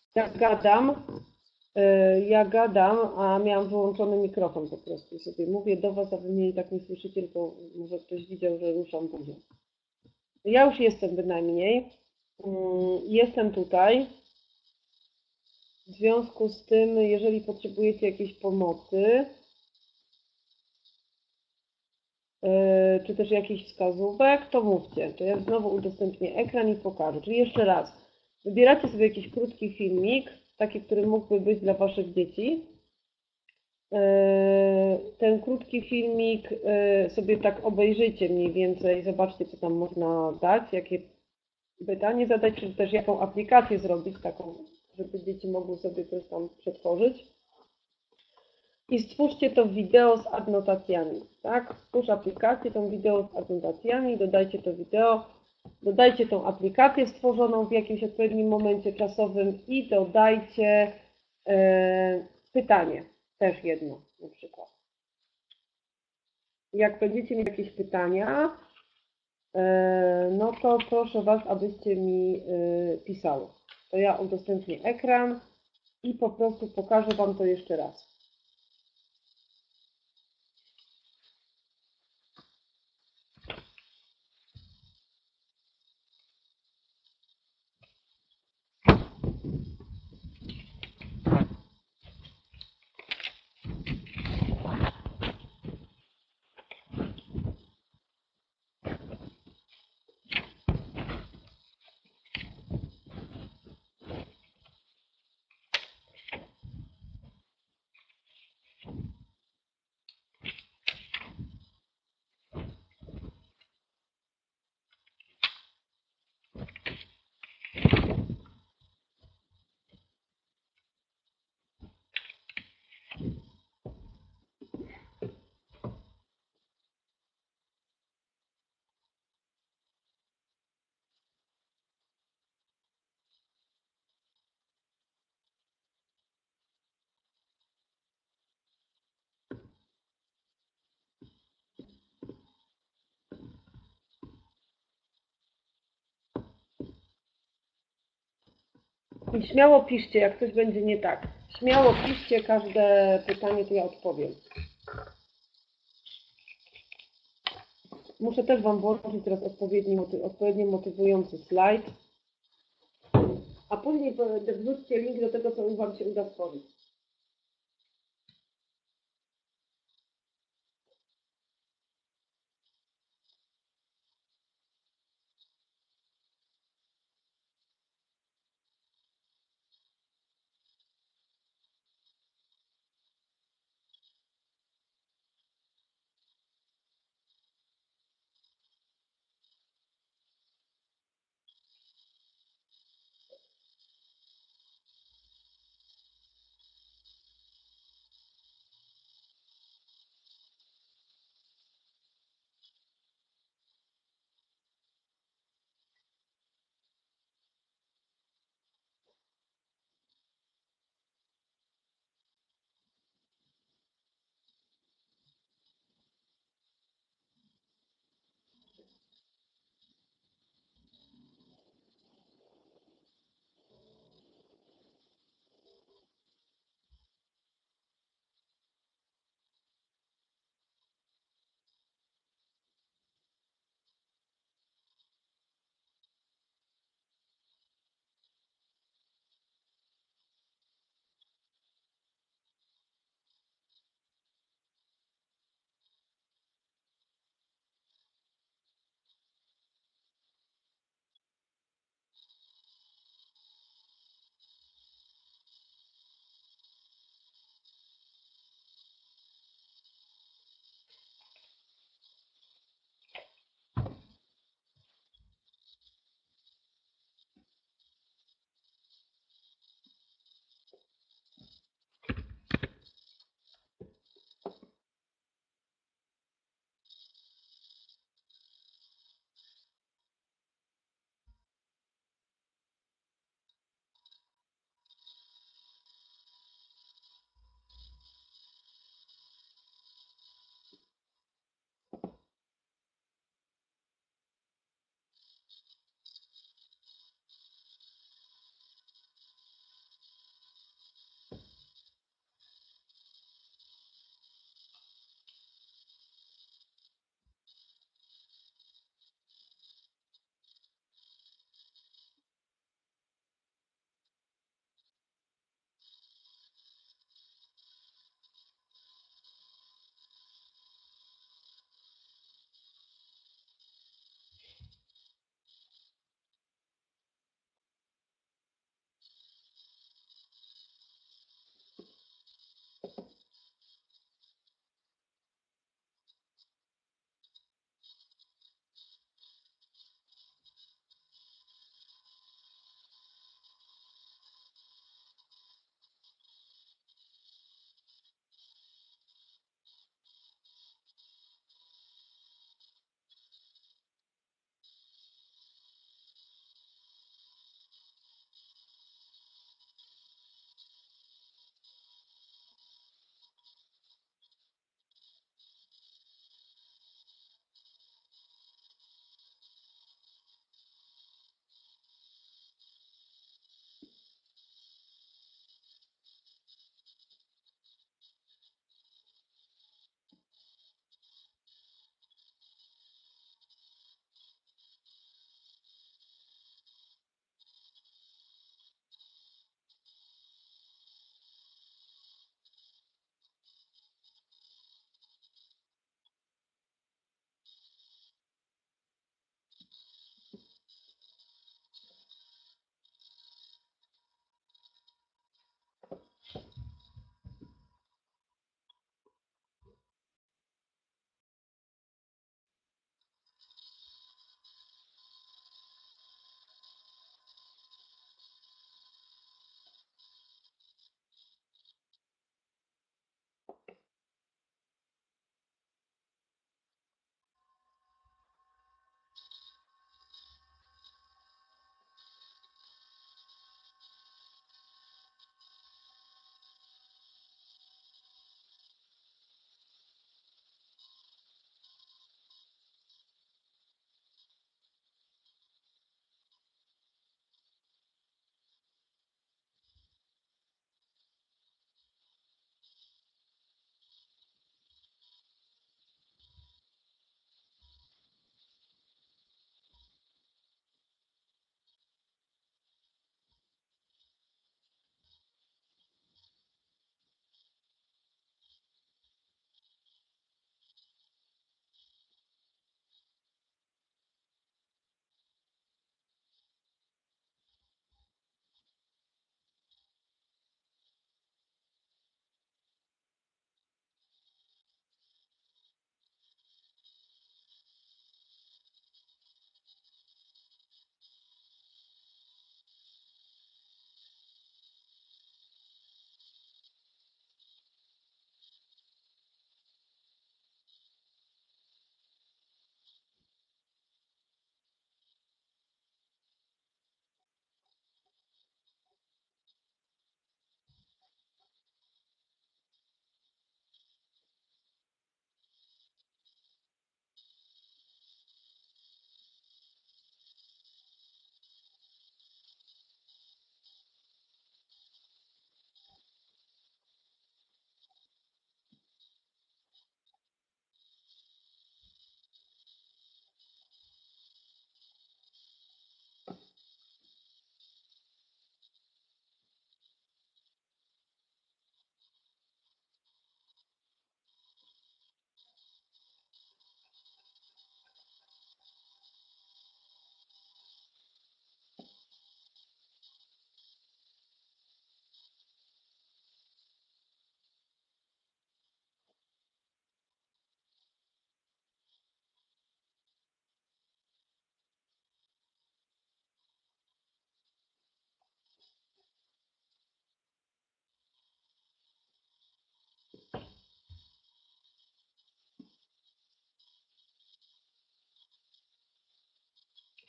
Ja gadam, e, ja gadam, a miałam wyłączony mikrofon po prostu. Sobie mówię do Was, a Wy mnie i tak nie słyszycie, tylko może ktoś widział, że ruszam buzią. Ja już jestem bynajmniej. Mm, Jestem tutaj. W związku z tym, jeżeli potrzebujecie jakiejś pomocy, e, czy też jakichś wskazówek, to mówcie. To ja znowu udostępnię ekran i pokażę. Czyli jeszcze raz, wybieracie sobie jakiś krótki filmik, taki, który mógłby być dla Waszych dzieci. E, Ten krótki filmik e, sobie tak obejrzyjcie mniej więcej, zobaczcie, co tam można dać, jakie pytanie zadać, czy też jaką aplikację zrobić, taką, żeby dzieci mogły sobie coś tam przetworzyć. I stwórzcie to wideo z adnotacjami, tak? Stwórz aplikację, tą wideo z adnotacjami, dodajcie to wideo, dodajcie tą aplikację stworzoną w jakimś odpowiednim momencie czasowym i dodajcie e, pytanie, też jedno na przykład. Jak będziecie mieć jakieś pytania, e, no to proszę Was, abyście mi e, pisały. To ja udostępnię ekran i po prostu pokażę Wam to jeszcze raz. I śmiało piszcie, jak coś będzie nie tak. Śmiało piszcie, każde pytanie to ja odpowiem. Muszę też Wam włączyć teraz odpowiedni, odpowiednio motywujący slajd, a później wrzućcie link do tego, co Wam się uda stworzyć.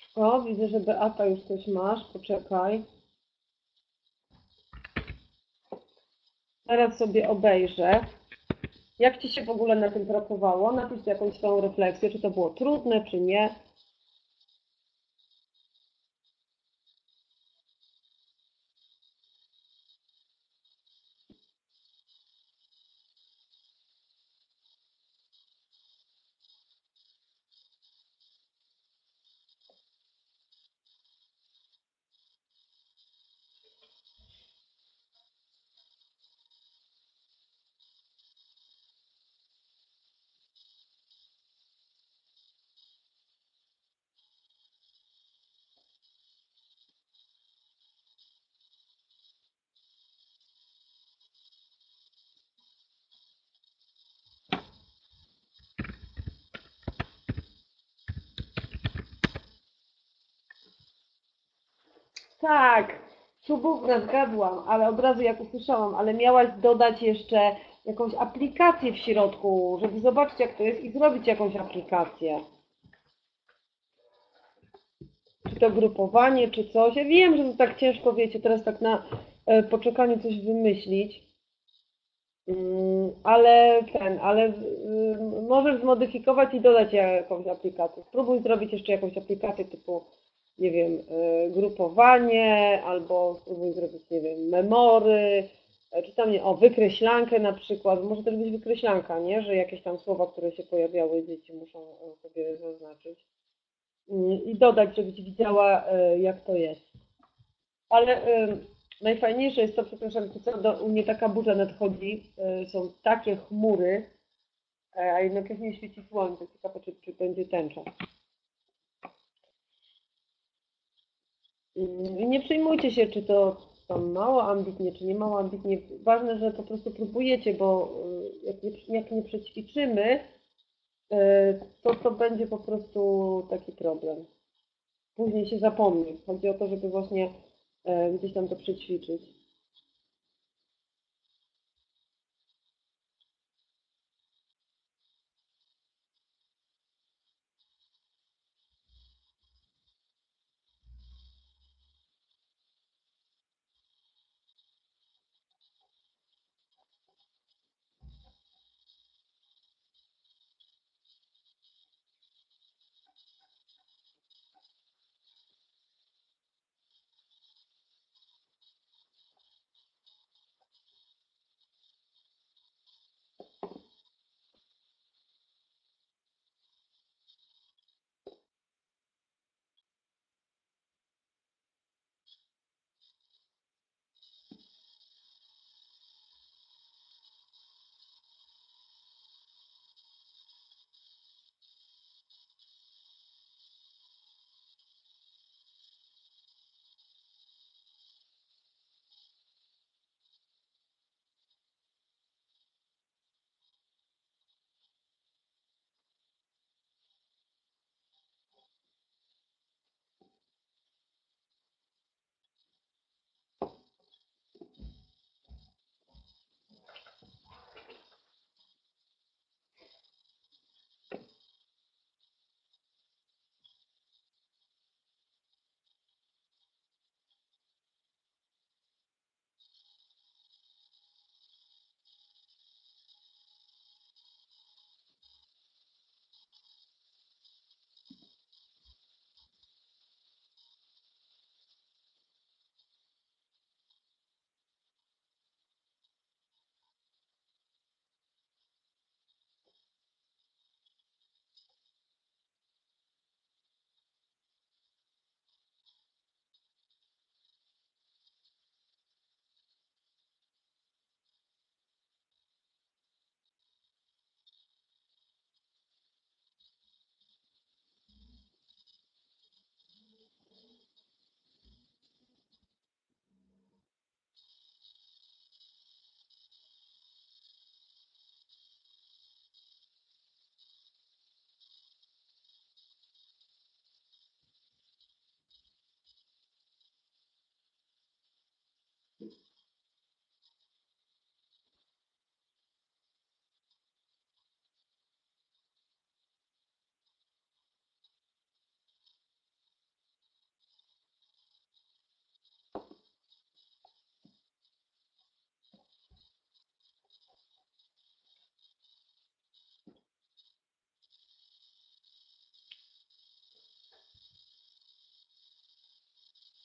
O, widzę, że Beata już coś masz, poczekaj. Zaraz sobie obejrzę. Jak Ci się w ogóle na tym pracowało? Napisz jakąś swoją refleksję, czy to było trudne, czy nie. Tak, czubówkę zgadłam, ale od razu jak usłyszałam, ale miałaś dodać jeszcze jakąś aplikację w środku, żeby zobaczyć jak to jest i zrobić jakąś aplikację. Czy to grupowanie, czy coś. Ja wiem, że to tak ciężko, wiecie, teraz tak na e, poczekaniu coś wymyślić. Mm, ale ten, ale y, możesz zmodyfikować i dodać jakąś aplikację. Spróbuj zrobić jeszcze jakąś aplikację typu, nie wiem, y, grupowanie, albo spróbuj zrobić, nie wiem, memory, e, czy tam nie, o, wykreślankę na przykład. Może też być wykreślanka, nie? Że jakieś tam słowa, które się pojawiały, dzieci muszą e, sobie zaznaczyć. Mm, I dodać, żebyś widziała, e, jak to jest. Ale y, najfajniejsze jest to, przepraszam, to co do, u mnie taka burza nadchodzi, y, są takie chmury, e, a jednocześnie świeci słońce. Ciekawe, czy, czy będzie tęcza. Mm, I nie przejmujcie się, czy to tam mało ambitnie, czy nie mało ambitnie. Ważne, że po prostu próbujecie, bo y, jak nie, jak nie przećwiczymy, y, to to będzie po prostu taki problem. Później się zapomni. Chodzi o to, żeby właśnie e, gdzieś tam to przećwiczyć.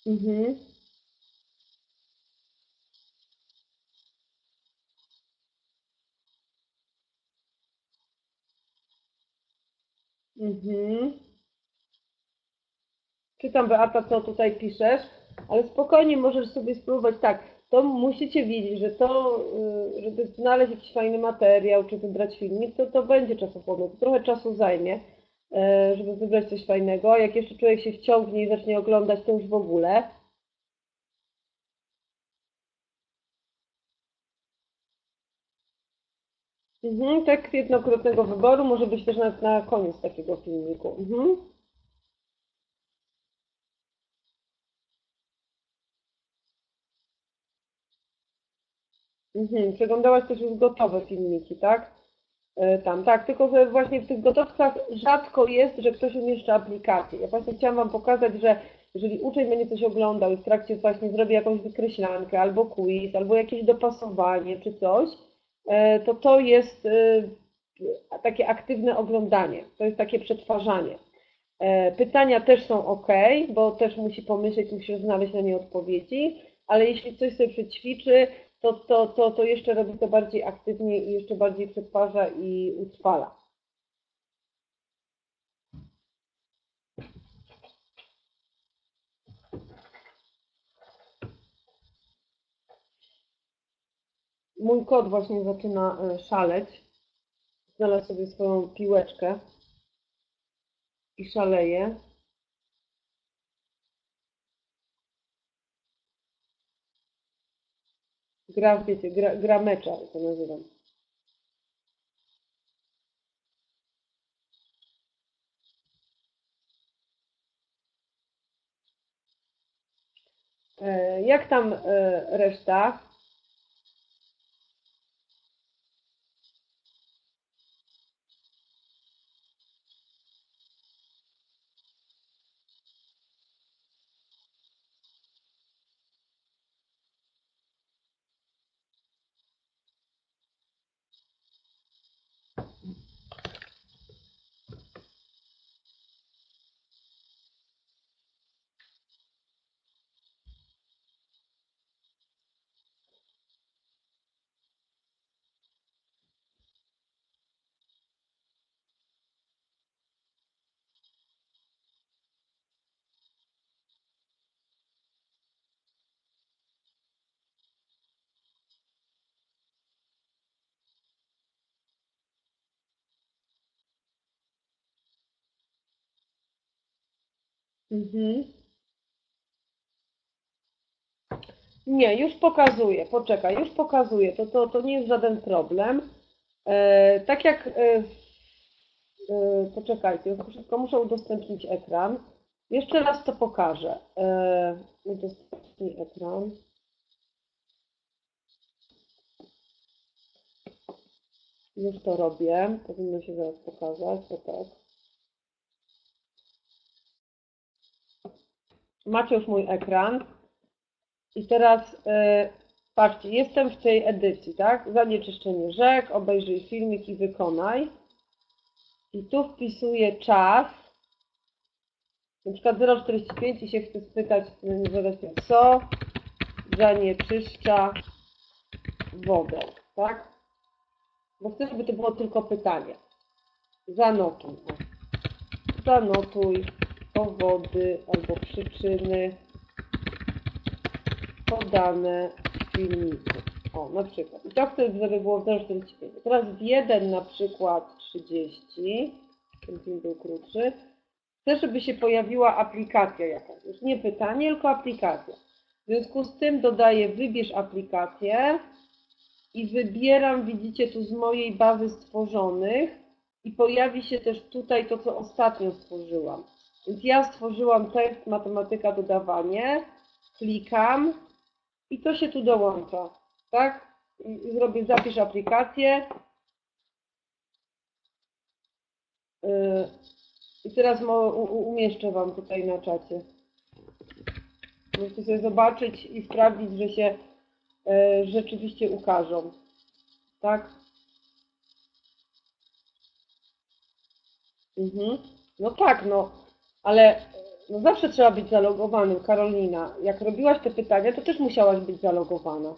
Mhm. Mhm. Czytam, Beata, co tutaj piszesz, ale spokojnie możesz sobie spróbować tak. To musicie wiedzieć, że to, y, żeby znaleźć jakiś fajny materiał, czy wybrać filmik, to to będzie czasochłonne. To trochę czasu zajmie, y, żeby wybrać coś fajnego. A jak jeszcze człowiek się wciągnie i zacznie oglądać, to już w ogóle. Mhm, tak, jednokrotnego wyboru może być też na, na koniec takiego filmiku. Mhm. Mhm. Przeglądałaś też już gotowe filmiki, tak? E, Tam, tak, tylko że właśnie w tych gotowcach rzadko jest, że ktoś umieszcza aplikację. Ja właśnie chciałam Wam pokazać, że jeżeli uczeń będzie coś oglądał i w trakcie właśnie zrobi jakąś wykreślankę, albo quiz, albo jakieś dopasowanie, czy coś, e, to to jest e, takie aktywne oglądanie, to jest takie przetwarzanie. E, Pytania też są ok, bo też musi pomyśleć, musi znaleźć na nie odpowiedzi, ale jeśli coś sobie przećwiczy, to, to, to, to jeszcze robi to bardziej aktywnie i jeszcze bardziej przetwarza i utrwala. Mój kot właśnie zaczyna e, szaleć. Znalazł sobie swoją piłeczkę i szaleje. Gra, wiecie, gra, gra mecza, to nazywam. E, Jak tam e, reszta? Mhm. Nie, już pokazuję, poczekaj, już pokazuję, to, to, to nie jest żaden problem. E, tak jak, e, e, poczekajcie, tylko muszę udostępnić ekran. Jeszcze raz to pokażę. E, udostępnij ekran. Już to robię, powinno się zaraz pokazać, to tak. Macie już mój ekran. I teraz e, patrzcie, jestem w tej edycji, tak? Zanieczyszczenie rzek, obejrzyj filmik i wykonaj. I tu wpisuję czas, na przykład zero czterdzieści pięć i się chcę spytać, zadać, co zanieczyszcza wodę, tak? Bo chcę, żeby to było tylko pytanie. Zanotuj. Zanotuj powody albo przyczyny podane w filmiku. O, na przykład. I to chcę, żeby było zero czterdzieści pięć. Teraz w jeden na przykład trzydzieści. Ten film był krótszy. Chcę, żeby się pojawiła aplikacja jakaś. Już nie pytanie, tylko aplikacja. W związku z tym dodaję wybierz aplikację i wybieram, widzicie tu z mojej bazy stworzonych i pojawi się też tutaj to, co ostatnio stworzyłam. Więc ja stworzyłam test matematyka dodawanie, klikam i to się tu dołącza, tak? I zrobię zapisz aplikację. Yy, I teraz umieszczę Wam tutaj na czacie. Możecie sobie zobaczyć i sprawdzić, że się yy, rzeczywiście ukażą, tak? Mhm. No tak, no, ale No zawsze trzeba być zalogowanym, Karolina. Jak robiłaś te pytania, to też musiałaś być zalogowana.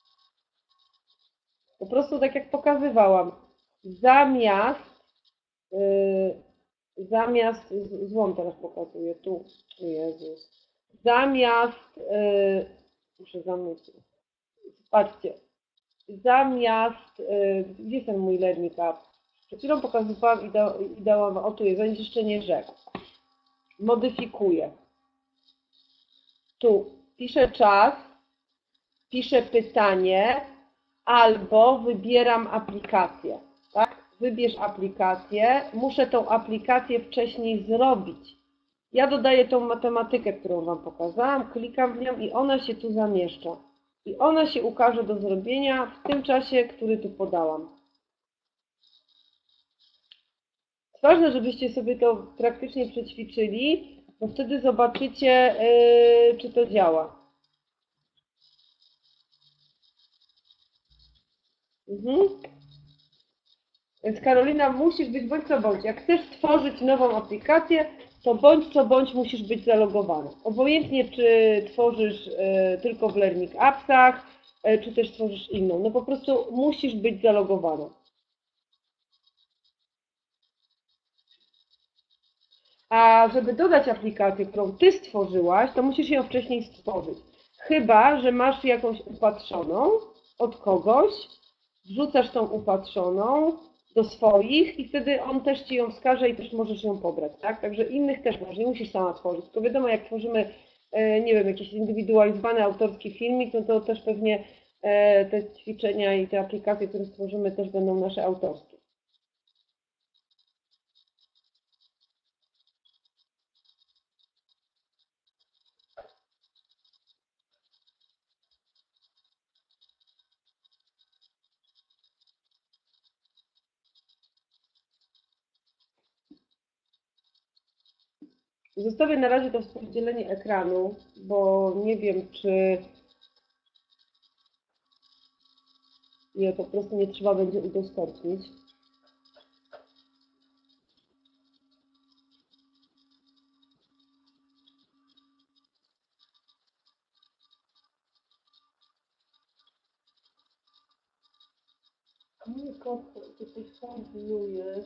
Po prostu tak jak pokazywałam, zamiast, yy, zamiast, z- złom teraz pokazuję, tu, Jezus, zamiast, yy, muszę zamknąć, patrzcie, zamiast, yy, gdzie jest ten mój learning app? Przed chwilą pokazywałam i, da, i dałam, o tu jest, zanieczyszczenie rzek. Modyfikuję. Tu piszę czas, piszę pytanie albo wybieram aplikację. Tak? Wybierz aplikację. Muszę tą aplikację wcześniej zrobić. Ja dodaję tą matematykę, którą Wam pokazałam, klikam w nią i ona się tu zamieszcza. I ona się ukaże do zrobienia w tym czasie, który tu podałam. Ważne, żebyście sobie to praktycznie przećwiczyli, bo wtedy zobaczycie, yy, czy to działa. Mhm. Więc Karolina, musisz być bądź co bądź. Jak chcesz stworzyć nową aplikację, to bądź co bądź musisz być zalogowana. Obojętnie, czy tworzysz y, tylko w Learning Appsach, y, czy też tworzysz inną. No po prostu musisz być zalogowana. A żeby dodać aplikację, którą Ty stworzyłaś, to musisz ją wcześniej stworzyć. Chyba że masz jakąś upatrzoną od kogoś, wrzucasz tą upatrzoną do swoich i wtedy on też Ci ją wskaże i też możesz ją pobrać, tak? Także innych też możesz, nie musisz sama tworzyć. Tylko wiadomo, jak tworzymy, e, nie wiem, jakiś indywidualizowany autorski filmik, no to też pewnie e, te ćwiczenia i te aplikacje, które stworzymy, też będą nasze autorskie. Zostawię na razie to współdzielenie ekranu, bo nie wiem, czy je po prostu nie trzeba będzie udostępnić. Mój kot tutaj handluje.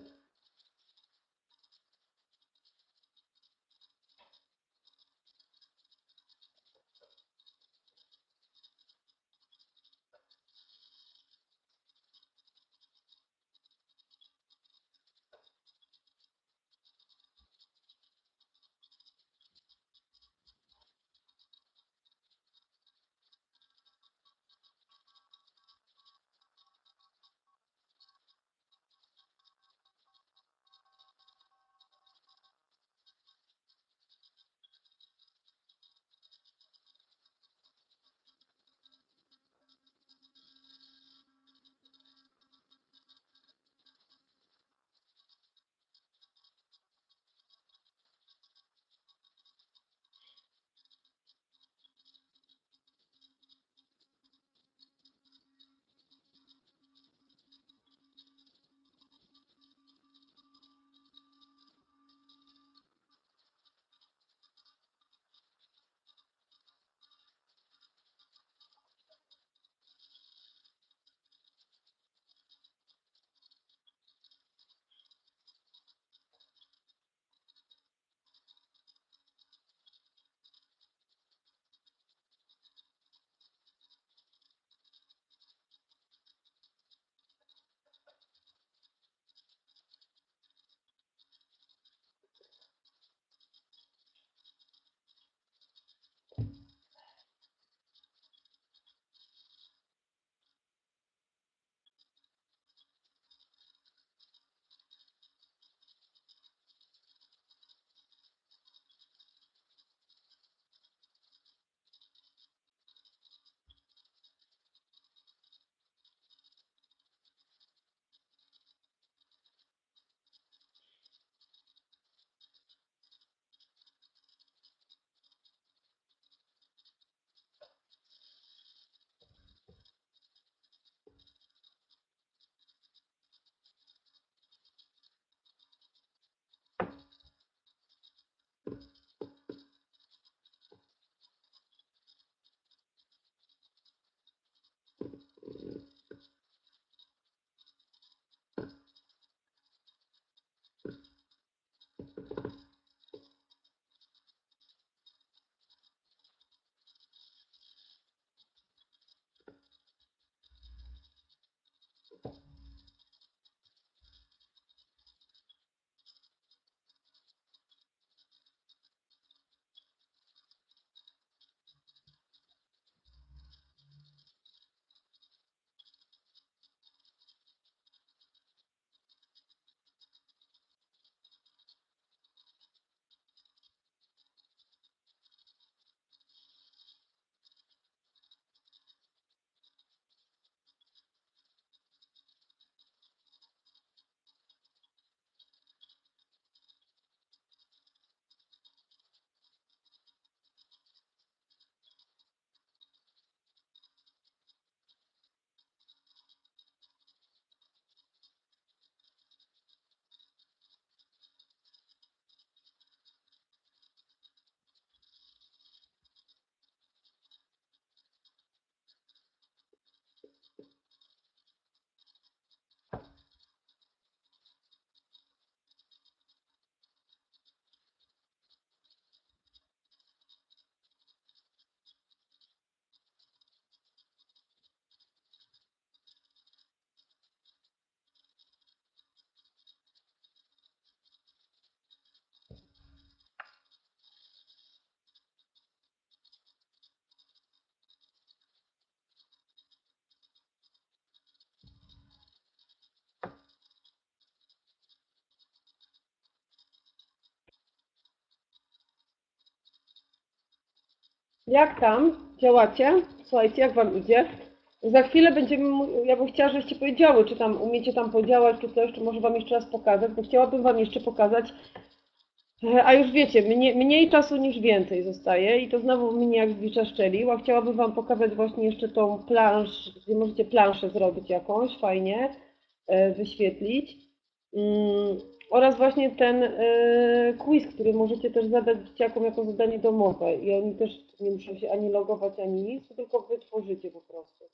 Jak tam działacie? Słuchajcie, jak Wam idzie? Za chwilę będziemy, mu- ja bym chciała, żebyście powiedziały, czy tam umiecie tam podziałać, czy coś, czy może Wam jeszcze raz pokazać, bo chciałabym Wam jeszcze pokazać, e, a już wiecie, mniej, mniej czasu niż więcej zostaje i to znowu mnie jak zbicza szczelił, a chciałabym Wam pokazać właśnie jeszcze tą planszę, gdzie możecie planszę zrobić jakąś, fajnie, e, wyświetlić. Mm, oraz właśnie ten e, quiz, który możecie też zadać dzieciakom jako zadanie domowe i oni też nie muszą się ani logować, ani nic, tylko wy tworzycie po prostu.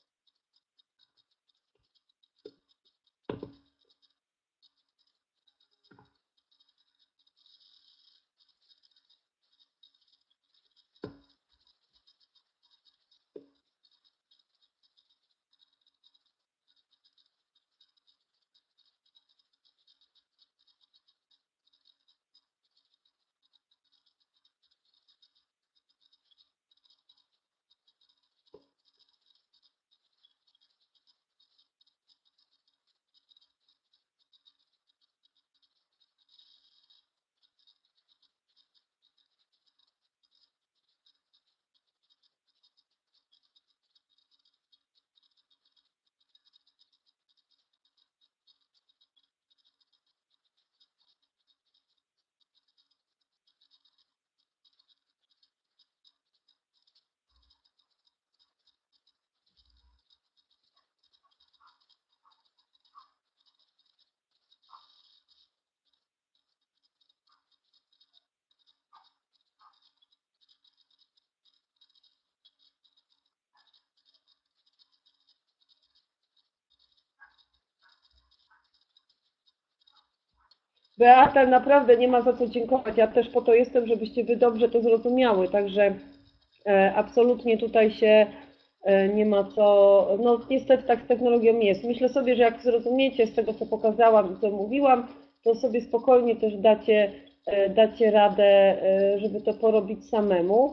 Beata, naprawdę nie ma za co dziękować. Ja też po to jestem, żebyście wy dobrze to zrozumiały. Także e, absolutnie tutaj się e, nie ma co. No niestety tak z technologią jest. Myślę sobie, że jak zrozumiecie z tego, co pokazałam i co mówiłam, to sobie spokojnie też dacie, e, dacie radę, e, żeby to porobić samemu.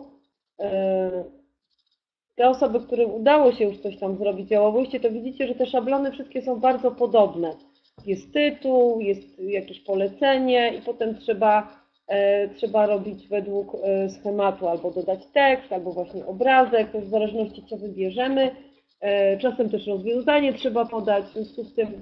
E, te osoby, którym udało się już coś tam zrobić działałoście, to widzicie, że te szablony wszystkie są bardzo podobne. Jest tytuł, jest jakieś polecenie i potem trzeba, e, trzeba robić według e, schematu albo dodać tekst, albo właśnie obrazek, to w zależności co wybierzemy. E, czasem też rozwiązanie trzeba podać, w związku z tym,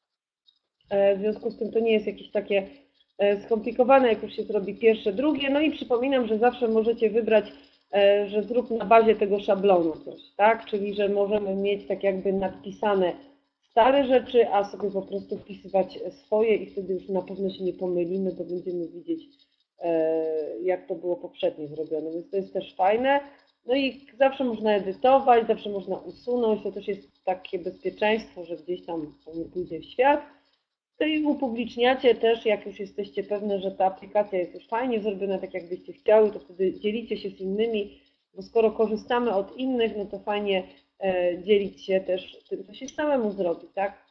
e, w związku z tym to nie jest jakieś takie e, skomplikowane, jak już się zrobi pierwsze, drugie. No i przypominam, że zawsze możecie wybrać, e, że zrób na bazie tego szablonu coś, tak? Czyli, że możemy mieć tak jakby nadpisane stare rzeczy, a sobie po prostu wpisywać swoje i wtedy już na pewno się nie pomylimy, bo będziemy widzieć, e, jak to było poprzednio zrobione, więc to jest też fajne. No i zawsze można edytować, zawsze można usunąć, to też jest takie bezpieczeństwo, że gdzieś tam to nie pójdzie w świat. No i upubliczniacie też, jak już jesteście pewne, że ta aplikacja jest już fajnie zrobiona, tak jak byście chciały, to wtedy dzielicie się z innymi, bo skoro korzystamy od innych, no to fajnie e, dzielić się też tym, co się samemu zrobi, tak?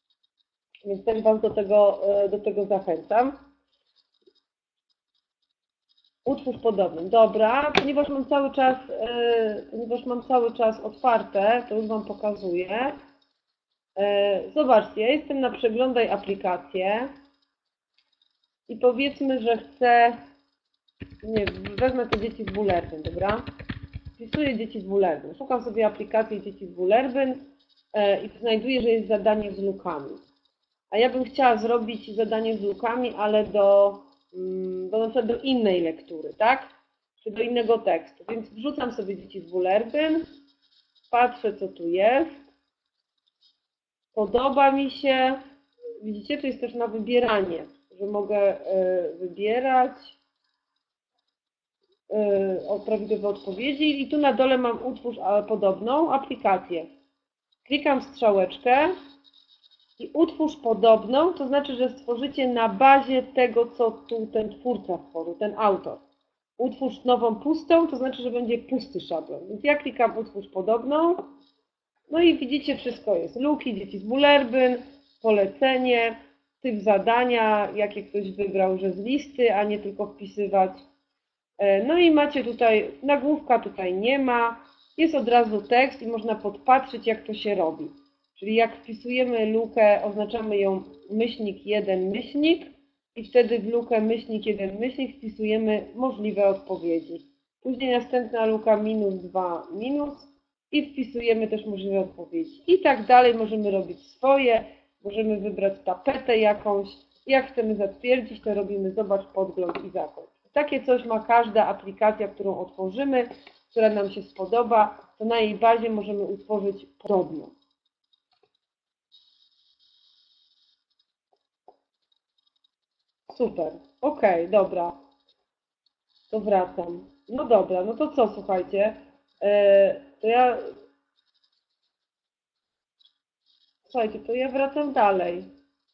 Więc też Was do tego, e, do tego zachęcam. Utwórz podobny. Dobra, ponieważ mam cały czas, e, ponieważ mam cały czas otwarte, to już Wam pokazuję. E, zobaczcie, ja jestem na przeglądaj aplikację i powiedzmy, że chcę, nie, wezmę te dzieci z Bullerbyn, dobra? Wpisuję dzieci z Bullerbyn. Szukam sobie aplikacji dzieci z Bullerbyn e, i znajduję, że jest zadanie z lukami. A ja bym chciała zrobić zadanie z lukami, ale do, mm, do, na przykład do innej lektury, tak? Czy do innego tekstu. Więc wrzucam sobie dzieci z Bullerbyn, patrzę, co tu jest. Podoba mi się. Widzicie, tu jest też na wybieranie, że mogę y, wybierać y, o prawidłowe odpowiedzi i tu na dole mam utwórz podobną aplikację. Klikam strzałeczkę i utwórz podobną, to znaczy, że stworzycie na bazie tego, co tu ten twórca stworzył, ten autor. Utwórz nową pustą, to znaczy, że będzie pusty szablon. Więc ja klikam utwórz podobną, no i widzicie, wszystko jest. Luki, dzieci z Bullerbyn, polecenie, typ zadania, jakie ktoś wybrał, że z listy, a nie tylko wpisywać. No i macie tutaj, nagłówka tutaj nie ma, jest od razu tekst i można podpatrzeć, jak to się robi. Czyli jak wpisujemy lukę, oznaczamy ją myślnik jeden myślnik i wtedy w lukę myślnik jeden myślnik wpisujemy możliwe odpowiedzi. Później następna luka minus dwa, minus i wpisujemy też możliwe odpowiedzi. I tak dalej możemy robić swoje, możemy wybrać tapetę jakąś. Jak chcemy zatwierdzić, to robimy zobacz, podgląd i zakończ. Takie coś ma każda aplikacja, którą otworzymy, która nam się spodoba, to na jej bazie możemy utworzyć podobną. Super, ok, dobra, to wracam. No dobra, no to co, słuchajcie, e, to ja, słuchajcie, to ja wracam dalej.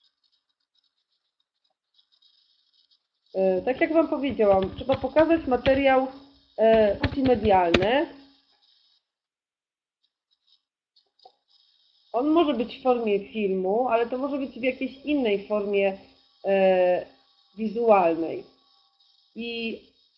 E, tak jak Wam powiedziałam, trzeba pokazać materiał e, multimedialny. On może być w formie filmu, ale to może być w jakiejś innej formie e, wizualnej. I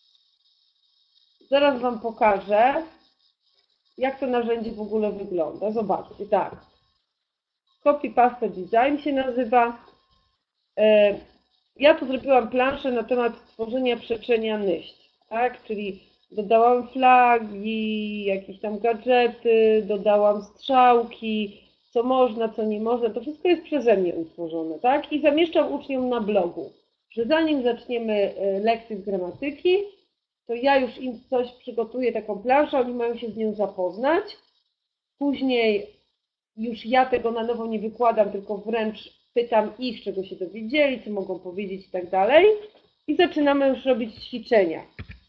zaraz Wam pokażę, jak to narzędzie w ogóle wygląda. Zobaczcie, tak. Copy Paste Design się nazywa. E, ja tu zrobiłam planszę na temat tworzenia przestrzenia nyść, tak? Czyli dodałam flagi, jakieś tam gadżety, dodałam strzałki, co można, co nie można. To wszystko jest przeze mnie utworzone, tak? I zamieszczam uczniom na blogu, że zanim zaczniemy lekcję z gramatyki, to ja już im coś przygotuję, taką planszę, oni mają się z nią zapoznać. Później już ja tego na nowo nie wykładam, tylko wręcz pytam ich, czego się dowiedzieli, co mogą powiedzieć i tak dalej. I zaczynamy już robić ćwiczenia.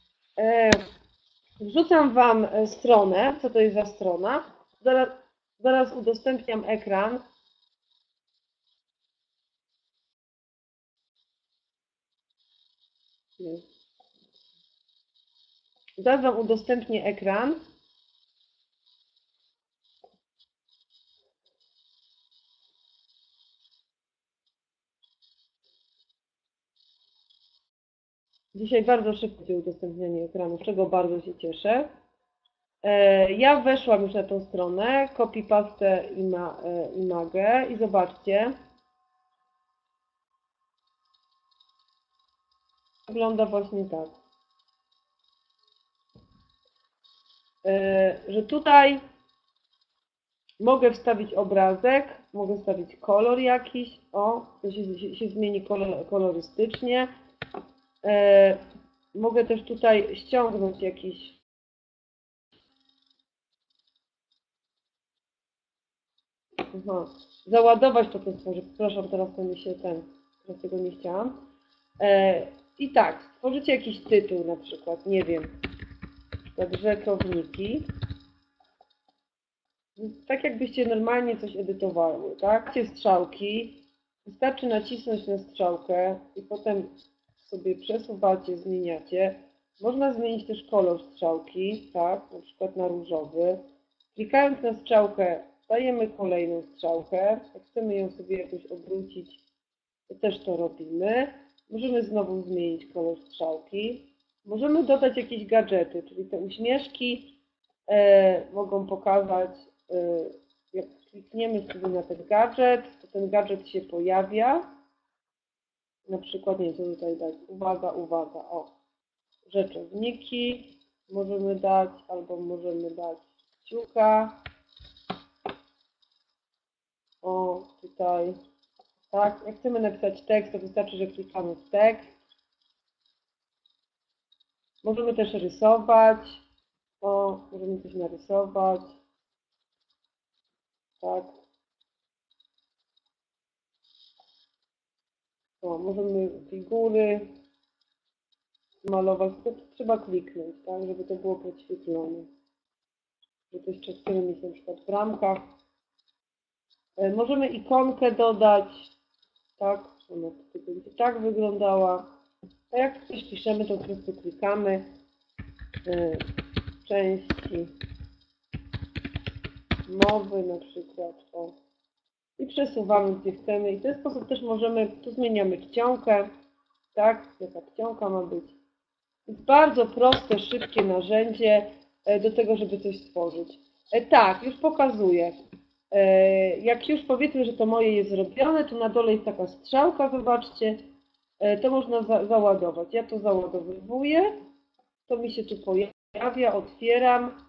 Wrzucam Wam stronę, co to jest za strona. Zaraz, zaraz udostępniam ekran. Zaraz Wam udostępnię ekran. Dzisiaj bardzo szybko będzie udostępnianie ekranu, z czego bardzo się cieszę. Ja weszłam już na tą stronę, copy paste imagę i zobaczcie. Wygląda właśnie tak. Że tutaj mogę wstawić obrazek, mogę wstawić kolor jakiś, o, to się, się zmieni kolor, kolorystycznie. Mogę też tutaj ściągnąć jakiś Aha. Załadować to, co stworzy. Przepraszam, teraz to mi się ten, teraz tego nie chciałam. E, I tak, stworzycie jakiś tytuł na przykład, nie wiem, tak rzeczowniki. Tak jakbyście normalnie coś edytowały, tak? Macie strzałki, wystarczy nacisnąć na strzałkę i potem sobie przesuwacie, zmieniacie. Można zmienić też kolor strzałki, tak? Na przykład na różowy. Klikając na strzałkę dajemy kolejną strzałkę. Jak chcemy ją sobie jakoś obrócić, to też to robimy. Możemy znowu zmienić kolor strzałki. Możemy dodać jakieś gadżety, czyli te uśmieszki e, mogą pokazać, e, jak klikniemy sobie na ten gadżet, to ten gadżet się pojawia. Na przykład, nie, co tutaj dać? Uwaga, uwaga, o. Rzeczowniki możemy dać, albo możemy dać kciuka. O, tutaj, tak, jak chcemy napisać tekst, to wystarczy, że klikamy w tekst. Możemy też rysować. O, możemy coś narysować. Tak. O, możemy figury malować. To trzeba kliknąć, tak, żeby to było podświetlone. Że to jeszcze chcemy mieć na przykład w ramkach. Możemy ikonkę dodać, tak, ona tutaj będzie tak wyglądała. A jak coś piszemy, to po prostu klikamy y, części mowy na przykład, o, i przesuwamy gdzie chcemy i w ten sposób też możemy, tu zmieniamy czcionkę, tak, jaka czcionka ma być. Jest bardzo proste, szybkie narzędzie do tego, żeby coś stworzyć. Tak, już pokazuję. Jak już powiedzmy, że to moje jest zrobione, to na dole jest taka strzałka, zobaczcie, to można za załadować. Ja to załadowywuję, to mi się tu pojawia. pojawia, otwieram.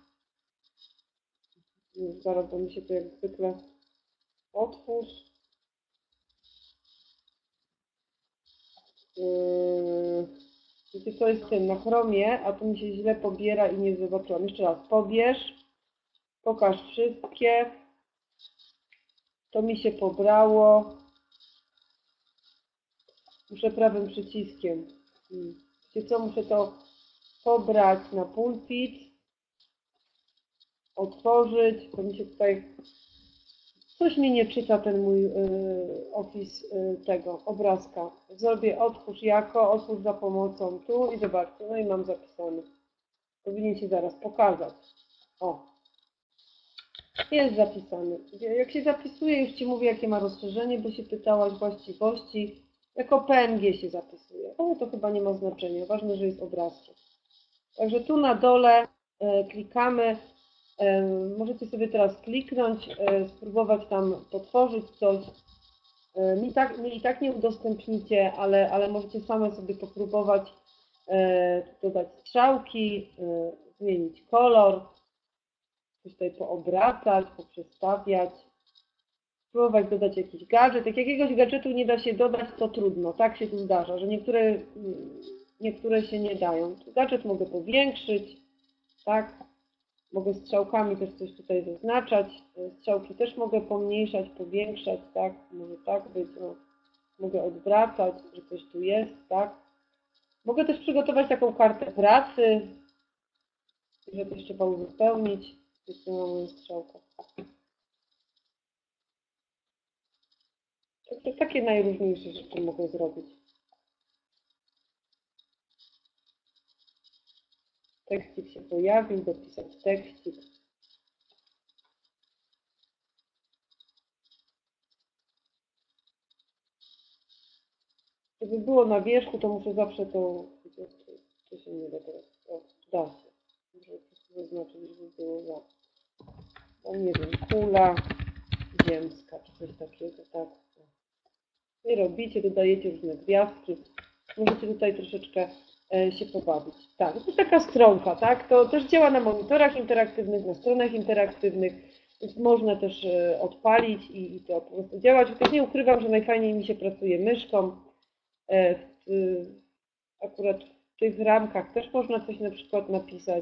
Zaraz, bo mi się to jak zwykle otwórz. Yy, wiecie co jest tym na Chromie, a to mi się źle pobiera i nie zobaczyłam. Jeszcze raz, pobierz, pokaż wszystkie. To mi się pobrało. Muszę prawym przyciskiem. Wiecie co, muszę to pobrać na pulpit, otworzyć, to mi się tutaj coś mi nie czyta ten mój y, opis y, tego obrazka. Zrobię otwórz jako, otwórz za pomocą tu i zobaczcie, no i mam zapisane. Powinien się zaraz pokazać. O, jest zapisany. Jak się zapisuje, już Ci mówię, jakie ma rozszerzenie, bo się pytałaś właściwości. Jako P N G się zapisuje. O, to chyba nie ma znaczenia. Ważne, że jest obrazkiem. Także tu na dole e, klikamy. E, możecie sobie teraz kliknąć, e, spróbować tam potworzyć coś. E, mi, tak, mi i tak nie udostępnicie, ale, ale możecie same sobie popróbować e, dodać strzałki, e, zmienić kolor, coś tutaj poobracać, poprzestawiać. Spróbować dodać jakiś gadżet. Jak jakiegoś gadżetu nie da się dodać, to trudno. Tak się tu zdarza, że niektóre, niektóre się nie dają. Gadżet mogę powiększyć, tak? Mogę strzałkami też coś tutaj zaznaczać. Strzałki też mogę pomniejszać, powiększać, tak? Może tak być. No. Mogę odwracać, że coś tu jest, tak? Mogę też przygotować taką kartę pracy, że coś trzeba uzupełnić. Jest tu na moją strzałkę. To takie najróżniejsze rzeczy mogę zrobić. Tekstik się pojawił, dopisać tekstik. Żeby było na wierzchu, to muszę zawsze to... To się nie da teraz. O, da się. Muszę po prostu zaznaczyć, żeby było za... O, nie wiem, kula ziemska, czy coś takiego, tak. I robicie, dodajecie różne gwiazdki. Możecie tutaj troszeczkę się pobawić. Tak, to jest taka stronka, tak? To też działa na monitorach interaktywnych, na stronach interaktywnych, więc można też odpalić i, i to po prostu działać. Chociaż nie ukrywam, że najfajniej mi się pracuje myszką. W, akurat w tych ramkach też można coś na przykład napisać,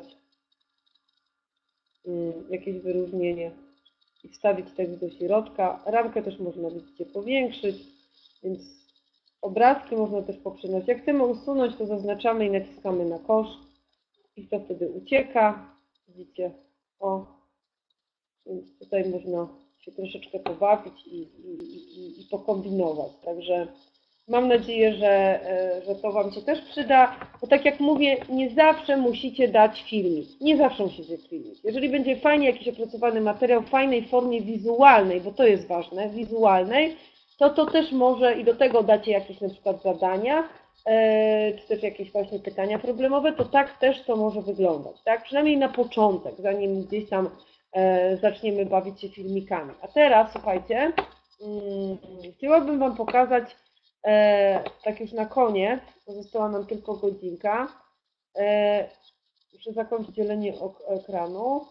jakieś wyróżnienie i wstawić tekst do środka. Ramkę też można, widzicie, powiększyć, więc obrazki można też poprzynosić. Jak chcemy usunąć, to zaznaczamy i naciskamy na kosz i to wtedy ucieka. Widzicie? O, więc tutaj można się troszeczkę pobawić i, i, i, i pokombinować. Także mam nadzieję, że, że to Wam się też przyda, bo tak jak mówię, nie zawsze musicie dać filmik. Nie zawsze musicie filmik. Jeżeli będzie fajnie jakiś opracowany materiał w fajnej formie wizualnej, bo to jest ważne, wizualnej, to to też może i do tego dacie jakieś na przykład zadania, czy też jakieś właśnie pytania problemowe, to tak też to może wyglądać, tak? Przynajmniej na początek, zanim gdzieś tam zaczniemy bawić się filmikami. A teraz, słuchajcie, chciałabym Wam pokazać, tak już na koniec, została nam tylko godzinka, muszę zakończyć dzielenie ekranu.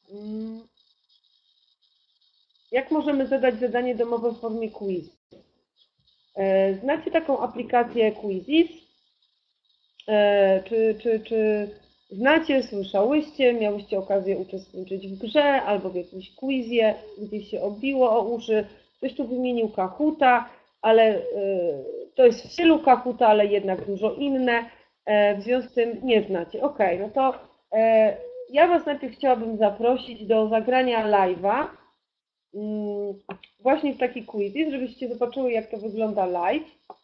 Jak możemy zadać zadanie domowe w formie quiz? Znacie taką aplikację Quizizz? Czy, czy, czy znacie, słyszałyście, miałyście okazję uczestniczyć w grze albo w jakimś quizie, gdzieś się obiło o uszy? Ktoś tu wymienił Kahoota, ale to jest w stylu Kahoota, ale jednak dużo inne. W związku z tym nie znacie. Ok, no to ja Was najpierw chciałabym zaprosić do zagrania live'a. Właśnie w taki quiz, żebyście zobaczyły, jak to wygląda live.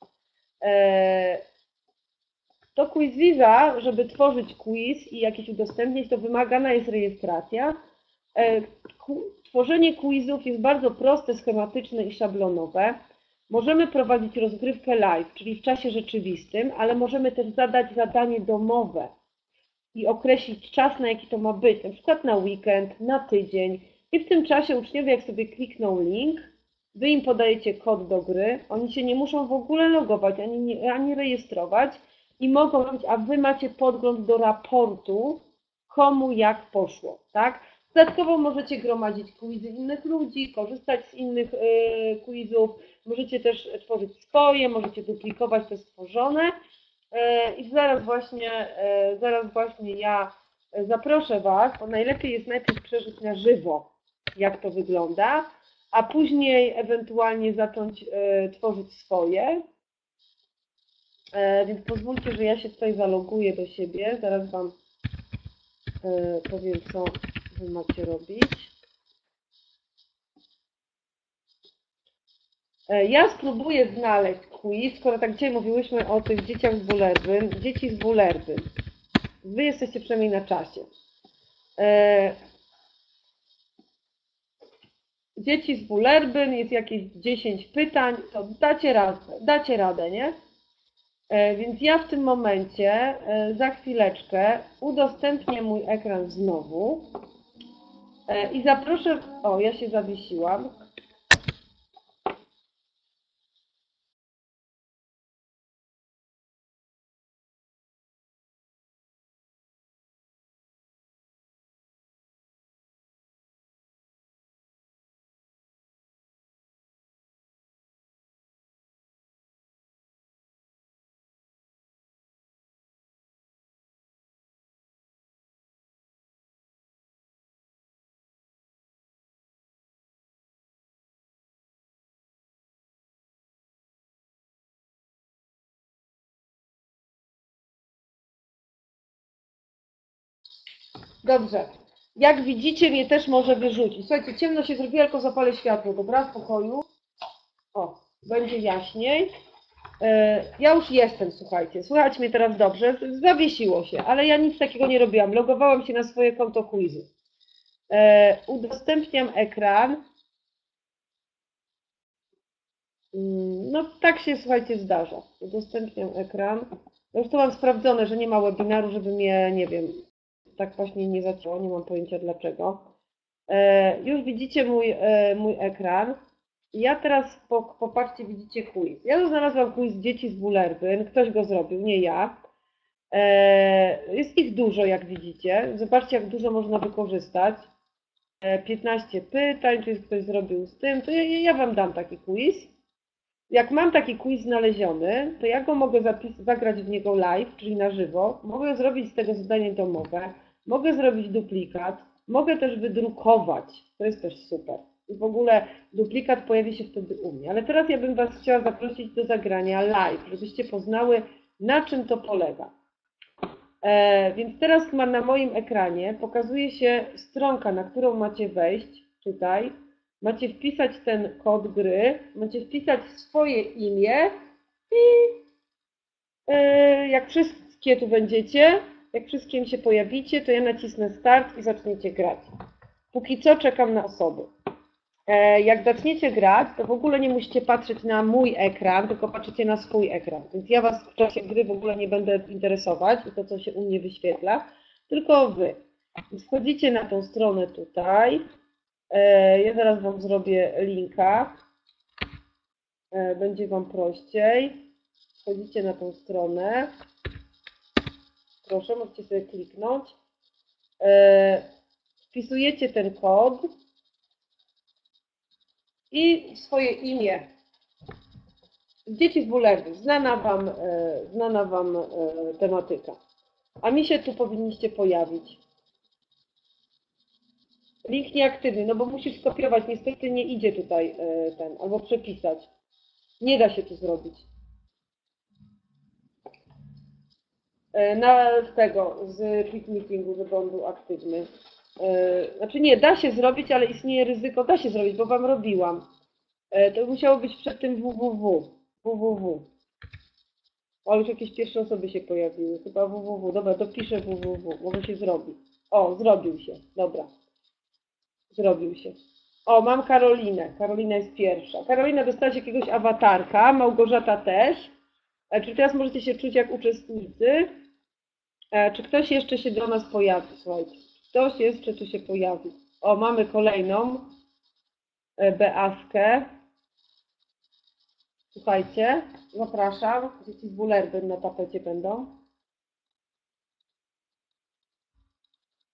Do Quizizza, żeby tworzyć quiz i jakieś udostępnić, to wymagana jest rejestracja. Tworzenie quizów jest bardzo proste, schematyczne i szablonowe. Możemy prowadzić rozgrywkę live, czyli w czasie rzeczywistym, ale możemy też zadać zadanie domowe i określić czas, na jaki to ma być, na przykład na weekend, na tydzień. I w tym czasie uczniowie, jak sobie klikną link, Wy im podajecie kod do gry, oni się nie muszą w ogóle logować, ani, nie, ani rejestrować i mogą robić, a Wy macie podgląd do raportu komu jak poszło, tak? Dodatkowo możecie gromadzić quizy innych ludzi, korzystać z innych y, quizów, możecie też tworzyć swoje, możecie duplikować te stworzone y, i zaraz właśnie, y, zaraz właśnie ja zaproszę Was, bo najlepiej jest najpierw przeżyć na żywo, jak to wygląda, a później ewentualnie zacząć y, tworzyć swoje. Y, więc pozwólcie, że ja się tutaj zaloguję do siebie, zaraz Wam y, powiem, co Wy macie robić. Y, ja spróbuję znaleźć quiz, skoro tak dzisiaj mówiłyśmy o tych dzieciach z Bullerbyn, dzieci z Bullerbyn. Wy jesteście przynajmniej na czasie. Y, Dzieci z Bullerbyn, jest jakieś dziesięć pytań, to dacie radę, dacie radę, nie? Więc ja w tym momencie za chwileczkę udostępnię mój ekran znowu i zaproszę... O, ja się zawiesiłam. Dobrze. Jak widzicie, mnie też może wyrzucić. Słuchajcie, ciemno się zrobiło, tylko zapalę światło, dobra? W pokoju. O, będzie jaśniej. Ja już jestem, słuchajcie. Słychać mnie teraz dobrze. Zawiesiło się, ale ja nic takiego nie robiłam. Logowałam się na swoje konto quizy. Udostępniam ekran. No tak się, słuchajcie, zdarza. Udostępniam ekran. Już tu mam sprawdzone, że nie ma webinaru, żeby mnie, nie wiem, tak właśnie nie zaczęło, nie mam pojęcia dlaczego. E, już widzicie mój, e, mój ekran. Ja teraz, po, popatrzcie, widzicie quiz. Ja tu znalazłam quiz dzieci z Bullerbyn. Ktoś go zrobił, nie ja. E, jest ich dużo, jak widzicie. Zobaczcie, jak dużo można wykorzystać. E, piętnaście pytań, czy ktoś zrobił z tym. To ja, ja Wam dam taki quiz. Jak mam taki quiz znaleziony, to ja go mogę zapis zagrać w niego live, czyli na żywo. Mogę zrobić z tego zadanie domowe, mogę zrobić duplikat, mogę też wydrukować. To jest też super. I w ogóle duplikat pojawi się wtedy u mnie. Ale teraz ja bym Was chciała zaprosić do zagrania live, żebyście poznały, na czym to polega. E, więc teraz ma na moim ekranie pokazuje się stronka, na którą macie wejść. Tutaj. Macie wpisać ten kod gry, macie wpisać swoje imię i yy, jak wszystkie tu będziecie, jak wszystkim się pojawicie, to ja nacisnę start i zaczniecie grać. Póki co czekam na osoby. E, jak zaczniecie grać, to w ogóle nie musicie patrzeć na mój ekran, tylko patrzycie na swój ekran. Więc ja Was w czasie gry w ogóle nie będę interesować i to, co się u mnie wyświetla, tylko Wy. Więc wchodzicie na tą stronę tutaj. Ja zaraz Wam zrobię linka, będzie Wam prościej. Wchodzicie na tą stronę, proszę, możecie sobie kliknąć. Wpisujecie ten kod i swoje imię. Dzieci z Bullerbyn, znana Wam, znana Wam tematyka. A mi się tu powinniście pojawić. Link nieaktywny, no bo musisz skopiować, niestety nie idzie tutaj ten, albo przepisać. Nie da się tu zrobić. Na tego, z Quick Meetingu, żeby on był aktywny. Znaczy nie, da się zrobić, ale istnieje ryzyko, da się zrobić, bo Wam robiłam. To musiało być przed tym www. www. O, już jakieś pierwsze osoby się pojawiły. Chyba www. Dobra, dopiszę www. Może się zrobi. O, zrobił się. Dobra. Zrobił się. O, mam Karolinę. Karolina jest pierwsza. Karolina dostała jakiegoś awatarka. Małgorzata też. Czyli teraz możecie się czuć jak uczestnicy. Czy ktoś jeszcze się do nas pojawi? Słuchajcie. Ktoś jeszcze tu się pojawi. O, mamy kolejną. Beaskę. Słuchajcie, zapraszam. Dzieci z Bullerbyn na tapecie będą.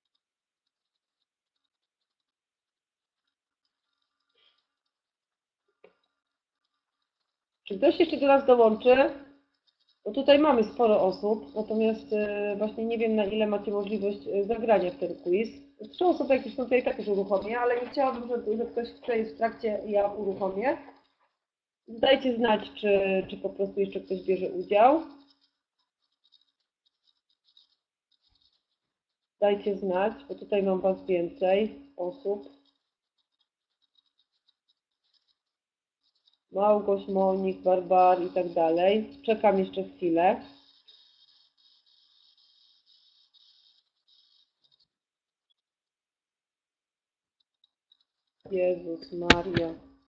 Czy ktoś jeszcze do nas dołączy? Bo tutaj mamy sporo osób, natomiast właśnie nie wiem, na ile macie możliwość zagrania w ten quiz. Trzy osoby jakieś są, to ja i tak już uruchomię, ale nie chciałabym, żeby, że ktoś, kto jest w trakcie, ja uruchomię. Dajcie znać, czy, czy po prostu jeszcze ktoś bierze udział. Dajcie znać, bo tutaj mam Was więcej osób. Małgoś, Monik, Barbar i tak dalej. Czekam jeszcze chwilę. Jezus Maria.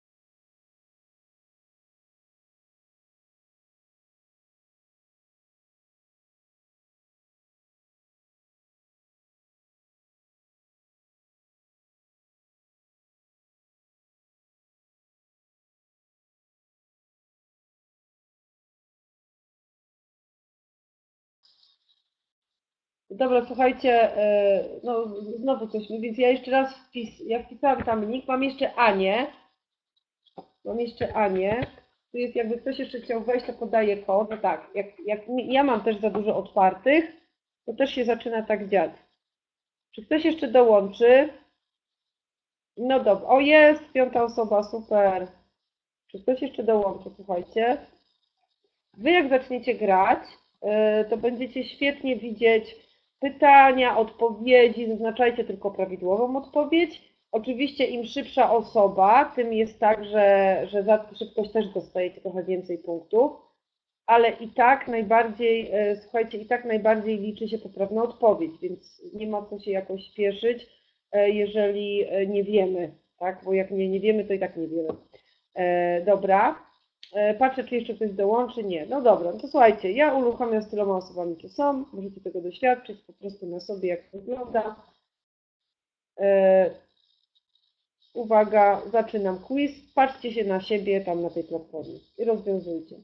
Dobra, słuchajcie, no znowu coś mi, więc ja jeszcze raz wpis, ja wpisałam tam link, mam jeszcze Anię, mam jeszcze Anię, tu jest jakby ktoś jeszcze chciał wejść, to podaję kod, no tak, jak, jak ja mam też za dużo otwartych, to też się zaczyna tak dziać. Czy ktoś jeszcze dołączy? No dobra, o jest, piąta osoba, super. Czy ktoś jeszcze dołączy, słuchajcie. Wy jak zaczniecie grać, to będziecie świetnie widzieć pytania, odpowiedzi, zaznaczajcie tylko prawidłową odpowiedź. Oczywiście im szybsza osoba, tym jest tak, że, że za szybkość też dostajecie trochę więcej punktów, ale i tak najbardziej, słuchajcie, i tak najbardziej liczy się poprawna odpowiedź, więc nie ma co się jakoś śpieszyć, jeżeli nie wiemy, tak? Bo jak nie, nie wiemy, to i tak nie wiemy. Dobra. Patrzę, czy jeszcze ktoś dołączy. Nie. No dobra, no to słuchajcie, ja uruchamiam z tyloma osobami, czy są. Możecie tego doświadczyć po prostu na sobie, jak to wygląda. E, uwaga, zaczynam quiz. Patrzcie się na siebie tam na tej platformie i rozwiązujcie.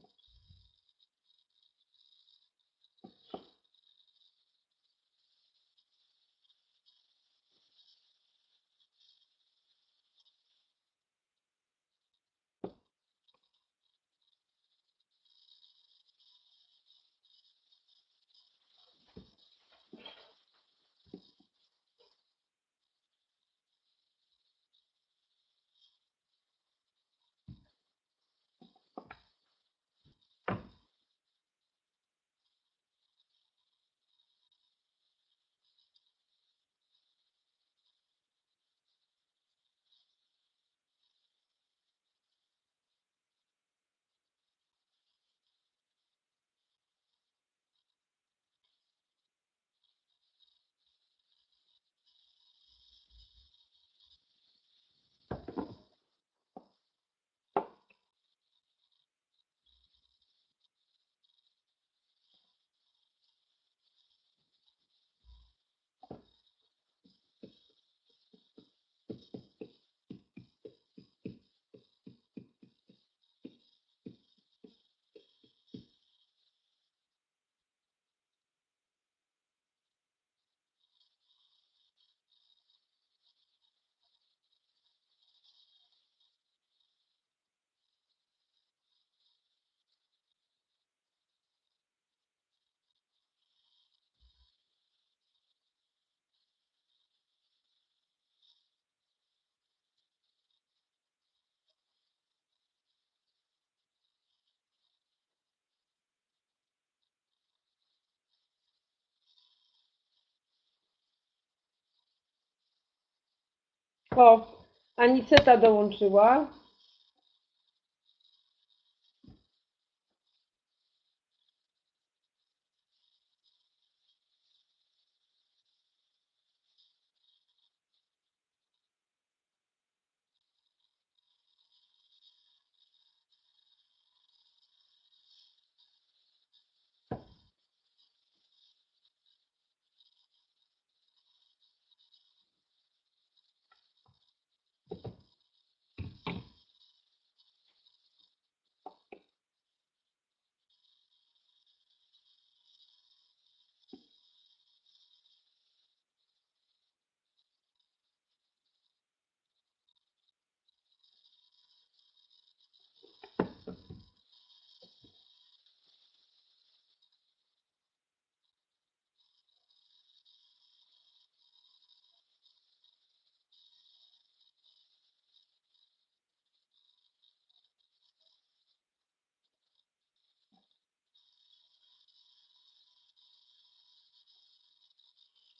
O, Aniceta dołączyła.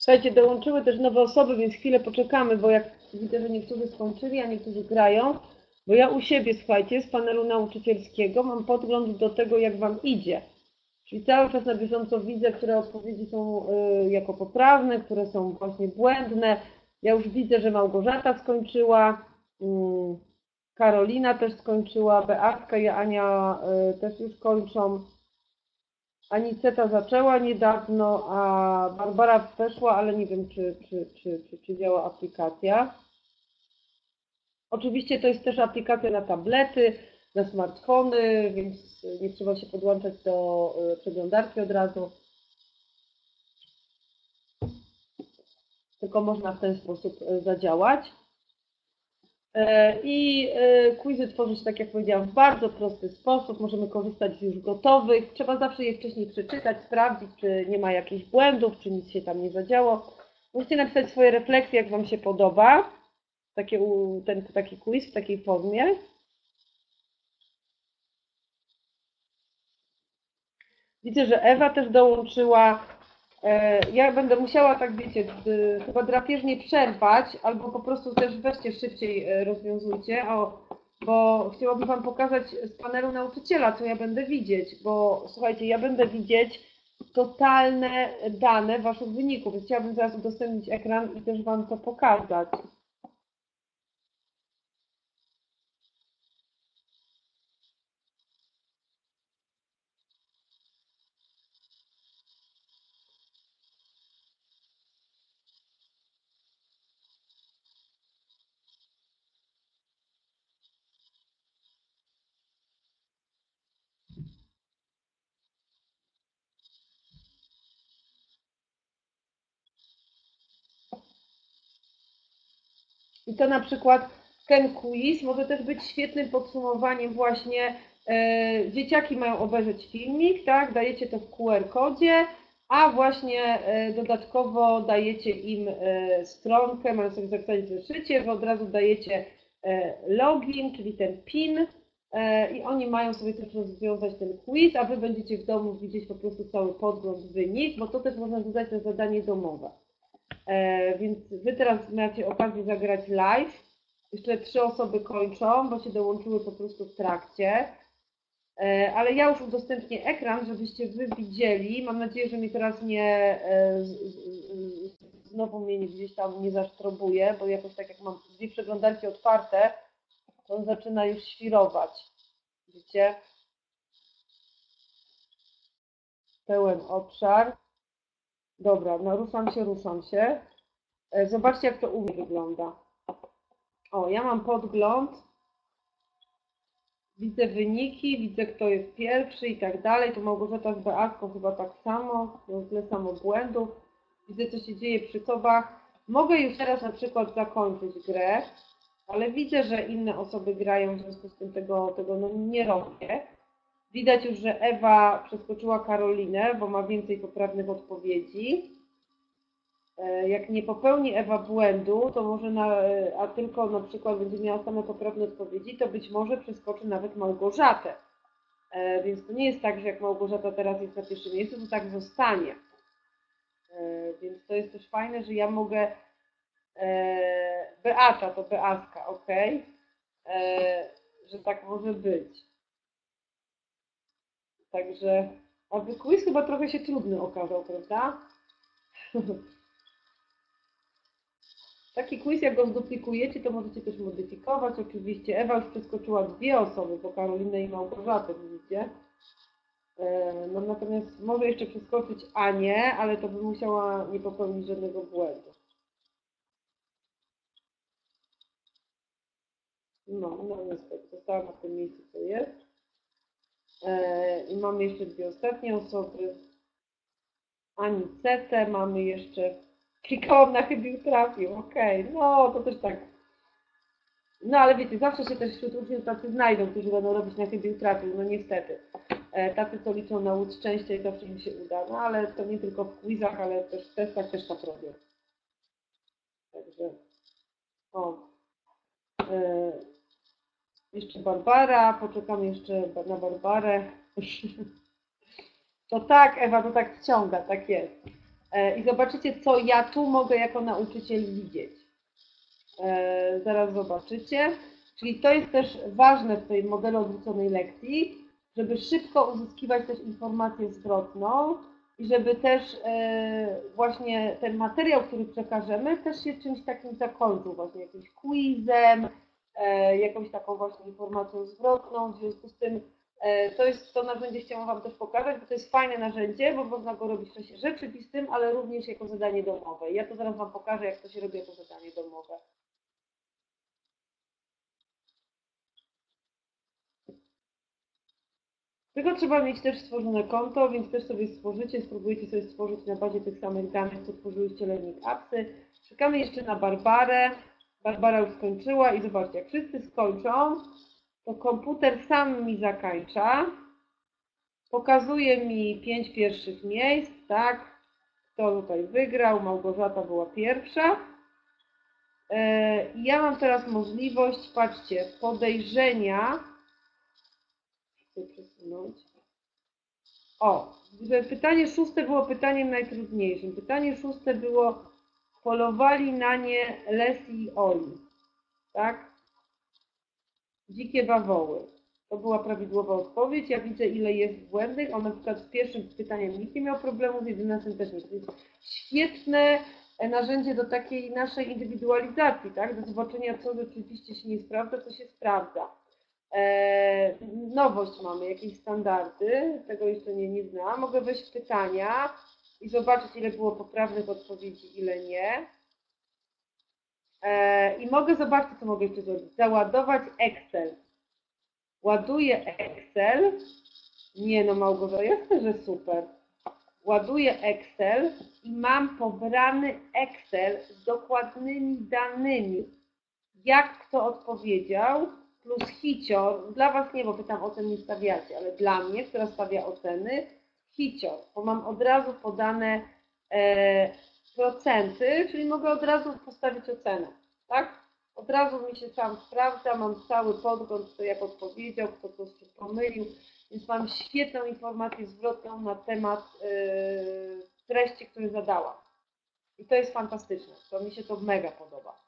Słuchajcie, dołączyły też nowe osoby, więc chwilę poczekamy, bo jak widzę, że niektórzy skończyli, a niektórzy grają, bo ja u siebie, słuchajcie, z panelu nauczycielskiego mam podgląd do tego, jak Wam idzie. Czyli cały czas na bieżąco widzę, które odpowiedzi są y, jako poprawne, które są właśnie błędne. Ja już widzę, że Małgorzata skończyła, y, Karolina też skończyła, Beatka i Ania y, też już kończą. Aniceta zaczęła niedawno, a Barbara weszła, ale nie wiem, czy, czy, czy, czy, czy działa aplikacja. Oczywiście to jest też aplikacja na tablety, na smartfony, więc nie trzeba się podłączać do przeglądarki od razu. Tylko można w ten sposób zadziałać. I quizy tworzy się, tak jak powiedziałam, w bardzo prosty sposób. Możemy korzystać z już gotowych. Trzeba zawsze je wcześniej przeczytać, sprawdzić, czy nie ma jakichś błędów, czy nic się tam nie zadziało. Możecie napisać swoje refleksje, jak Wam się podoba. Takie, ten, taki quiz w takiej formie. Widzę, że Ewa też dołączyła. Ja będę musiała, tak wiecie, chyba drapieżnie przerwać, albo po prostu też weźcie szybciej rozwiązujcie, bo chciałabym Wam pokazać z panelu nauczyciela, co ja będę widzieć, bo słuchajcie, ja będę widzieć totalne dane Waszych wyników, więc chciałabym zaraz udostępnić ekran i też Wam to pokazać. I to na przykład ten quiz może też być świetnym podsumowaniem właśnie, e, dzieciaki mają obejrzeć filmik, tak, dajecie to w Q R kodzie, a właśnie e, dodatkowo dajecie im e, stronkę, mają sobie zapisać w zeszycie, wy od razu dajecie e, login, czyli ten PIN e, i oni mają sobie też rozwiązać ten quiz, a wy będziecie w domu widzieć po prostu cały podgląd, wynik, bo to też można dodać na zadanie domowe. E, więc Wy teraz macie okazję zagrać live. Jeszcze trzy osoby kończą, bo się dołączyły po prostu w trakcie. E, ale ja już udostępnię ekran, żebyście Wy widzieli. Mam nadzieję, że mi teraz nie e, z, z, znowu mnie gdzieś tam nie zasztrobuje, bo jakoś tak jak mam dwie przeglądarki otwarte, to on zaczyna już świrować. Widzicie? Pełen obszar. Dobra, no ruszam się, ruszam się. Zobaczcie, jak to u mnie wygląda. O, ja mam podgląd, widzę wyniki, widzę, kto jest pierwszy i tak dalej. To Małgorzata z Beatką chyba tak samo, tyle samo błędów. Widzę, co się dzieje przy tobach. Mogę już teraz na przykład zakończyć grę, ale widzę, że inne osoby grają, w związku z tym tego, tego no, nie robię. Widać już, że Ewa przeskoczyła Karolinę, bo ma więcej poprawnych odpowiedzi. Jak nie popełni Ewa błędu, to może na, a tylko na przykład będzie miała same poprawne odpowiedzi, to być może przeskoczy nawet Małgorzatę. E, więc to nie jest tak, że jak Małgorzata teraz jest na pierwszym miejscu, to tak zostanie. E, więc to jest też fajne, że ja mogę... E, Beata to Beatka, ok? E, że tak może być. Także... A quiz chyba trochę się trudny okazał, prawda? Taki quiz, jak go zduplikujecie, to możecie też modyfikować. Oczywiście Ewa już przeskoczyła dwie osoby, bo Karolinę i Małgorzatę, widzicie? No natomiast może jeszcze przeskoczyć Anię, ale to by musiała nie popełnić żadnego błędu. No, no niestety, została na tym miejscu, co jest. I mamy jeszcze dwie ostatnie osoby. Anicetę, mamy jeszcze... Klikałam na chybił trafił, okej, okay. No to też tak. No ale wiecie, zawsze się też wśród uczniów tacy znajdą, którzy będą robić na chybił trafił, no niestety. Tacy, co liczą na łód szczęścia i zawsze im się uda. No ale to nie tylko w quizach, ale też w testach też tak robię. Także, o. Yy, jeszcze Barbara, poczekam jeszcze na Barbarę. To tak, Ewa, to tak wciąga, tak jest. I zobaczycie, co ja tu mogę jako nauczyciel widzieć. Zaraz zobaczycie. Czyli to jest też ważne w tej modelu odwróconej lekcji, żeby szybko uzyskiwać też informację zwrotną i żeby też właśnie ten materiał, który przekażemy, też się czymś takim zakończył, właśnie jakimś quizem, jakąś taką właśnie informacją zwrotną. W związku z tym to jest to narzędzie, chciałam Wam też pokazać, bo to jest fajne narzędzie, bo można go robić w czasie rzeczywistym, ale również jako zadanie domowe. Ja to zaraz Wam pokażę, jak to się robi jako zadanie domowe. Tylko trzeba mieć też stworzone konto, więc też sobie stworzycie, spróbujcie sobie stworzyć na bazie tych samych danych, co tworzyłyście Learning Appsy. Czekamy jeszcze na Barbarę. Barbara już skończyła i zobaczcie, jak wszyscy skończą, to komputer sam mi zakańcza. Pokazuje mi pięć pierwszych miejsc, tak? Kto tutaj wygrał? Małgorzata była pierwsza. Ja mam teraz możliwość, patrzcie, podejrzenia. Chcę przesunąć. O, pytanie szóste było pytaniem najtrudniejszym. Pytanie szóste było, polowali na nie Leslie i Oli, tak? Dzikie bawoły. To była prawidłowa odpowiedź. Ja widzę, ile jest błędnych. On na przykład z pierwszym pytaniem nikt nie miał problemu, z jedenastym też nie. To jest świetne narzędzie do takiej naszej indywidualizacji, tak? Do zobaczenia, co rzeczywiście się nie sprawdza, co się sprawdza. Eee, nowość mamy, jakieś standardy, tego jeszcze nie, nie znam. Mogę wejść w pytania i zobaczyć, ile było poprawnych odpowiedzi, ile nie. Eee, I mogę zobaczyć, co mogę jeszcze zrobić. Załadować Excel. Ładuję Excel. Nie no, Małgorzata, jasne, że super. Ładuję Excel i mam pobrany Excel z dokładnymi danymi. Jak kto odpowiedział, plus hicior. Dla Was nie, bo Wy tam ocen nie stawiacie, ale dla mnie, która stawia oceny, hicior, bo mam od razu podane e, procenty, czyli mogę od razu postawić ocenę, tak? Od razu mi się sam sprawdza, mam cały podgląd, kto jak odpowiedział, kto coś się pomylił, więc mam świetną informację zwrotną na temat e, treści, które zadałam. I to jest fantastyczne, to mi się to mega podoba.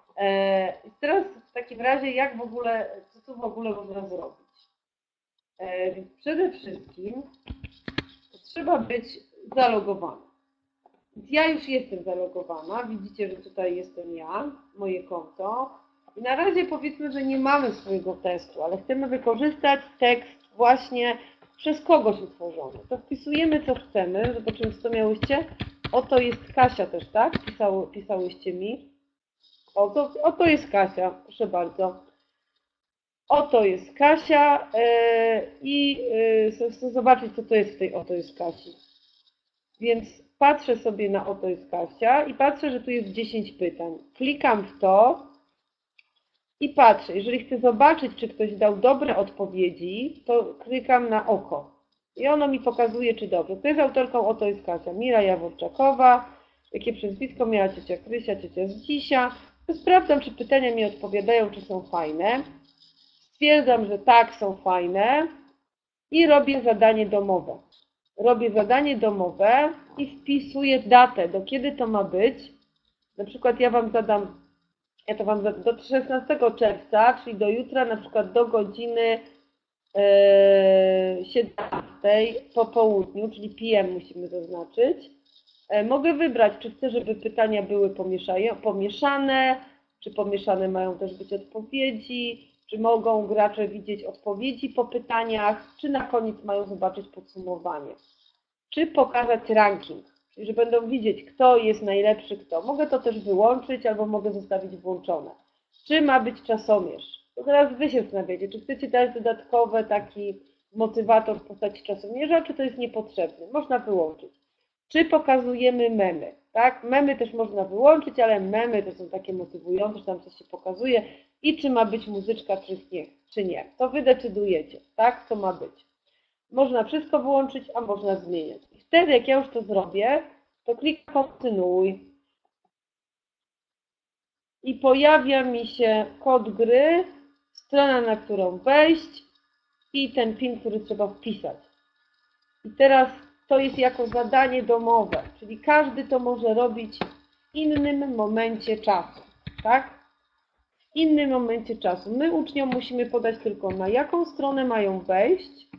I teraz w takim razie, jak w ogóle, co tu w ogóle można zrobić? Więc przede wszystkim trzeba być zalogowanym. Więc ja już jestem zalogowana, widzicie, że tutaj jestem ja, moje konto. I na razie powiedzmy, że nie mamy swojego testu, ale chcemy wykorzystać tekst właśnie przez kogoś utworzony. To wpisujemy, co chcemy, zobaczymy, co miałyście. Oto jest Kasia też, tak? Pisało, pisałyście mi. Oto, oto jest Kasia, proszę bardzo. Oto jest Kasia yy, i yy, chcę zobaczyć, co to jest w tej oto jest Kasi. Więc patrzę sobie na oto jest Kasia i patrzę, że tu jest dziesięć pytań. Klikam w to i patrzę. Jeżeli chcę zobaczyć, czy ktoś dał dobre odpowiedzi, to klikam na oko. I ono mi pokazuje, czy dobrze. To jest autorką oto jest Kasia. Mira Jaworczakowa. Jakie przezwisko miała ciocia Krysia, ciocia Zdzisia. Sprawdzam, czy pytania mi odpowiadają, czy są fajne. Stwierdzam, że tak, są fajne i robię zadanie domowe. Robię zadanie domowe i wpisuję datę, do kiedy to ma być. Na przykład ja Wam zadam, ja to Wam zadam do szesnastego czerwca, czyli do jutra, na przykład do godziny siedemnastej po południu, czyli P M musimy zaznaczyć. Mogę wybrać, czy chcę, żeby pytania były pomieszane, czy pomieszane mają też być odpowiedzi, czy mogą gracze widzieć odpowiedzi po pytaniach, czy na koniec mają zobaczyć podsumowanie. Czy pokazać ranking, czyli że będą widzieć, kto jest najlepszy, kto. Mogę to też wyłączyć albo mogę zostawić włączone. Czy ma być czasomierz? To teraz Wy się zastanawiacie, czy chcecie dać dodatkowy taki motywator w postaci czasomierza, czy to jest niepotrzebne. Można wyłączyć. Czy pokazujemy memy, tak? Memy też można wyłączyć, ale memy to są takie motywujące, że tam coś się pokazuje. I czy ma być muzyczka, czy nie, czy nie. To Wy decydujecie, tak? Co ma być. Można wszystko wyłączyć, a można zmieniać. I wtedy, jak ja już to zrobię, to klikam kontynuuj. I pojawia mi się kod gry, strona, na którą wejść i ten pin, który trzeba wpisać. I teraz to jest jako zadanie domowe, czyli każdy to może robić w innym momencie czasu, tak? W innym momencie czasu. My uczniom musimy podać tylko, na jaką stronę mają wejść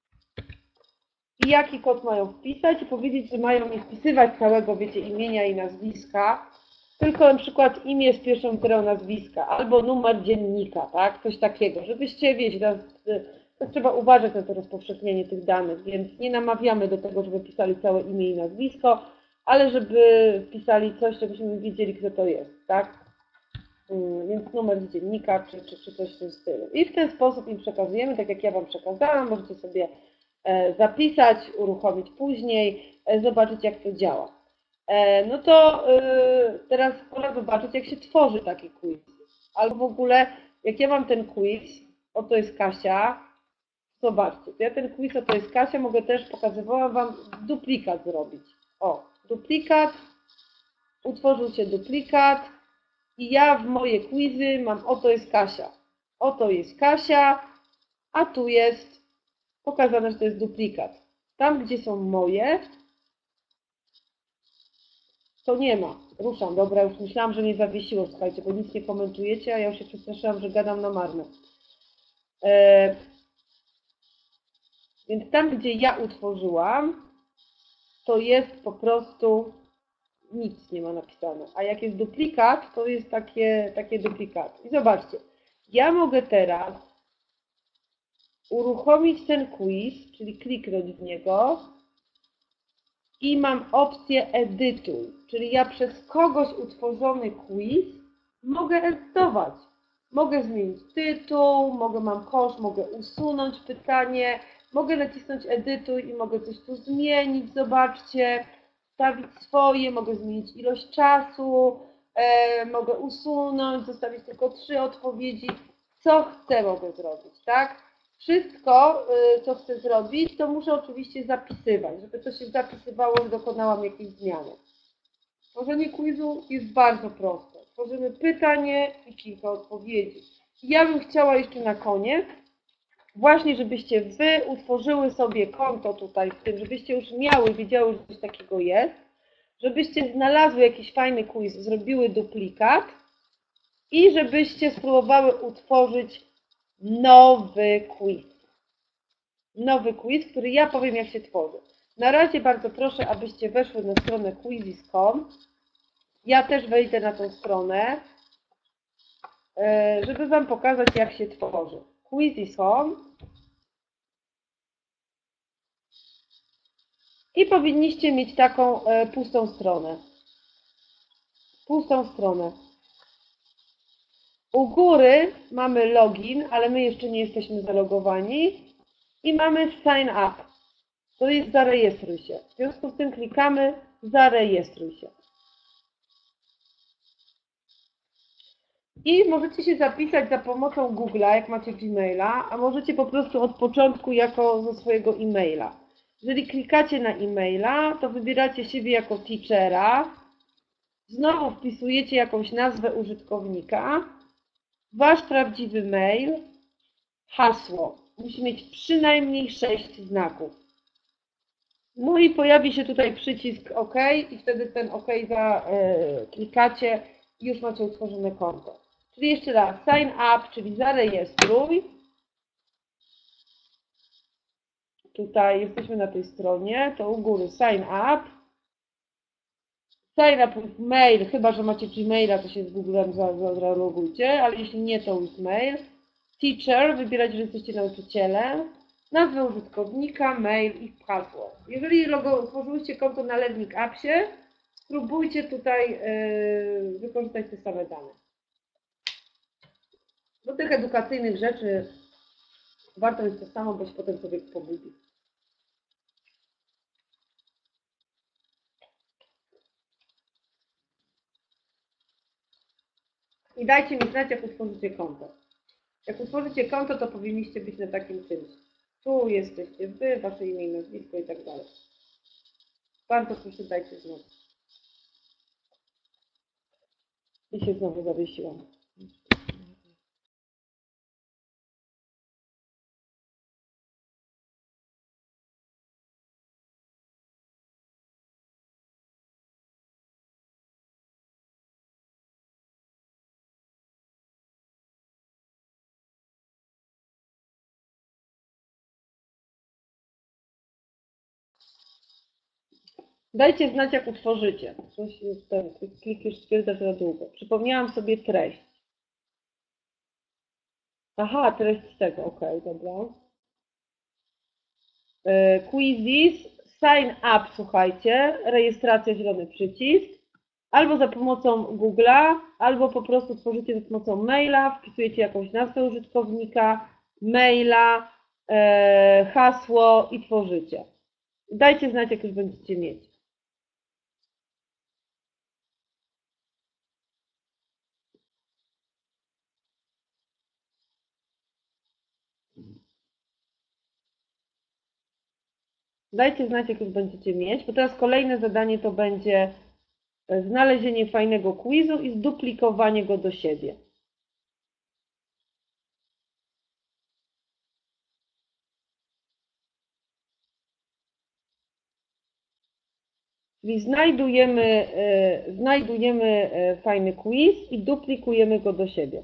i jaki kod mają wpisać i powiedzieć, że mają nie wpisywać całego, wiecie, imienia i nazwiska, tylko na przykład imię z pierwszą literą nazwiska albo numer dziennika, tak? Coś takiego, żebyście, wiecie, teraz, teraz trzeba uważać na to rozpowszechnienie tych danych, więc nie namawiamy do tego, żeby pisali całe imię i nazwisko, ale żeby wpisali coś, żebyśmy wiedzieli, kto to jest, tak? Więc numer z dziennika, czy, czy, czy coś w tym stylu. I w ten sposób im przekazujemy, tak jak ja Wam przekazałam, możecie sobie zapisać, uruchomić później, zobaczyć, jak to działa. No to teraz pora zobaczyć, jak się tworzy taki quiz. Albo w ogóle, jak ja mam ten quiz, oto jest Kasia, zobaczcie, ja ten quiz, oto jest Kasia, mogę też, pokazywałam Wam, duplikat zrobić. O, duplikat, utworzył się duplikat i ja w moje quizy mam, oto jest Kasia. Oto jest Kasia, a tu jest pokazane, że to jest duplikat. Tam, gdzie są moje, to nie ma. Ruszam, dobra, już myślałam, że mnie zawiesiło, słuchajcie, bo nic nie komentujecie, a ja już się przestraszyłam, że gadam na marne. E, więc tam, gdzie ja utworzyłam, to jest po prostu nic nie ma napisane. A jak jest duplikat, to jest takie, takie duplikaty. I zobaczcie, ja mogę teraz uruchomić ten quiz, czyli kliknąć w niego i mam opcję edytuj, czyli ja przez kogoś utworzony quiz mogę edytować. Mogę zmienić tytuł, mogę, mam kosz, mogę usunąć pytanie, mogę nacisnąć edytuj i mogę coś tu zmienić, zobaczcie, wstawić swoje, mogę zmienić ilość czasu, e, mogę usunąć, zostawić tylko trzy odpowiedzi, co chcę mogę zrobić, tak? Wszystko, co chcę zrobić, to muszę oczywiście zapisywać. Żeby to się zapisywało, że dokonałam jakiejś zmiany. Tworzenie quizu jest bardzo proste. Tworzymy pytanie i kilka odpowiedzi. Ja bym chciała jeszcze na koniec, właśnie żebyście Wy utworzyły sobie konto tutaj w tym, żebyście już miały, wiedziały, że coś takiego jest, żebyście znalazły jakiś fajny quiz, zrobiły duplikat i żebyście spróbowały utworzyć nowy quiz. Nowy quiz, który ja powiem, jak się tworzy. Na razie bardzo proszę, abyście weszły na stronę quizizz kropka com. Ja też wejdę na tą stronę, żeby Wam pokazać, jak się tworzy. quizizz kropka com. I powinniście mieć taką pustą stronę. Pustą stronę. U góry mamy login, ale my jeszcze nie jesteśmy zalogowani. I mamy sign up. To jest zarejestruj się. W związku z tym klikamy zarejestruj się. I możecie się zapisać za pomocą Google'a, jak macie Gmaila, a możecie po prostu od początku jako ze swojego e-maila. Jeżeli klikacie na e-maila, to wybieracie siebie jako teachera, znowu wpisujecie jakąś nazwę użytkownika, wasz prawdziwy mail, hasło. Musi mieć przynajmniej sześć znaków. No i pojawi się tutaj przycisk OK i wtedy ten OK za, yy, klikacie i już macie utworzone konto. Czyli jeszcze raz, sign up, czyli zarejestruj. Tutaj jesteśmy na tej stronie, to u góry sign up. Sign up with mail, chyba że macie Gmaila, to się z Googlem zalogujcie, ale jeśli nie, to with mail. Teacher, wybierać, że jesteście nauczycielem. Nazwę użytkownika, mail i hasło. Jeżeli logo, utworzyłyście konto na Learning Appsie, spróbujcie tutaj yy, wykorzystać te same dane. Do tych edukacyjnych rzeczy warto mieć to samo, bo się potem człowiek pobudzi. I dajcie mi znać, jak utworzycie konto. Jak utworzycie konto, to powinniście być na takim czymś. Tu jesteście Wy, Wasze imię i nazwisko i tak dalej. Bardzo proszę, dajcie znać. I się znowu zawiesiłam. Dajcie znać, jak utworzycie. Coś jest ten klik już stwierdza za długo. Przypomniałam sobie treść. Aha, treść z tego, ok, dobra. Quizzes, sign up, słuchajcie, rejestracja, zielony przycisk, albo za pomocą Google'a, albo po prostu tworzycie za pomocą maila, wpisujecie jakąś nazwę użytkownika, maila, e, hasło i tworzycie. Dajcie znać, jak już będziecie mieć. Dajcie znać, jak już będziecie mieć, bo teraz kolejne zadanie to będzie znalezienie fajnego quizu i zduplikowanie go do siebie. Czyli znajdujemy, znajdujemy fajny quiz i duplikujemy go do siebie.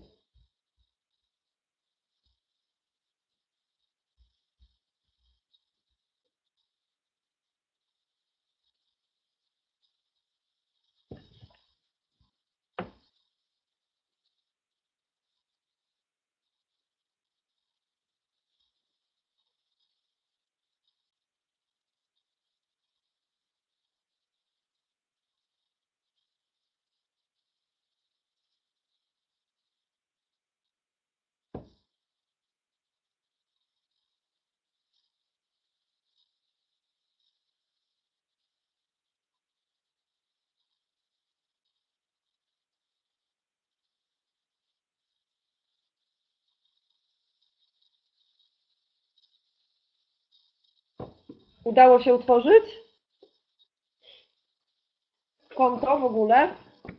Udało się utworzyć konto w ogóle?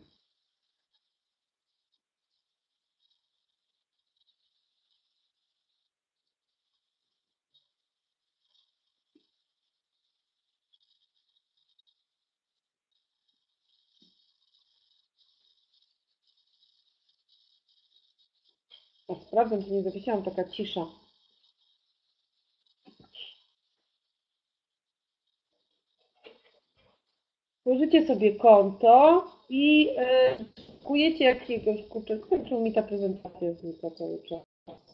O, sprawdzam, czy nie zapisałam, taka cisza. Tworzycie sobie konto i szukujecie jakiegoś, kurczę, kończył mi ta prezentacja znika cały czas.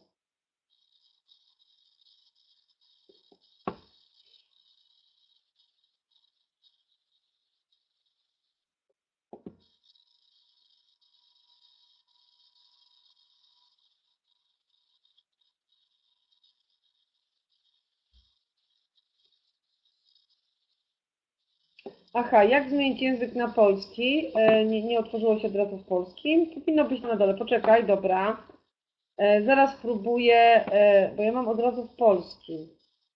Aha, jak zmienić język na polski? E, nie, nie otworzyło się od razu w polskim. Powinno być na dole. Poczekaj, dobra. E, zaraz spróbuję, e, bo ja mam od razu w polskim.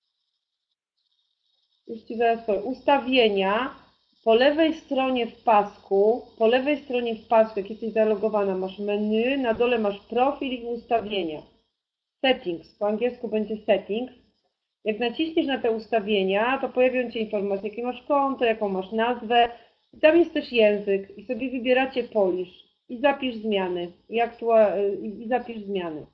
Już Ci zaraz powiem. Ustawienia. Po lewej stronie w pasku, po lewej stronie w pasku, jak jesteś zalogowana, masz menu, na dole masz profil i ustawienia. Settings, po angielsku będzie settings. Jak naciśniesz na te ustawienia, to pojawią Ci informacje, jakie masz konto, jaką masz nazwę. I tam jest też język i sobie wybieracie Polish i zapisz zmiany. I, aktua i zapisz zmiany.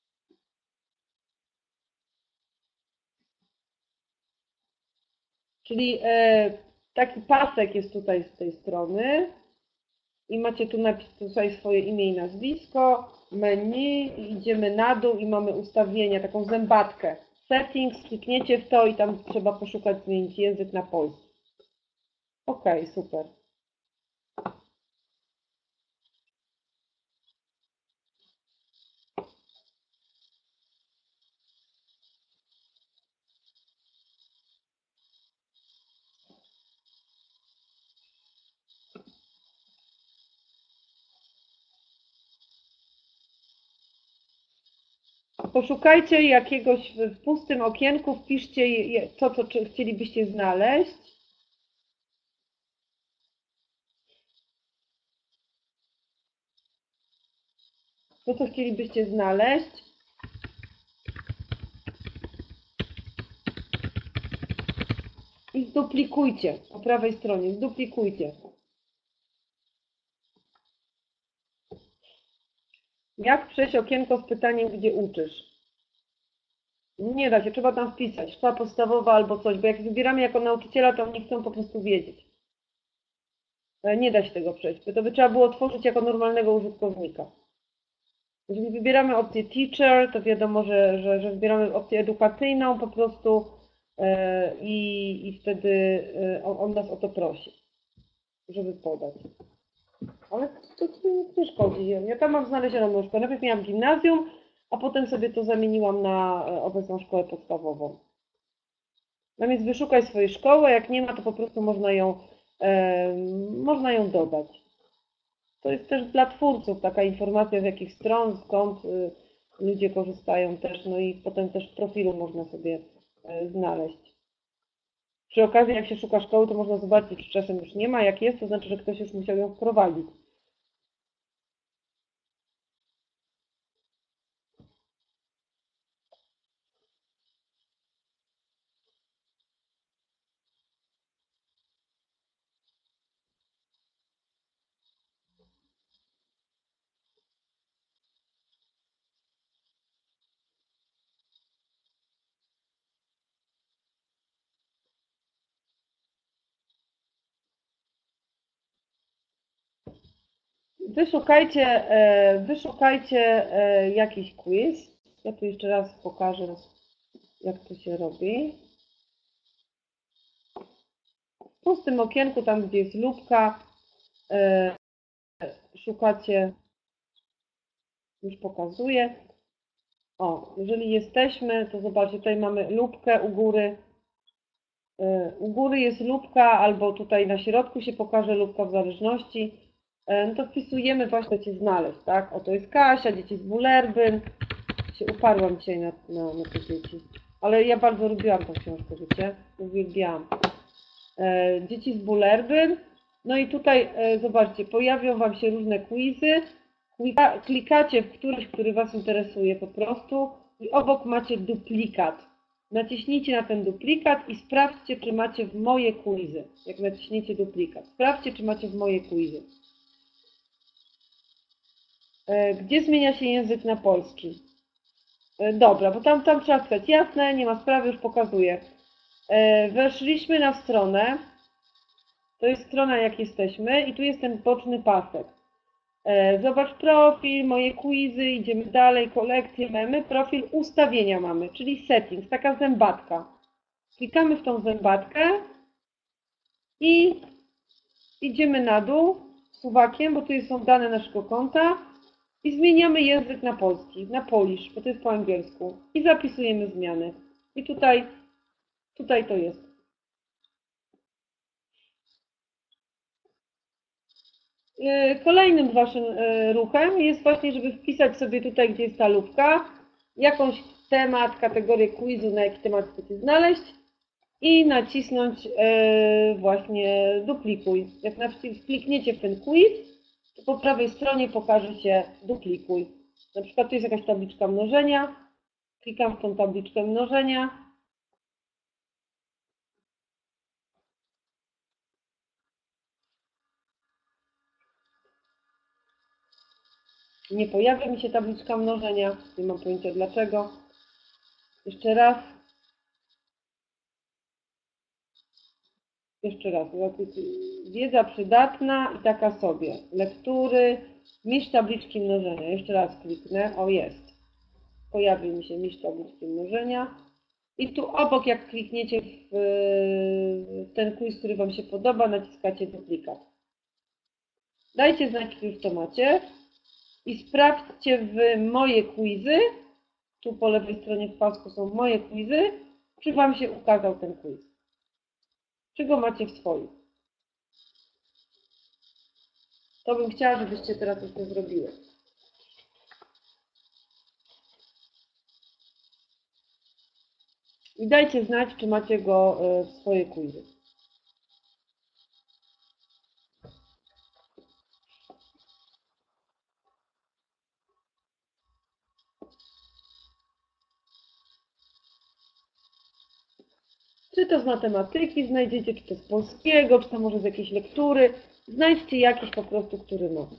Czyli e, taki pasek jest tutaj z tej strony i macie tu napisać swoje imię i nazwisko, menu, idziemy na dół i mamy ustawienia, taką zębatkę. Settings, klikniecie w to i tam trzeba poszukać, zmienić język na polski. Ok, super. Poszukajcie jakiegoś w pustym okienku, wpiszcie to, co chcielibyście znaleźć. To, co chcielibyście znaleźć. I zduplikujcie po prawej stronie, zduplikujcie. Jak przejść okienko z pytaniem, gdzie uczysz? Nie da się, trzeba tam wpisać, szkoła podstawowa albo coś, bo jak wybieramy jako nauczyciela, to oni chcą po prostu wiedzieć. Nie da się tego przejść, to by trzeba było tworzyć jako normalnego użytkownika. Jeżeli wybieramy opcję Teacher, to wiadomo, że, że, że wybieramy opcję edukacyjną po prostu i, i wtedy on, on nas o to prosi, żeby podać. Ale to, to nie szkodzi. Ja tam mam znalezioną szkołę. Najpierw miałam gimnazjum, a potem sobie to zamieniłam na obecną szkołę podstawową. Tam jest wyszukaj swojej szkoły, jak nie ma, to po prostu można ją, e, można ją dodać. To jest też dla twórców taka informacja, z jakich stron, skąd y, ludzie korzystają też, no i potem też w profilu można sobie y, znaleźć. Przy okazji, jak się szuka szkoły, to można zobaczyć, czy czasem już nie ma. Jak jest, to znaczy, że ktoś już musiał ją wprowadzić. Wyszukajcie, e, wyszukajcie e, jakiś quiz. Ja tu jeszcze raz pokażę, jak to się robi. W pustym okienku, tam gdzie jest lupka, e, szukacie, już pokazuję. O, jeżeli jesteśmy, to zobaczcie, tutaj mamy lupkę u góry. U góry jest lupka, albo tutaj na środku się pokaże lupka w zależności. No to wpisujemy właśnie, co znaleźć, tak? Oto jest Kasia, dzieci z Bullerbyn. Się uparłam dzisiaj na, na, na te dzieci. Ale ja bardzo lubiłam tą książkę, wiecie? Uwielbiałam. E, dzieci z Bullerbyn. No i tutaj, e, zobaczcie, pojawią Wam się różne quizy. Klika, klikacie w któryś, który Was interesuje po prostu i obok macie duplikat. Naciśnijcie na ten duplikat i sprawdźcie, czy macie w moje quizy. Jak naciśniecie duplikat. Sprawdźcie, czy macie w moje quizy. E, gdzie zmienia się język na polski? E, dobra, bo tam, tam trzeba wpisać. Jasne, nie ma sprawy, już pokazuję. E, weszliśmy na stronę. To jest strona, jak jesteśmy i tu jest ten boczny pasek. Zobacz profil, moje quizy, idziemy dalej, kolekcje, mamy, profil, ustawienia mamy, czyli settings, taka zębatka. Klikamy w tą zębatkę i idziemy na dół suwakiem, bo tu są dane naszego konta i zmieniamy język na polski, na Polish, bo to jest po angielsku i zapisujemy zmiany. I tutaj, tutaj to jest. Kolejnym Waszym ruchem jest właśnie, żeby wpisać sobie tutaj, gdzie jest ta lupka, jakąś temat, kategorię quizu, na jaki temat chcecie znaleźć i nacisnąć właśnie duplikuj. Jak klikniecie w ten quiz, to po prawej stronie pokaże się duplikuj. Na przykład tu jest jakaś tabliczka mnożenia, klikam w tą tabliczkę mnożenia. Nie pojawia mi się tabliczka mnożenia, nie mam pojęcia dlaczego. Jeszcze raz. Jeszcze raz. Wiedza przydatna i taka sobie. Lektury, mistrz tabliczki mnożenia. Jeszcze raz kliknę. O, jest. Pojawi mi się mistrz tabliczki mnożenia. I tu obok, jak klikniecie w ten quiz, który Wam się podoba, naciskacie duplikat. Dajcie znać, czy już to macie. I sprawdźcie w moje quizy. Tu po lewej stronie w pasku są moje quizy. Czy Wam się ukazał ten quiz? Czy go macie w swoich? To bym chciała, żebyście teraz już to zrobiły. I dajcie znać, czy macie go w swoje quizy. Czy to z matematyki znajdziecie, czy to z polskiego, czy to może z jakiejś lektury. Znajdźcie jakiś po prostu, który ma.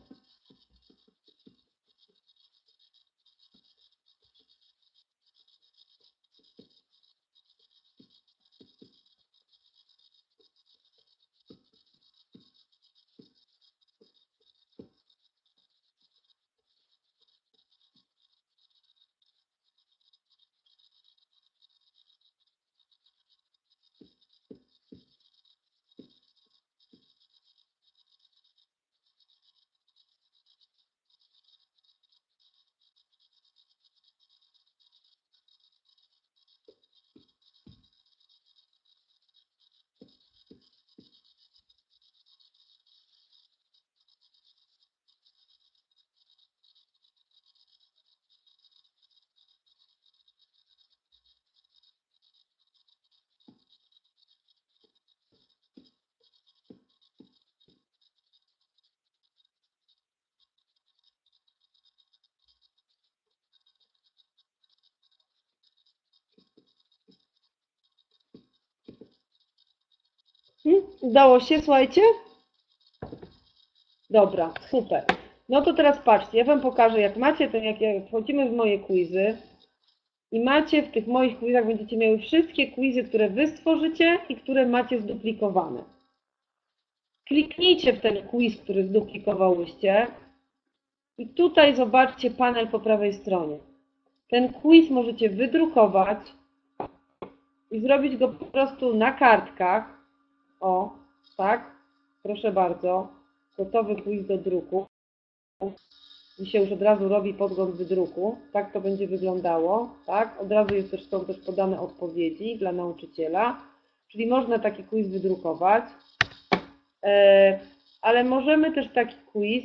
Hmm? Udało się, słuchajcie? Dobra, super. No to teraz patrzcie, ja Wam pokażę, jak macie, ten, jak jak wchodzimy w moje quizy i macie w tych moich quizach, będziecie miały wszystkie quizy, które Wy stworzycie i które macie zduplikowane. Kliknijcie w ten quiz, który zduplikowałyście i tutaj zobaczcie panel po prawej stronie. Ten quiz możecie wydrukować i zrobić go po prostu na kartkach. O, tak, proszę bardzo, gotowy quiz do druku. I się już od razu robi podgląd wydruku. Tak to będzie wyglądało. Tak? Od razu jest też, są też podane odpowiedzi dla nauczyciela. Czyli można taki quiz wydrukować. E, ale możemy też taki quiz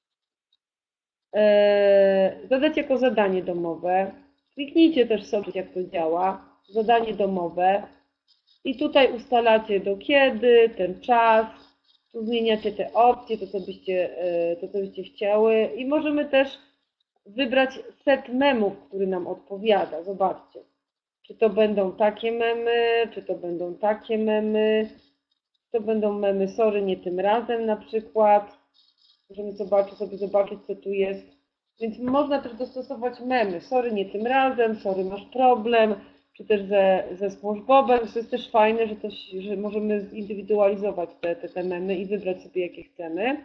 e, zadać jako zadanie domowe. Kliknijcie też sobie, jak to działa. Zadanie domowe. I tutaj ustalacie do kiedy, ten czas. Tu zmieniacie te opcje, to co byście, e, to, co byście chciały. I możemy też wybrać set memów, który nam odpowiada. Zobaczcie, czy to będą takie memy, czy to będą takie memy, czy to będą memy sorry, nie tym razem na przykład. Możemy zobaczyć, sobie zobaczyć, co tu jest. Więc można też dostosować memy. Sorry, nie tym razem, sorry, masz problem, czy też ze, ze SpongeBobem. To jest też fajne, że, to, że możemy zindywidualizować te, te, te memy i wybrać sobie, jakie chcemy.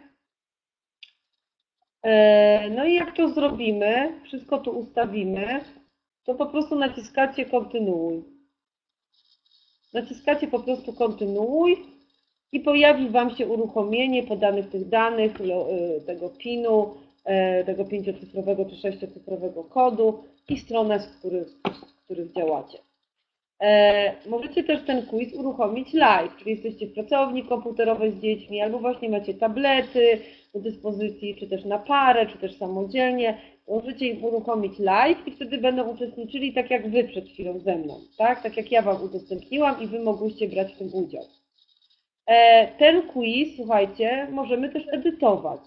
No i jak to zrobimy, wszystko tu ustawimy, to po prostu naciskacie kontynuuj. Naciskacie po prostu kontynuuj i pojawi Wam się uruchomienie podanych tych danych, tego pinu, tego pięciocyfrowego czy sześciocyfrowego kodu i stronę, z których, z których działacie. Możecie też ten quiz uruchomić live, czyli jesteście w pracowni komputerowej z dziećmi, albo właśnie macie tablety do dyspozycji, czy też na parę, czy też samodzielnie. Możecie ich uruchomić live i wtedy będą uczestniczyli tak jak Wy przed chwilą ze mną, tak? Tak jak ja Wam udostępniłam i Wy mogłyście brać w tym udział. Ten quiz, słuchajcie, możemy też edytować.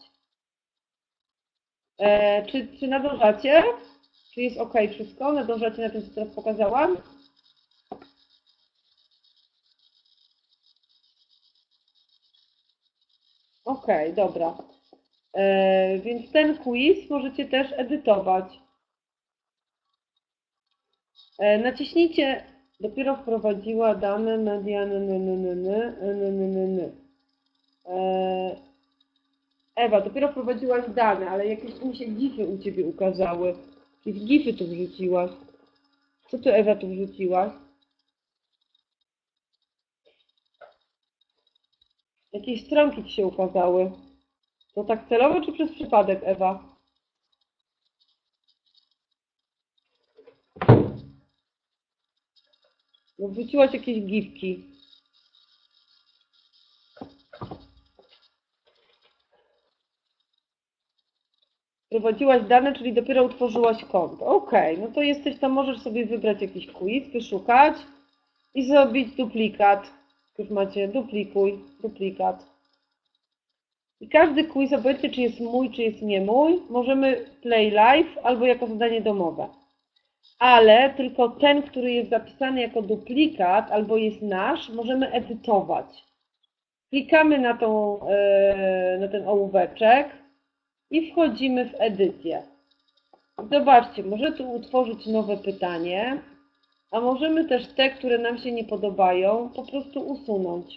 Czy, czy nadążacie? Czy jest ok wszystko? Nadążacie na tym, co teraz pokazałam? Ok, dobra. E, więc ten quiz możecie też edytować. E, naciśnijcie, dopiero wprowadziła dane mediany. E, Ewa, dopiero wprowadziłaś dane, ale jakieś mi się gify u Ciebie ukazały. Jakieś gify tu wrzuciłaś. Co Ty, Ewa, tu wrzuciłaś? Jakieś stronki Ci się ukazały. To tak celowo czy przez przypadek, Ewa? No, wrzuciłaś jakieś gifki. Wprowadziłaś dane, czyli dopiero utworzyłaś konto. Ok, no to jesteś tam, możesz sobie wybrać jakiś quiz, wyszukać i zrobić duplikat. Już macie duplikuj, duplikat. I każdy quiz, obojętnie czy jest mój, czy jest nie mój, możemy play live albo jako zadanie domowe. Ale tylko ten, który jest zapisany jako duplikat albo jest nasz, możemy edytować. Klikamy na, tą, na ten ołóweczek i wchodzimy w edycję. Zobaczcie, może tu utworzyć nowe pytanie, a możemy też te, które nam się nie podobają, po prostu usunąć.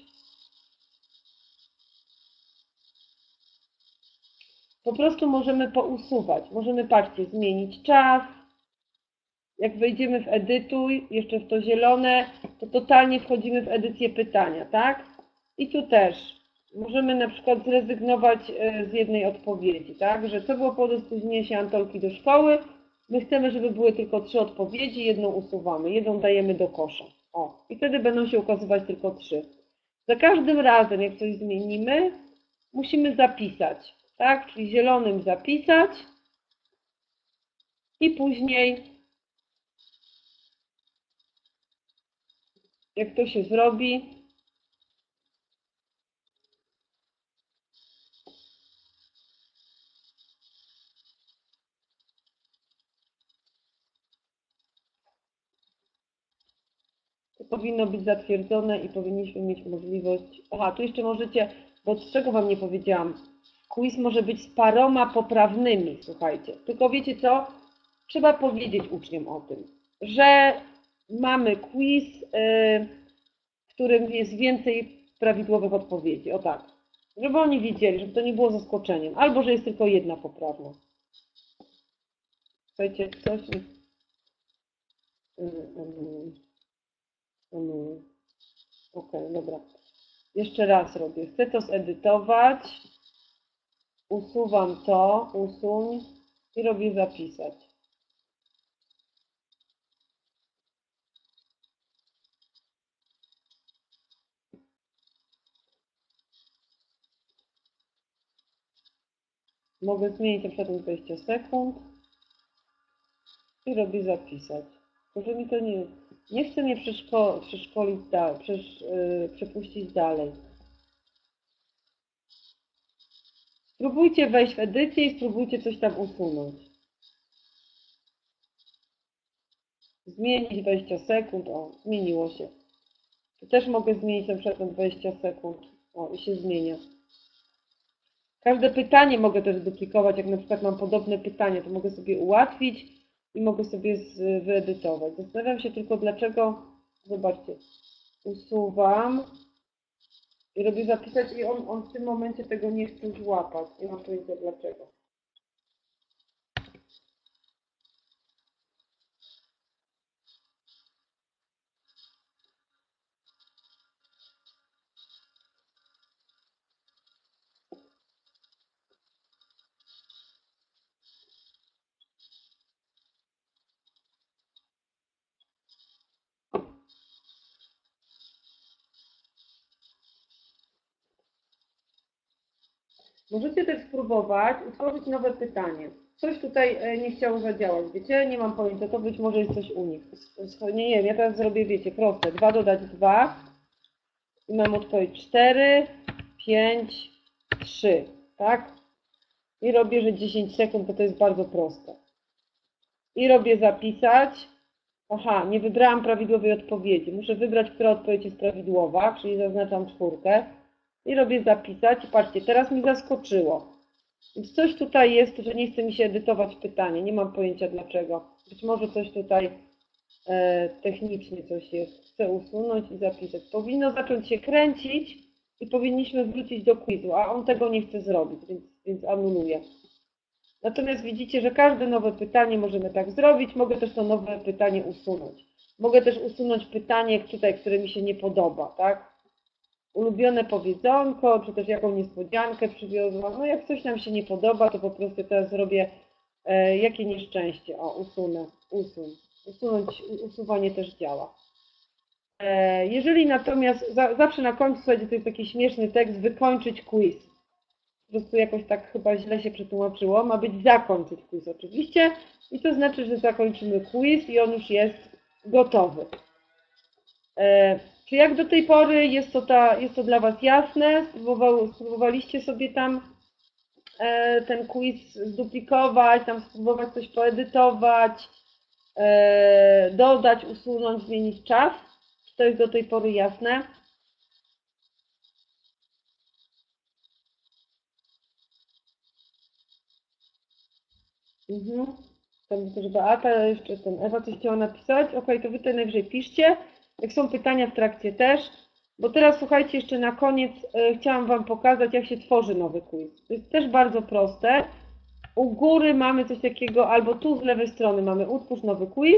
Po prostu możemy pousuwać. Możemy, patrzcie, zmienić czas. Jak wejdziemy w edytuj, jeszcze w to zielone, to totalnie wchodzimy w edycję pytania, tak? I tu też możemy na przykład zrezygnować z jednej odpowiedzi, tak? Że co było powodem spóźnienia się Antolki do szkoły? My chcemy, żeby były tylko trzy odpowiedzi, jedną usuwamy, jedną dajemy do kosza. O, i wtedy będą się ukazywać tylko trzy. Za każdym razem, jak coś zmienimy, musimy zapisać, tak? Czyli zielonym zapisać i później, jak to się zrobi, To powinno być zatwierdzone i powinniśmy mieć możliwość... Aha, tu jeszcze możecie, bo z czego Wam nie powiedziałam, quiz może być z paroma poprawnymi, słuchajcie. Tylko wiecie co? Trzeba powiedzieć uczniom o tym, że mamy quiz, yy, w którym jest więcej prawidłowych odpowiedzi. O tak. Żeby oni wiedzieli, żeby to nie było zaskoczeniem. Albo, że jest tylko jedna poprawna. Słuchajcie, coś mi... Yy, yy, yy. Ok, dobra. Jeszcze raz robię. Chcę to zedytować. Usuwam to, usuń i robię zapisać. Mogę zmienić na przykład dwadzieścia sekund i robię zapisać. Tylko, że mi to nie, nie chce mnie przeszko, przeszkolić dalej, przesz, yy, przepuścić dalej. Spróbujcie wejść w edycję i spróbujcie coś tam usunąć. Zmienić dwadzieścia sekund, o, zmieniło się. Tu też mogę zmienić na przykład na dwadzieścia sekund, o, i się zmienia. Każde pytanie mogę też duplikować, jak na przykład mam podobne pytanie, to mogę sobie ułatwić i mogę sobie wyedytować. Zastanawiam się tylko dlaczego, zobaczcie, usuwam i robię zapisać i on, on w tym momencie tego nie chce złapać. Nie mam pojęcia dlaczego. Możecie też spróbować utworzyć nowe pytanie. Coś tutaj nie chciało zadziałać, wiecie? Nie mam pojęcia, to być może jest coś u nich. Nie, nie wiem, ja teraz zrobię, wiecie, proste. dwa dodać dwa i mam odpowiedź cztery, pięć, trzy, tak? I robię, że dziesięć sekund, bo to jest bardzo proste. I robię zapisać. Aha, nie wybrałam prawidłowej odpowiedzi. Muszę wybrać, która odpowiedź jest prawidłowa, czyli zaznaczam czwórkę. I robię zapisać. I patrzcie, teraz mi zaskoczyło. Więc coś tutaj jest, że nie chce mi się edytować pytanie. Nie mam pojęcia dlaczego. Być może coś tutaj e, technicznie coś jest. Chcę usunąć i zapisać. Powinno zacząć się kręcić i powinniśmy wrócić do quizu, a on tego nie chce zrobić, więc, więc anuluję. Natomiast widzicie, że każde nowe pytanie możemy tak zrobić. Mogę też to nowe pytanie usunąć. Mogę też usunąć pytanie tutaj, które mi się nie podoba, tak? Ulubione powiedzonko, czy też jaką niespodziankę przywiozłam. No jak coś nam się nie podoba, to po prostu teraz zrobię e, jakie nieszczęście. O, usunę, usuń. Usunąć, usuwanie też działa. E, jeżeli natomiast, za, zawsze na końcu, słuchajcie, to jest taki śmieszny tekst, wykończyć quiz. Po prostu jakoś tak chyba źle się przetłumaczyło. Ma być zakończyć quiz oczywiście. I to znaczy, że zakończymy quiz i on już jest gotowy. E, czy jak do tej pory jest to, ta, jest to dla Was jasne? Spróbował, spróbowaliście sobie tam e, ten quiz zduplikować, tam spróbować coś poedytować, e, dodać, usunąć, zmienić czas? Czy to jest do tej pory jasne? Mhm. Tam też Beata, jeszcze ten Ewa coś chciała napisać. Ok, to Wy tutaj najwyżej piszcie. Jak są pytania w trakcie też. Bo teraz słuchajcie, jeszcze na koniec y, chciałam Wam pokazać, jak się tworzy nowy quiz. To jest też bardzo proste. U góry mamy coś takiego, albo tu z lewej strony mamy utwórz nowy quiz.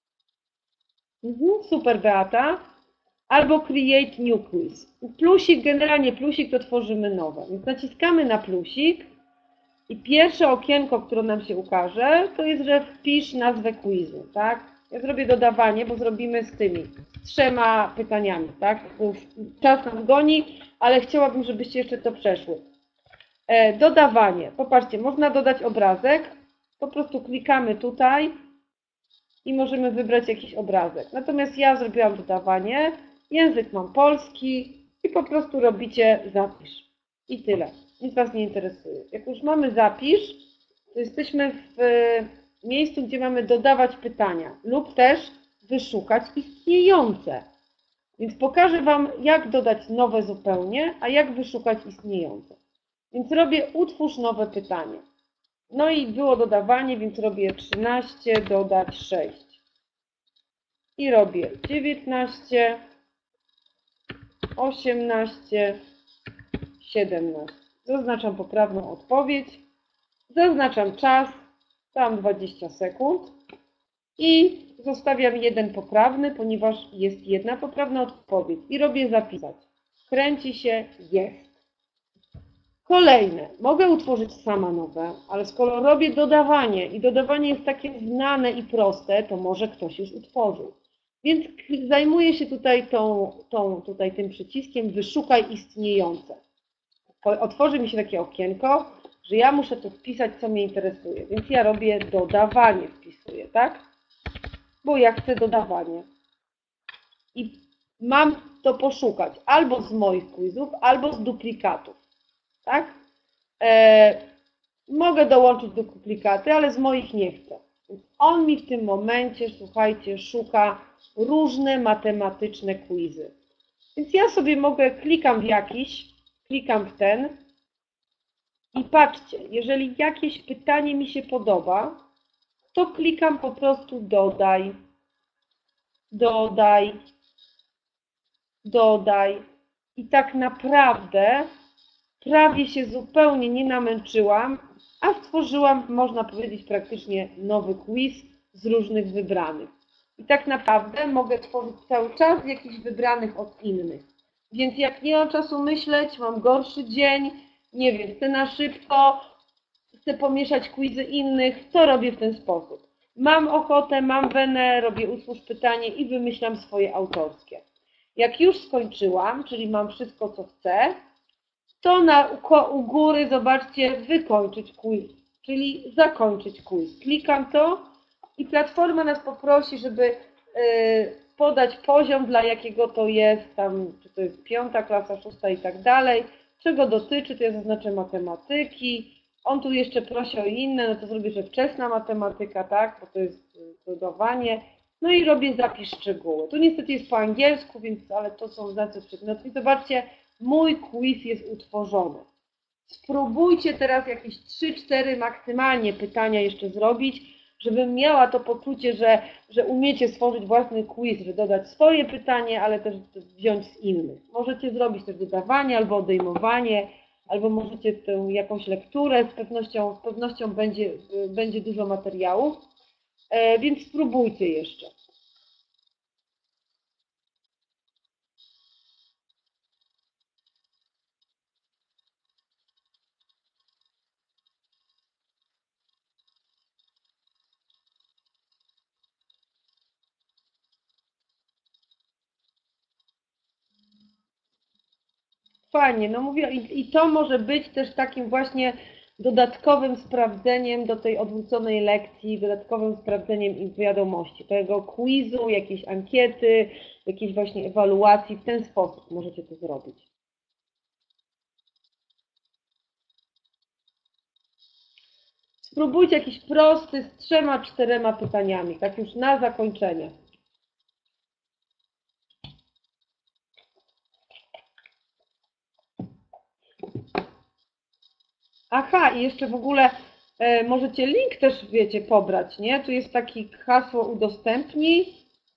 Mhm, super Beata. Albo create new quiz. Plusik, generalnie plusik to tworzymy nowe. Więc naciskamy na plusik. I pierwsze okienko, które nam się ukaże, to jest, że wpisz nazwę quizu, tak? Ja zrobię dodawanie, bo zrobimy z tymi trzema pytaniami, tak? Już czas nas goni, ale chciałabym, żebyście jeszcze to przeszły. E, dodawanie. Popatrzcie, można dodać obrazek. Po prostu klikamy tutaj i możemy wybrać jakiś obrazek. Natomiast ja zrobiłam dodawanie. Język mam polski i po prostu robicie zapisz. I tyle. Nic Was nie interesuje. Jak już mamy zapisz, to jesteśmy w miejscu, gdzie mamy dodawać pytania lub też wyszukać istniejące. Więc pokażę Wam, jak dodać nowe zupełnie, a jak wyszukać istniejące. Więc robię utwórz nowe pytanie. No i było dodawanie, więc robię trzynaście dodać sześć. I robię dziewiętnaście, osiemnaście, siedemnaście. Zaznaczam poprawną odpowiedź. Zaznaczam czas, tam dwadzieścia sekund. I zostawiam jeden poprawny, ponieważ jest jedna poprawna odpowiedź. I robię zapisać. Kręci się, jest. Kolejne. Mogę utworzyć sama nowe, ale skoro robię dodawanie i dodawanie jest takie znane i proste, to może ktoś już utworzył. Więc zajmuję się tutaj, tą, tą, tutaj tym przyciskiem wyszukaj istniejące. Otworzy mi się takie okienko, że ja muszę tu wpisać, co mnie interesuje. Więc ja robię dodawanie, wpisuję, tak? Bo ja chcę dodawanie. I mam to poszukać albo z moich quizów, albo z duplikatów. Tak? E, mogę dołączyć do duplikaty, ale z moich nie chcę. Więc on mi w tym momencie, słuchajcie, szuka różne matematyczne quizy. Więc ja sobie mogę, klikam w jakiś, klikam w ten i patrzcie, jeżeli jakieś pytanie mi się podoba, to klikam po prostu dodaj, dodaj, dodaj i tak naprawdę prawie się zupełnie nie namęczyłam, a stworzyłam, można powiedzieć, praktycznie nowy quiz z różnych wybranych. I tak naprawdę mogę tworzyć cały czas jakichś wybranych od innych. Więc jak nie mam czasu myśleć, mam gorszy dzień, nie wiem, chcę na szybko, chcę pomieszać quizy innych, to robię w ten sposób. Mam ochotę, mam wenę, robię utwórz pytanie i wymyślam swoje autorskie. Jak już skończyłam, czyli mam wszystko, co chcę, to na, u góry, zobaczcie, wykończyć quiz, czyli zakończyć quiz. Klikam to i platforma nas poprosi, żeby podać poziom, dla jakiego to jest, tam, czy to jest piąta klasa, szósta i tak dalej, czego dotyczy, to ja zaznaczę matematyki. On tu jeszcze prosi o inne, no to zrobię, że wczesna matematyka, tak, bo to jest dodawanie. No i robię zapisz szczegóły. Tu niestety jest po angielsku, więc, ale to są znacy przedmiotu. I zobaczcie, mój quiz jest utworzony. Spróbujcie teraz jakieś trzy cztery maksymalnie pytania jeszcze zrobić, żebym miała to poczucie, że, że umiecie stworzyć własny quiz, że dodać swoje pytanie, ale też wziąć z innych. Możecie zrobić też dodawanie albo odejmowanie, albo możecie tę jakąś lekturę, z pewnością, z pewnością będzie, będzie dużo materiałów, e, więc spróbujcie jeszcze. Fajnie, no mówię, i, i to może być też takim właśnie dodatkowym sprawdzeniem do tej odwróconej lekcji, dodatkowym sprawdzeniem ich wiadomości, tego quizu, jakiejś ankiety, jakiejś właśnie ewaluacji, w ten sposób możecie to zrobić. Spróbujcie jakiś prosty z trzema, czterema pytaniami, tak już na zakończenie. Aha, i jeszcze w ogóle e, możecie link też, wiecie, pobrać, nie? Tu jest taki hasło udostępnij.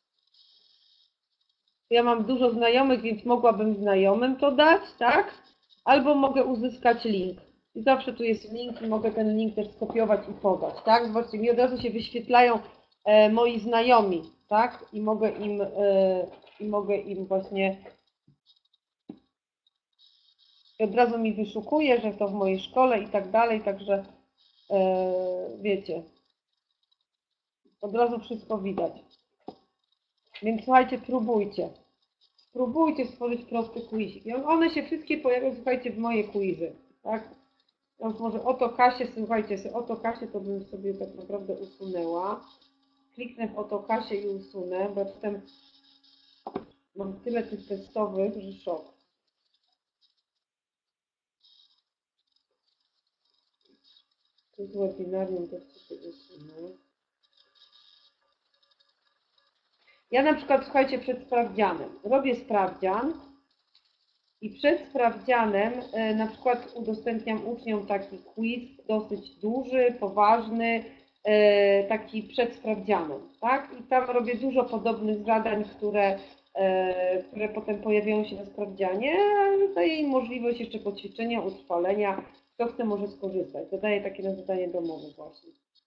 Ja mam dużo znajomych, więc mogłabym znajomym to dać, tak? Albo mogę uzyskać link. I zawsze tu jest link i mogę ten link też skopiować i podać, tak? Zobaczcie, mi od razu się wyświetlają e, moi znajomi, tak? I mogę im, e, i mogę im właśnie, od razu mi wyszukuje, że to w mojej szkole i tak dalej, także e, wiecie, od razu wszystko widać. Więc słuchajcie, próbujcie. Spróbujcie stworzyć prosty quizik. I one się wszystkie pojawią, słuchajcie, w moje quizy, tak? Więc może oto Kasię, słuchajcie, oto Kasię to bym sobie tak naprawdę usunęła. Kliknę w oto Kasię i usunę, bo potem mam tyle tych testowych, że szok. Tu z webinarium też sobie usunę. Ja na przykład, słuchajcie, przed sprawdzianem robię sprawdzian i przed sprawdzianem na przykład udostępniam uczniom taki quiz dosyć duży, poważny, taki przed sprawdzianem, tak? I tam robię dużo podobnych zadań, które, które potem pojawiają się na sprawdzianie, ale daję im możliwość jeszcze poćwiczenia, utrwalenia. Kto chce, może skorzystać. Zadaję takie na zadanie domowe właśnie.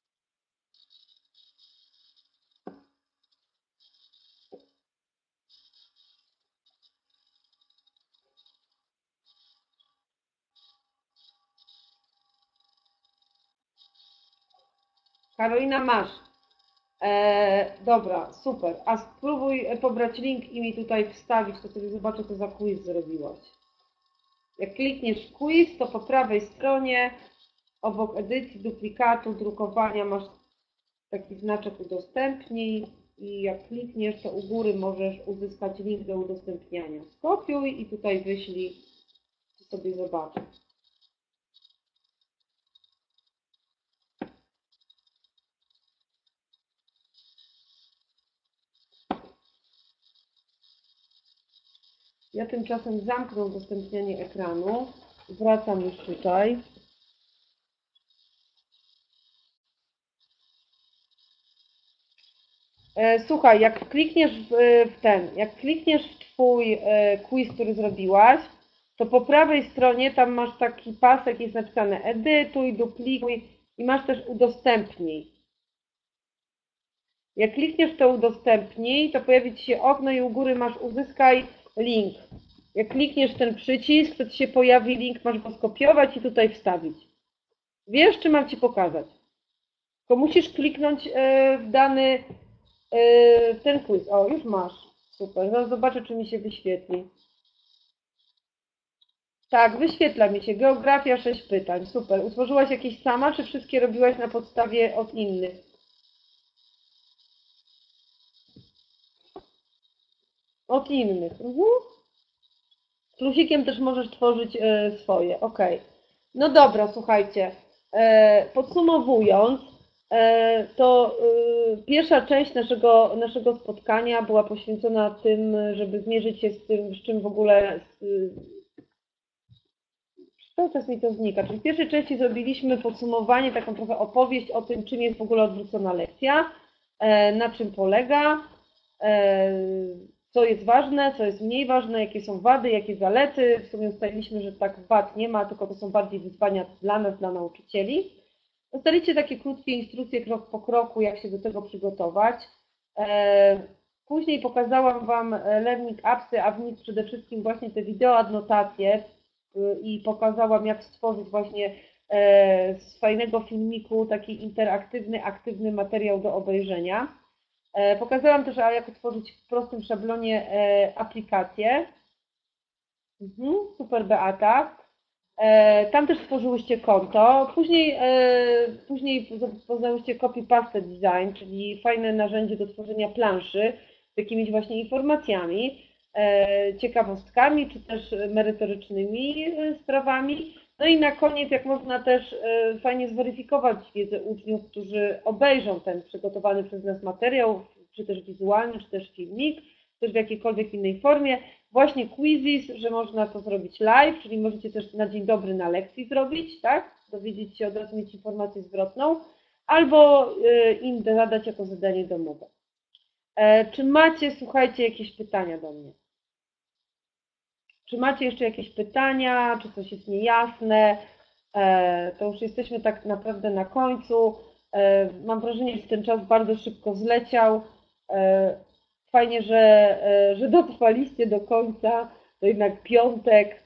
Karolina, masz. E, dobra, super. A spróbuj pobrać link i mi tutaj wstawić, to sobie zobaczę, co za quiz zrobiłaś. Jak klikniesz quiz, to po prawej stronie obok edycji, duplikatu, drukowania masz taki znaczek udostępnij i jak klikniesz, to u góry możesz uzyskać link do udostępniania. Skopiuj i tutaj wyślij, to sobie zobaczyć. Ja tymczasem zamknę udostępnianie ekranu. Wracam już tutaj. Słuchaj, jak klikniesz w ten, jak klikniesz w Twój quiz, który zrobiłaś, to po prawej stronie tam masz taki pasek, jest napisane edytuj, duplikuj i masz też udostępnij. Jak klikniesz w to udostępnij, to pojawi Ci się okno i u góry masz uzyskaj link. Jak klikniesz ten przycisk, to Ci się pojawi link, masz go skopiować i tutaj wstawić. Wiesz, czy mam Ci pokazać? Tylko musisz kliknąć w dany w ten quiz. O, już masz. Super. Zaraz zobaczę, czy mi się wyświetli. Tak, wyświetla mi się. Geografia, sześć pytań. Super. Utworzyłaś jakieś sama, czy wszystkie robiłaś na podstawie od innych? Od innych. Mhm. Plusikiem też możesz tworzyć e, swoje. Ok. No dobra, słuchajcie. E, podsumowując, e, to e, pierwsza część naszego, naszego spotkania była poświęcona tym, żeby zmierzyć się z tym, z czym w ogóle cały czas mi to znika. Czyli w pierwszej części zrobiliśmy podsumowanie, taką trochę opowieść o tym, czym jest w ogóle odwrócona lekcja, na czym polega, co jest ważne, co jest mniej ważne, jakie są wady, jakie zalety. W sumie ustaliliśmy, że tak wad nie ma, tylko to są bardziej wyzwania dla nas, dla nauczycieli. Dostaliście takie krótkie instrukcje krok po kroku, jak się do tego przygotować. Później pokazałam Wam learning appsy, a w nich przede wszystkim właśnie te wideo adnotacje, i pokazałam, jak stworzyć właśnie z fajnego filmiku taki interaktywny, aktywny materiał do obejrzenia. Pokazałam też, jak utworzyć w prostym szablonie aplikację. Mhm, super, Beata. Tam też stworzyłyście konto. Później, później poznałyście copy-paste design, czyli fajne narzędzie do tworzenia planszy z jakimiś właśnie informacjami, ciekawostkami, czy też merytorycznymi sprawami. No i na koniec, jak można też fajnie zweryfikować wiedzę uczniów, którzy obejrzą ten przygotowany przez nas materiał, czy też wizualny, czy też filmik, czy też w jakiejkolwiek innej formie. Właśnie quizzes, że można to zrobić live, czyli możecie też na dzień dobry na lekcji zrobić, tak? Dowiedzieć się, od razu mieć informację zwrotną, albo im zadać jako zadanie domowe. Czy macie, słuchajcie, jakieś pytania do mnie? Czy macie jeszcze jakieś pytania, czy coś jest niejasne? To już jesteśmy tak naprawdę na końcu. Mam wrażenie, że ten czas bardzo szybko zleciał. Fajnie, że, że dotrwaliście do końca. To jednak piątek.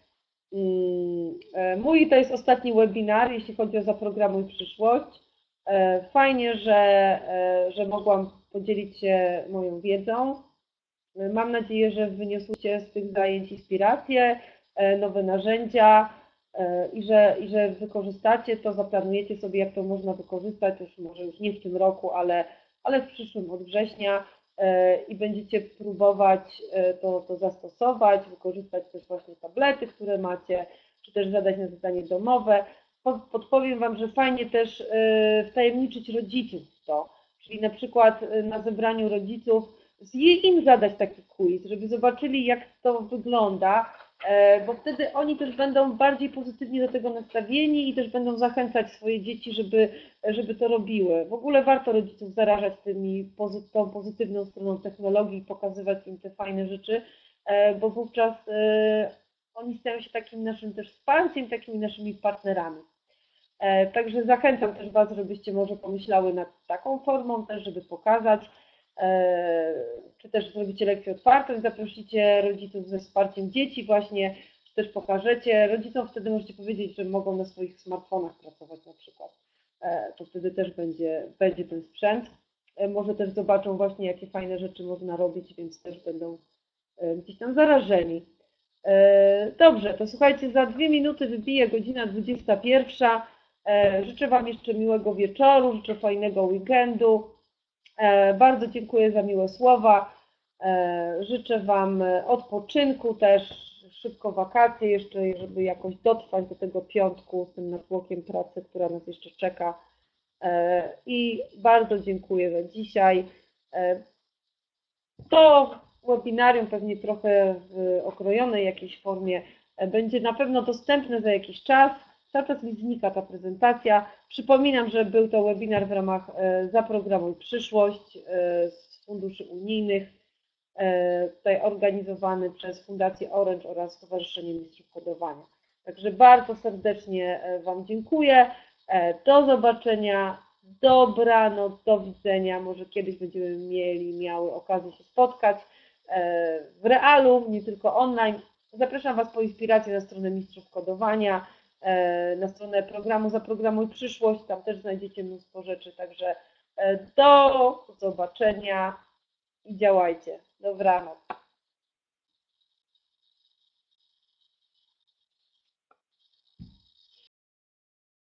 Mój to jest ostatni webinar, jeśli chodzi o Zaprogramuj Przyszłość. Fajnie, że, że mogłam podzielić się moją wiedzą. Mam nadzieję, że wyniosłyście z tych zajęć inspiracje, nowe narzędzia i że, i że wykorzystacie to, zaplanujecie sobie, jak to można wykorzystać, już może już nie w tym roku, ale, ale w przyszłym od września i będziecie próbować to, to zastosować, wykorzystać też właśnie tablety, które macie, czy też zadać na zadanie domowe. Podpowiem Wam, że fajnie też wtajemniczyć rodziców w to, czyli na przykład na zebraniu rodziców z im zadać taki quiz, żeby zobaczyli, jak to wygląda, bo wtedy oni też będą bardziej pozytywnie do tego nastawieni i też będą zachęcać swoje dzieci, żeby, żeby to robiły. W ogóle warto rodziców zarażać tymi, tą pozytywną stroną technologii i pokazywać im te fajne rzeczy, bo wówczas oni stają się takim naszym też wsparciem, takimi naszymi partnerami. Także zachęcam też Was, żebyście może pomyślały nad taką formą też, żeby pokazać, czy też zrobicie lekcję otwartą i zaprosicie rodziców ze wsparciem dzieci właśnie, czy też pokażecie. Rodzicom wtedy możecie powiedzieć, że mogą na swoich smartfonach pracować na przykład. To wtedy też będzie, będzie ten sprzęt. Może też zobaczą właśnie, jakie fajne rzeczy można robić, więc też będą gdzieś tam zarażeni. Dobrze, to słuchajcie, za dwie minuty wybije godzina dwudziesta pierwsza. Życzę Wam jeszcze miłego wieczoru, życzę fajnego weekendu. Bardzo dziękuję za miłe słowa. Życzę Wam odpoczynku też, szybko wakacje jeszcze, żeby jakoś dotrwać do tego piątku z tym natłokiem pracy, która nas jeszcze czeka. I bardzo dziękuję za dzisiaj. To webinarium pewnie trochę w okrojonej jakiejś formie będzie na pewno dostępne za jakiś czas. Cały czas mi znika ta prezentacja. Przypominam, że był to webinar w ramach Zaprogramuj Przyszłość z funduszy unijnych, tutaj organizowany przez Fundację Orange oraz Stowarzyszenie Mistrzów Kodowania. Także bardzo serdecznie Wam dziękuję. Do zobaczenia, dobranoc, do widzenia. Może kiedyś będziemy mieli, miały okazję się spotkać w realu, nie tylko online. Zapraszam Was po inspirację na stronę Mistrzów Kodowania, na stronę programu Zaprogramuj Przyszłość, tam też znajdziecie mnóstwo rzeczy, także do zobaczenia i działajcie. Dobranoc.